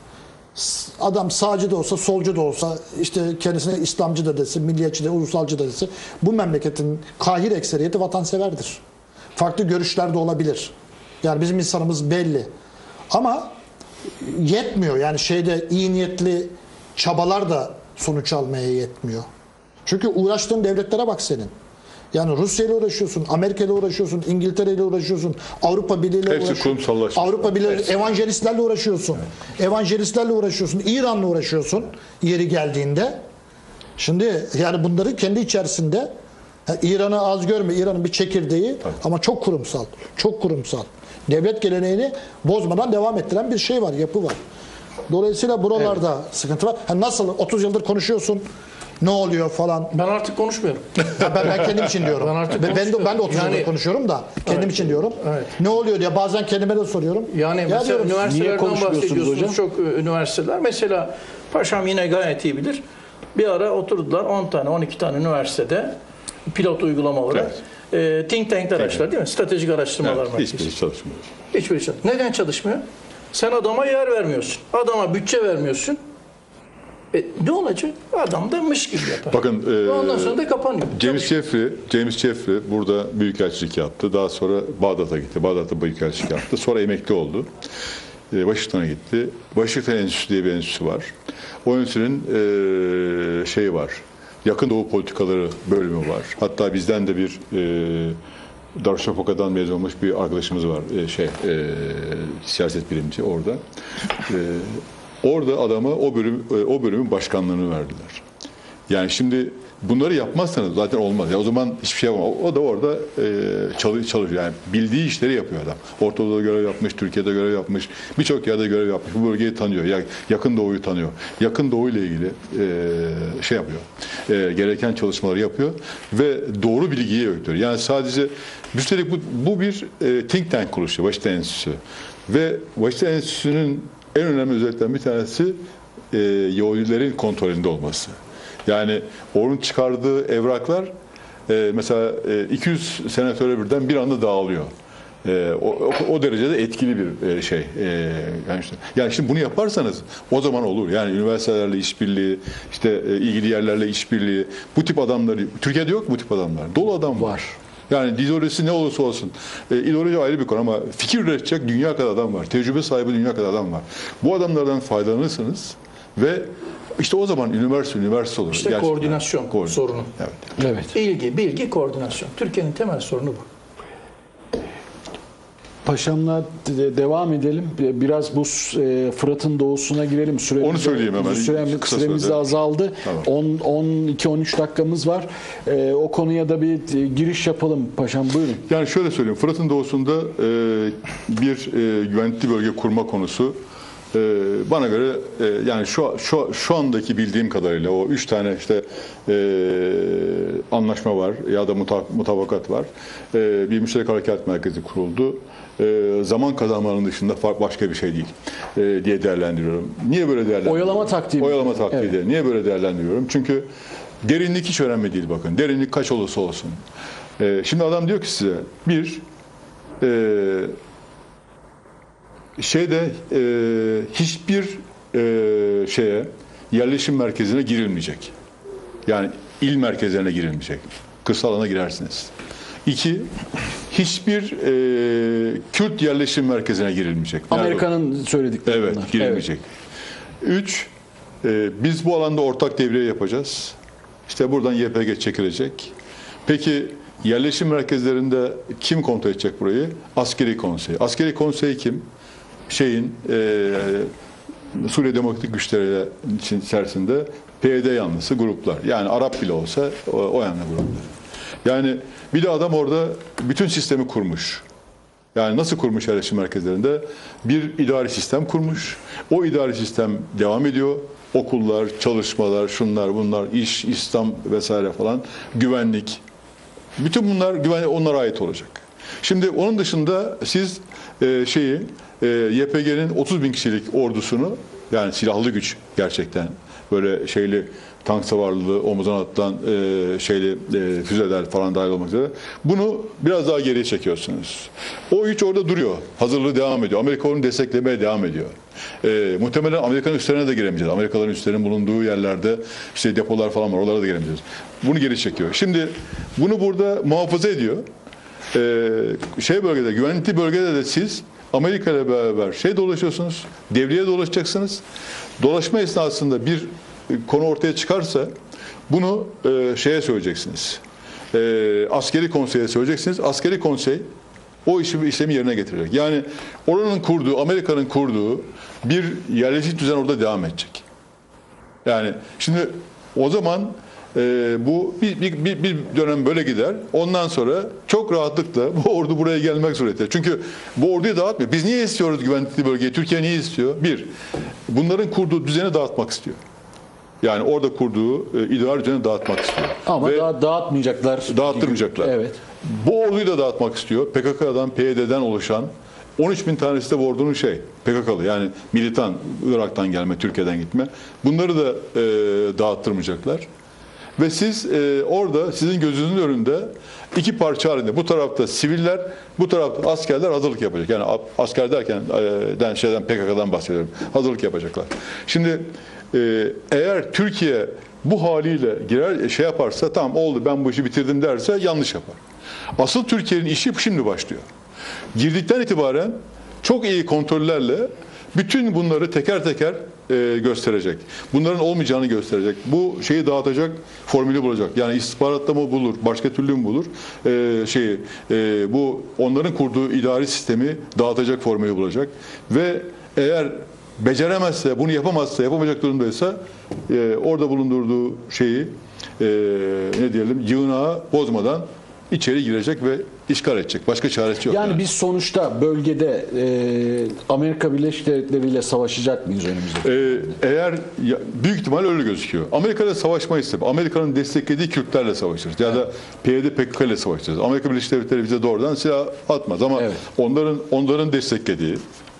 Adam sağcı da olsa, solcu da olsa, işte kendisine İslamcı da desin, milliyetçi de, ulusalcı da desin. Bu memleketin kahir ekseriyeti vatanseverdir. Farklı görüşler de olabilir. Yani bizim insanımız belli. Ama yetmiyor. Yani şeyde iyi niyetli çabalar da sonuç almaya yetmiyor. Çünkü uğraştığın devletlere bak senin. Yani Rusya ile uğraşıyorsun, Amerika ile uğraşıyorsun, İngiltere ile uğraşıyorsun, Avrupa Birliği ile Hepsi uğraşıyorsun. kurumsallaşmış. Avrupa Birliği Hepsi. evangelistlerle uğraşıyorsun. Evangelistlerle uğraşıyorsun, İran'la uğraşıyorsun yeri geldiğinde. Şimdi yani bunları kendi içerisinde ha, İran'ı az görme, İran'ın bir çekirdeği ama çok kurumsal, çok kurumsal. Devlet geleneğini bozmadan devam ettiren bir şey var, yapı var. Dolayısıyla buralarda sıkıntı var. Ha, nasıl otuz yıldır konuşuyorsun, ne oluyor falan. Ben artık konuşmuyorum. Ya ben, ben kendim için diyorum. Ben artık ben, ben, de, ben de konuşmuyorum. otuz yıldır Yani- konuşuyorum da kendim Evet. için diyorum. Evet. Ne oluyor diye bazen kendime de soruyorum. Yani Ya mesela diyorum, niye üniversitelerden konuşmuyorsunuz bahsediyorsunuz hocam? çok e, üniversiteler. Mesela Paşam yine gayet iyi bilir. Bir ara oturdular on tane on iki tane üniversitede pilot uygulamaları. E, think tank'ler açtılar değil mi? Stratejik araştırmalar Evet, merkezi. hiçbiri çalışmıyor. Hiçbir şey. Neden çalışmıyor? Sen adama yer vermiyorsun. Adama bütçe vermiyorsun. E, ne olacak? Adam da mış gibi yapar. Bakın Ve ondan e, sonra da kapanıyor. James Jeffrey, James Jeffrey burada büyükelçilik yaptı. Daha sonra Bağdat'a gitti. Bağdat'ta büyükelçilik yaptı. Sonra emekli oldu. E, Washington'a gitti. Washington Enstitüsü diye bir enstitüsü var. O enstitünün e, şeyi var. Yakın Doğu politikaları bölümü var. Hatta bizden de bir e, Darüşşafaka'dan mezun olmuş bir arkadaşımız var. E, şey, e, siyaset bilimci orada. E, orada adama o bölüm e, o bölümün başkanlığını verdiler. Yani şimdi bunları yapmazsanız zaten olmaz. Ya o zaman hiçbir şey yapamaz. O, o da orada e, çalış, çalışıyor. Yani bildiği işleri yapıyor adam. Orta Doğu'da görev yapmış, Türkiye'de görev yapmış, birçok yerde görev yapmış. Bu bölgeyi tanıyor. Ya, yakın Doğu'yu tanıyor. Yakın Doğu ile ilgili e, şey yapıyor. E, gereken çalışmaları yapıyor ve doğru bilgiyi öğütüyor. Yani sadece üstelik bu, bu bir e, think tank kuruluşu, Washington Enstitüsü. Ve Washington Enstitüsü'nün en önemli özelliklerinden bir tanesi e, Yahudilerin kontrolünde olması. Yani onun çıkardığı evraklar e, mesela e, iki yüz senatöre birden bir anda dağılıyor. E, o, o, o derecede etkili bir e, şey. E, yani, işte, yani şimdi bunu yaparsanız o zaman olur. Yani üniversitelerle işbirliği, işte e, ilgili yerlerle işbirliği, bu tip adamları, Türkiye'de yok mu bu tip adamlar? Dolu adam var. Var. Yani ideolojisi ne olursa olsun. E, ideoloji ayrı bir konu ama fikir üretecek dünya kadar adam var. Tecrübe sahibi dünya kadar adam var. Bu adamlardan faydalanırsınız ve işte o zaman üniversite üniversite olur. İşte Gerçekten. koordinasyon Koordin- sorunu. Evet. Evet. İlgi, bilgi, koordinasyon. Türkiye'nin temel sorunu bu. Paşamla de- devam edelim. Biraz bu e, Fırat'ın doğusuna girelim. Süremiz, Onu söyleyeyim hemen. Süremiz, Kısa süremiz sürede. de azaldı. Tamam. on on iki on üç dakikamız var. E, o konuya da bir e, giriş yapalım paşam. Buyurun. Yani şöyle söyleyeyim. Fırat'ın doğusunda e, bir e, güvenlikli bölge kurma konusu e, bana göre e, yani şu şu şu andaki bildiğim kadarıyla o üç tane işte e, anlaşma var ya da muta, mutabakat var. E, bir müşterek harekat merkezi kuruldu. E, zaman kazanmanın dışında fark başka bir şey değil e, diye değerlendiriyorum. Niye böyle değerlendiriyorum? Oyalama taktiği mi? Oyalama taktiği Evet. de. Niye böyle değerlendiriyorum? Çünkü derinlik hiç önemli değil bakın. Derinlik kaç olursa olsun. E, şimdi adam diyor ki size bir e, şeyde e, hiçbir e, şeye yerleşim merkezine girilmeyecek. Yani il merkezlerine girilmeyecek. Kırsal alana girersiniz. İki, hiçbir e, Kürt yerleşim merkezine girilmeyecek. Nerede? Amerika'nın söyledikleri Evet, bunlar. girilmeyecek. Üç, e, biz bu alanda ortak devriye yapacağız. İşte buradan Y P G çekilecek. Peki yerleşim merkezlerinde kim kontrol edecek burayı? Askeri konsey. Askeri konsey kim? Şeyin e, Suriye Demokratik Güçleri için içerisinde P Y D yanlısı gruplar. Yani Arap bile olsa o, o yanlı gruplar. Yani bir de adam orada bütün sistemi kurmuş. Yani nasıl kurmuş yerleşim merkezlerinde? Bir idari sistem kurmuş. O idari sistem devam ediyor. Okullar, çalışmalar, şunlar, bunlar, iş, İslam vesaire falan, güvenlik. Bütün bunlar güven onlara ait olacak. Şimdi onun dışında siz e, şeyi e, Y P G'nin otuz bin kişilik ordusunu, yani silahlı güç gerçekten böyle şeyli tank savarlı, omuzdan atılan e, şeyli e, füzeler falan dahil olmak üzere. Bunu biraz daha geriye çekiyorsunuz. O güç orada duruyor. Hazırlığı devam ediyor. Amerika onu desteklemeye devam ediyor. E, muhtemelen Amerika'nın üstlerine de giremeyeceğiz. Amerikalıların üstlerinin bulunduğu yerlerde işte depolar falan var. Oralara da giremeyeceğiz. Bunu geri çekiyor. Şimdi bunu burada muhafaza ediyor. E, şey bölgede, güvenlikli bölgede de siz Amerika ile beraber şey dolaşıyorsunuz. Devriye dolaşacaksınız. Dolaşma esnasında bir konu ortaya çıkarsa bunu e, şeye söyleyeceksiniz. E, askeri konseye söyleyeceksiniz. Askeri konsey o işi işlemi yerine getirecek. Yani oranın kurduğu, Amerika'nın kurduğu bir yerleşik düzen orada devam edecek. Yani şimdi o zaman e, bu bir, bir, bir, bir dönem böyle gider. Ondan sonra çok rahatlıkla bu ordu buraya gelmek suretiyle. Çünkü bu orduyu dağıtmıyor. Biz niye istiyoruz güvenlikli bölgeyi? Türkiye niye istiyor? Bir, bunların kurduğu düzeni dağıtmak istiyor. Yani orada kurduğu e, idari düzeni dağıtmak istiyor. Ama Ve daha dağıtmayacaklar. dağıttırmayacaklar. Evet. Bu orduyu da dağıtmak istiyor. P K K'dan, P Y D'den oluşan on üç bin tanesi de bu ordunun şey, P K K'lı yani militan, Irak'tan gelme, Türkiye'den gitme. Bunları da e, dağıttırmayacaklar. Ve siz e, orada sizin gözünüzün önünde iki parça halinde, bu tarafta siviller, bu tarafta askerler hazırlık yapacak. Yani asker derken e, den, şeyden P K K'dan bahsediyorum. Hazırlık yapacaklar. Şimdi e, eğer Türkiye bu haliyle girer şey yaparsa, tamam oldu ben bu işi bitirdim derse yanlış yapar. Asıl Türkiye'nin işi şimdi başlıyor. Girdikten itibaren çok iyi kontrollerle bütün bunları teker teker e, gösterecek. Bunların olmayacağını gösterecek. Bu şeyi dağıtacak formülü bulacak. Yani istihbaratta mı bulur, başka türlü mü bulur? E, şeyi e, bu onların kurduğu idari sistemi dağıtacak formülü bulacak. Ve eğer beceremezse, bunu yapamazsa, yapamayacak durumdaysa e, orada bulundurduğu şeyi e, ne diyelim yığınağı bozmadan içeri girecek ve işgal edecek. Başka çaresi yok. Yani, yani. biz sonuçta bölgede e, Amerika Birleşik Devletleri ile savaşacak mıyız önümüzde? Ee, eğer ya, büyük ihtimal öyle gözüküyor. Amerika ile savaşmayız tabii. Amerika'nın desteklediği Kürtlerle savaşırız. Ya da P Y D P K K ile savaşırız. Amerika Birleşik Devletleri bize doğrudan silah atmaz ama Evet. onların onların desteklediği,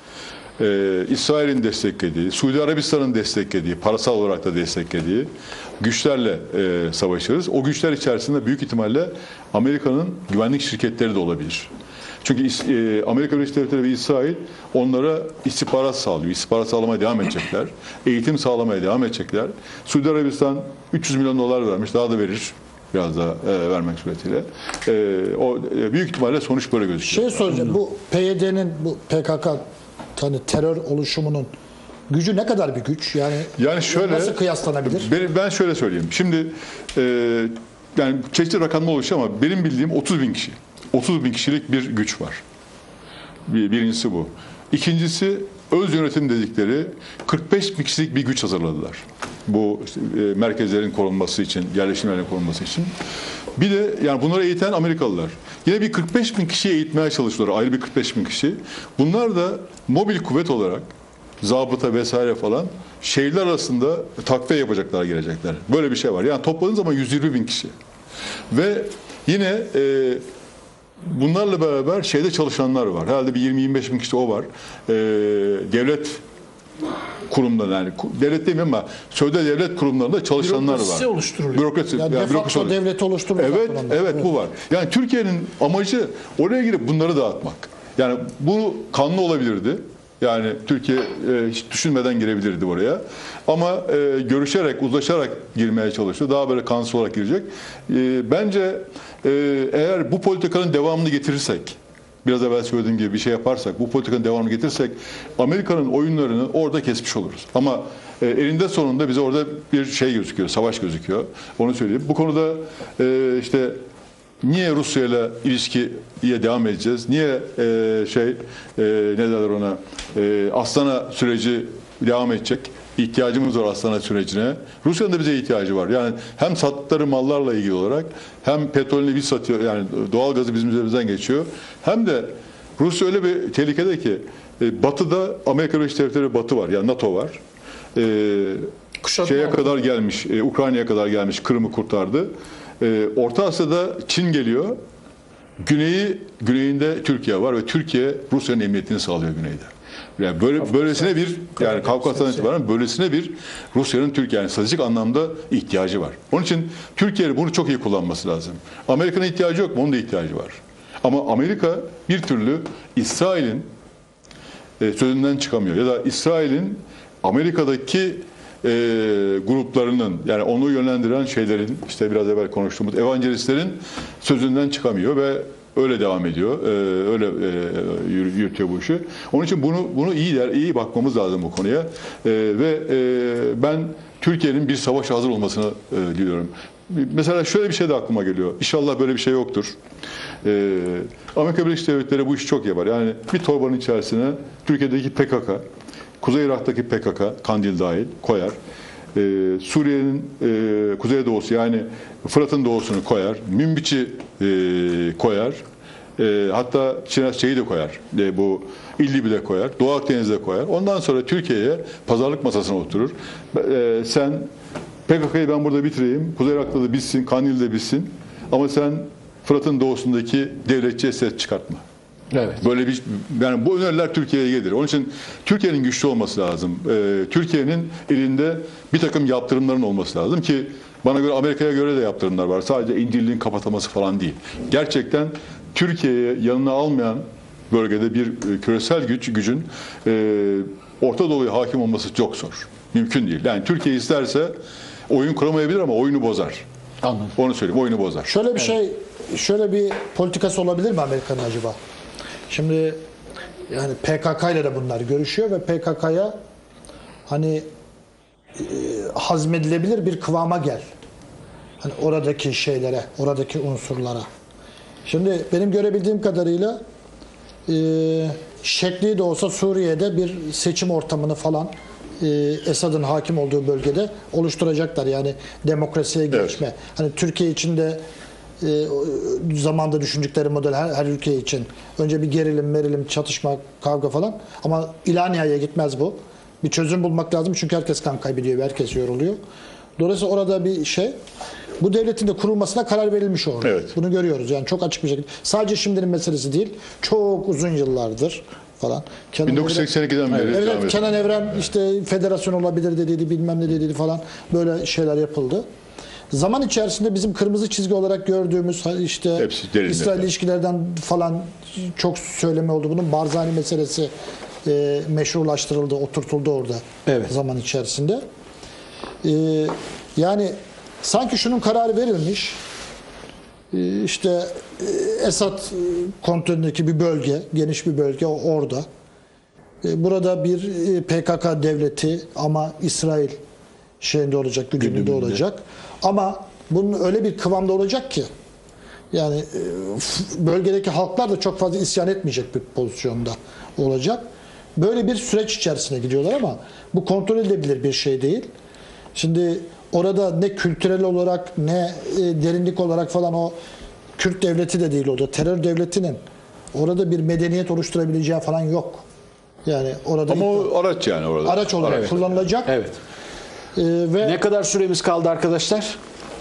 e, İsrail'in desteklediği, Suudi Arabistan'ın desteklediği, parasal olarak da desteklediği güçlerle e, savaşırız. O güçler içerisinde büyük ihtimalle Amerika'nın güvenlik şirketleri de olabilir. Çünkü e, Amerika Birleşik Devletleri ve İsrail onlara istihbarat sağlıyor. İstihbarat sağlamaya devam edecekler. Eğitim sağlamaya devam edecekler. Suudi Arabistan üç yüz milyon dolar vermiş. Daha da verir. Biraz daha e, vermek suretiyle. E, o e, büyük ihtimalle sonuç böyle gözüküyor. Şey soracağım. Bu P Y D'nin, bu P K K hani terör oluşumunun gücü ne kadar bir güç? Yani, Yani şöyle, nasıl kıyaslanabilir? Ben, ben şöyle söyleyeyim. Şimdi e, yani çeşitli rakamlar oluşuyor ama benim bildiğim otuz bin kişi. otuz bin kişilik bir güç var. Bir, birincisi bu. İkincisi öz yönetim dedikleri kırk beş bin kişilik bir güç hazırladılar. Bu işte, e, merkezlerin korunması için, yerleşimlerin korunması için. Bir de yani bunları eğiten Amerikalılar. Yine bir kırk beş bin kişiyi eğitmeye çalışıyorlar. Ayrı bir kırk beş bin kişi. Bunlar da mobil kuvvet olarak zabıta vesaire falan şehirler arasında takviye yapacaklar, gelecekler. Böyle bir şey var. Yani topladığın zaman yüz yirmi bin kişi. Ve yine e, bunlarla beraber şeyde çalışanlar var. Herhalde bir yirmi yirmi beş bin kişi o var. E, devlet kurumlarında, yani devlet demeyeyim ama sözde devlet kurumlarında çalışanlar Bürokrasi var. oluşturuluyor. Bürokrasi. Yani yani de facto bürokrasi- devleti oluşturmak. Evet, aslında. evet, bu var. Yani Türkiye'nin amacı oraya girip bunları dağıtmak. Yani bu kanlı olabilirdi. Yani Türkiye e, hiç düşünmeden girebilirdi oraya. Ama e, görüşerek, uzlaşarak girmeye çalıştı. Daha böyle kansız olarak girecek. E, bence e, eğer bu politikanın devamını getirirsek, biraz evvel söylediğim gibi bir şey yaparsak, bu politikanın devamını getirirsek Amerika'nın oyunlarını orada kesmiş oluruz. Ama e, elinde sonunda bize orada bir şey gözüküyor, savaş gözüküyor. Onu söyleyeyim. Bu konuda e, işte niye Rusya ile ilişkiye devam edeceğiz? Niye e, şey e, ne derler ona e, Astana süreci devam edecek? İhtiyacımız var Astana sürecine. Rusya'nın da bize ihtiyacı var. Yani hem sattıkları mallarla ilgili olarak hem petrolünü biz satıyor, yani doğal gazı bizim üzerimizden geçiyor. Hem de Rusya öyle bir tehlikede ki e, Batı'da Amerika Birleşik Devletleri Batı var. Yani NATO var. E, şeye kadar gelmiş, e, Ukrayna'ya kadar gelmiş, Kırım'ı kurtardı. E, Orta Asya'da Çin geliyor. Güneyi, güneyinde Türkiye var ve Türkiye Rusya'nın emniyetini sağlıyor güneyde. Yani böyle böylesine bir, yani Kafkas'tan itibaren böylesine bir Rusya'nın Türkiye, yani stratejik anlamda ihtiyacı var. Onun için Türkiye'nin bunu çok iyi kullanması lazım. Amerika'nın ihtiyacı yok mu? Onun da ihtiyacı var. Ama Amerika bir türlü İsrail'in e, sözünden çıkamıyor. Ya da İsrail'in Amerika'daki e, gruplarının, yani onu yönlendiren şeylerin, işte biraz evvel konuştuğumuz evangelistlerin sözünden çıkamıyor ve öyle devam ediyor. Ee, öyle e, yürütüyor bu işi. Onun için bunu bunu iyi der, iyi bakmamız lazım bu konuya. Ee, ve e, ben Türkiye'nin bir savaşa hazır olmasını e, diliyorum. Mesela şöyle bir şey de aklıma geliyor. İnşallah böyle bir şey yoktur. Ee, Amerika Birleşik Devletleri bu işi çok yapar. Yani bir torbanın içerisine Türkiye'deki P K K, Kuzey Irak'taki P K K, Kandil dahil koyar. Ee, Suriye'nin e, kuzeydoğusu, yani Fırat'ın doğusunu koyar. Münbiç'i e, koyar. E, hatta şeyi de koyar. E, bu İdlib'i de koyar. Doğu Akdeniz'i de koyar. Ondan sonra Türkiye'ye pazarlık masasına oturur. E, sen P K K'yı ben burada bitireyim. Kuzey Irak'ta da bitsin, Kandil'de bitsin. Ama sen Fırat'ın doğusundaki devletçiye ses çıkartma. Evet. Böyle bir, yani bu öneriler Türkiye'ye gelir. Onun için Türkiye'nin güçlü olması lazım. Ee, Türkiye'nin elinde bir takım yaptırımların olması lazım ki bana göre Amerika'ya göre de yaptırımlar var. Sadece İncirliğin kapatılması falan değil. Gerçekten Türkiye'ye yanına almayan bölgede bir e, küresel güç gücün e, Orta Doğu'ya hakim olması çok zor. Mümkün değil. Yani Türkiye isterse oyun kuramayabilir ama oyunu bozar. Anladım. Onu söyleyeyim, oyunu bozar. Şöyle bir şey, şöyle bir politikası olabilir mi Amerika'nın acaba? Şimdi yani P K K ile de bunlar görüşüyor ve P K K'ya hani e, hazmedilebilir bir kıvama gel. Hani oradaki şeylere, oradaki unsurlara. Şimdi benim görebildiğim kadarıyla e, şekli de olsa Suriye'de bir seçim ortamını falan e, Esad'ın hakim olduğu bölgede oluşturacaklar. Yani demokrasiye geçme. Evet. Hani Türkiye içinde e, zamanda düşündükleri model her, her ülke için. Önce bir gerilim, merilim, çatışma, kavga falan. Ama İlaniye'ye gitmez bu. Bir çözüm bulmak lazım çünkü herkes kan kaybediyor, herkes yoruluyor. Dolayısıyla orada bir şey. Bu devletin de kurulmasına karar verilmiş orada. Evet. Bunu görüyoruz yani çok açık bir şekilde. Sadece şimdinin meselesi değil. Çok uzun yıllardır falan. Kenan bin dokuz yüz seksen ikiden beri Evet, devam evet ediyor. Kenan Evren işte federasyon olabilir dediydi, bilmem ne dediydi falan. Böyle şeyler yapıldı. zaman içerisinde bizim kırmızı çizgi olarak gördüğümüz işte Hepsi derinde. İsrail ilişkilerden falan çok söyleme oldu. Bunun Barzani meselesi e, meşrulaştırıldı, oturtuldu orada Evet. zaman içerisinde. E, yani sanki şunun kararı verilmiş. E, işte e, Esad kontrolündeki bir bölge, geniş bir bölge orada. E, burada bir e, P K K devleti ama İsrail şeyinde olacak, gücünde Güdümünde. olacak. Ama bunun öyle bir kıvamda olacak ki yani e, f- bölgedeki halklar da çok fazla isyan etmeyecek bir pozisyonda olacak. Böyle bir süreç içerisine gidiyorlar ama bu kontrol edilebilir bir şey değil. Şimdi orada ne kültürel olarak ne e, derinlik olarak falan o Kürt devleti de değil orada. Terör devletinin orada bir medeniyet oluşturabileceği falan yok. Yani orada Ama ilk- o araç yani orada. araç olarak Evet. kullanılacak. Evet. E, ve Ne kadar süremiz kaldı arkadaşlar?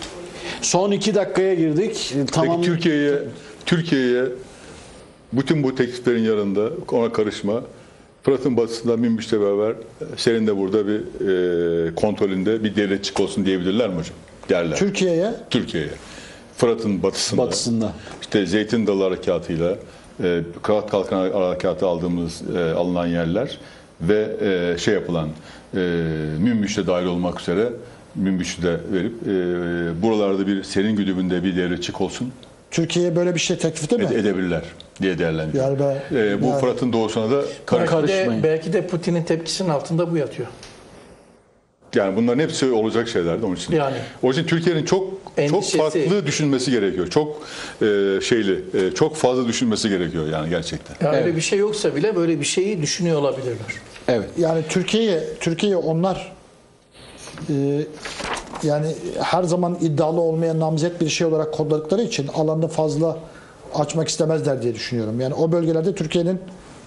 Son iki dakikaya girdik. Tamam. Peki Türkiye'ye Türkiye'ye bütün bu tekliflerin yanında ona karışma. Fırat'ın batısında Münbiş'le beraber senin de burada bir e, kontrolünde bir devletçik olsun diyebilirler mi hocam? Derler. Türkiye'ye Türkiye'ye. Fırat'ın batısında. Batısında. İşte Zeytin Dalı Harekatı'yla e, Kırat Kalkan Harekatı aldığımız e, alınan yerler ve e, şey yapılan e, Münbiş'e dahil olmak üzere Münbiş'i de verip e, buralarda bir senin güdümünde bir devletçik olsun Türkiye'ye böyle bir şey teklif değil mi? ed- edebilirler diye değerlendiriyor. Yani ben- E, bu yani- Fırat'ın doğusuna da karış. Belki de, Karışmayın. belki de Putin'in tepkisinin altında bu yatıyor. Yani bunların hepsi olacak şeylerdi onun için. Yani. O için Türkiye'nin çok Endişesi. çok farklı düşünmesi gerekiyor. Çok e, şeyli, e, çok fazla düşünmesi gerekiyor yani gerçekten. Ya Evet. öyle bir şey yoksa bile böyle bir şeyi düşünüyor olabilirler. Evet. Yani Türkiye'ye Türkiye'ye onlar e, yani her zaman iddialı olmayan namzet bir şey olarak kodladıkları için alanı fazla açmak istemezler diye düşünüyorum. Yani o bölgelerde Türkiye'nin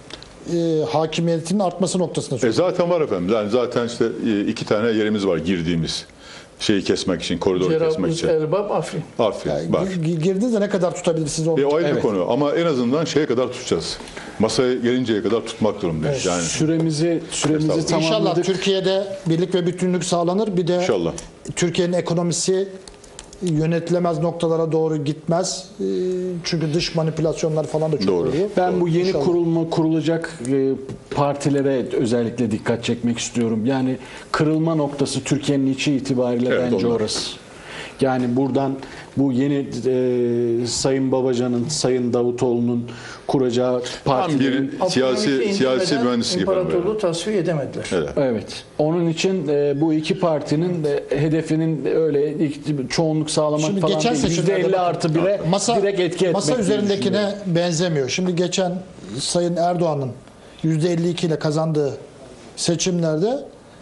e, hakimiyetinin artması noktasında E söylüyorum. zaten var efendim. Yani zaten işte e, iki tane yerimiz var girdiğimiz şeyi kesmek için, koridoru kesmek Cerabuz, için. Elbap, Afrin. Afrin Yani var. gi- girdiğinizde ne kadar tutabilirsiniz onu? E, o ayrı bir Evet. konu ama en azından şeye kadar tutacağız. Masaya gelinceye kadar tutmak durumundayız. Yani Süremizi süremizi Estağfurullah. İnşallah tamamladık. Türkiye'de birlik ve bütünlük sağlanır. Bir de İnşallah. Türkiye'nin ekonomisi yönetilemez noktalara doğru gitmez. E, Çünkü dış manipülasyonlar falan da çok Doğru. oluyor. Ben bu yeni İnşallah. kurulma kurulacak e, partilere özellikle dikkat çekmek istiyorum. Yani kırılma noktası Türkiye'nin içi itibariyle Evet, bence onlar. orası. Yani buradan bu yeni e, Sayın Babacan'ın, Sayın Davutoğlu'nun kuracağı partilerin bir siyasi Abdülhamit'i siyasi indirmeden mühendislik yapalım. İmparatorluğu tasfiye edemediler. Evet. evet. Onun için e, bu iki partinin de hedefinin öyle ilk- çoğunluk sağlamak Şimdi falan geçen değil. yüzde seçimlerde elli bakın, artı bire masa, direkt etki etmek masa diye üzerindekine düşünüyorum. benzemiyor. Şimdi geçen Sayın Erdoğan'ın yüzde elli iki ile kazandığı seçimlerde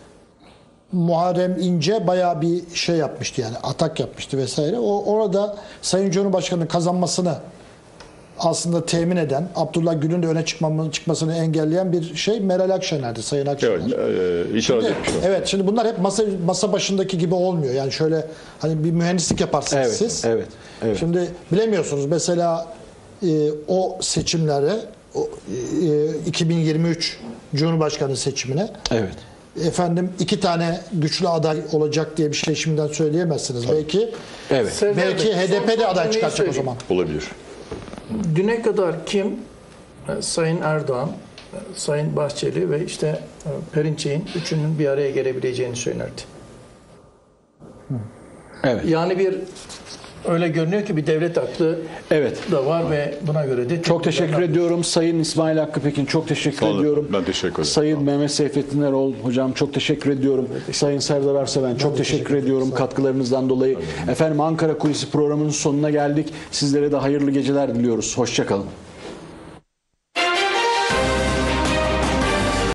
Muharrem İnce bayağı bir şey yapmıştı yani atak yapmıştı vesaire. O orada Sayın Cumhurbaşkanı'nın kazanmasını aslında temin eden, Abdullah Gül'ün de öne çıkmamı, çıkmasını engelleyen bir şey Meral Akşener'di, Sayın Akşener. Evet, e, itiraz Şimdi- etmiş o. evet, şimdi bunlar hep masa masa başındaki gibi olmuyor. Yani şöyle hani bir mühendislik yaparsınız Evet, siz. evet, evet. Şimdi bilemiyorsunuz mesela e, o seçimlere o, e, iki bin yirmi üç Cumhurbaşkanı seçimine Evet. efendim iki tane güçlü aday olacak diye bir şey şimdiden söyleyemezsiniz. Belki Evet. Serdar belki Bey, H D P son de aday cümleyi çıkaracak o söyleyeyim. zaman. Olabilir. Düne kadar kim? E, Sayın Erdoğan, e, Sayın Bahçeli ve işte e, Perinçek'in üçünün bir araya gelebileceğini söylerdi. Evet. Yani bir öyle görünüyor ki bir devlet aklı Evet. da var ve buna göre de Çok teşekkür ediyorum. Sayın İsmail Hakkı Pekin çok teşekkür Sağ olun. ediyorum. Ben teşekkür ederim. Sayın Mehmet Seyfettin Erol hocam çok teşekkür ediyorum. Sayın Serdar Arseven çok teşekkür ediyorum katkılarınızdan dolayı. Efendim Ankara Kulisi programının sonuna geldik. Sizlere de hayırlı geceler diliyoruz. Hoşça kalın.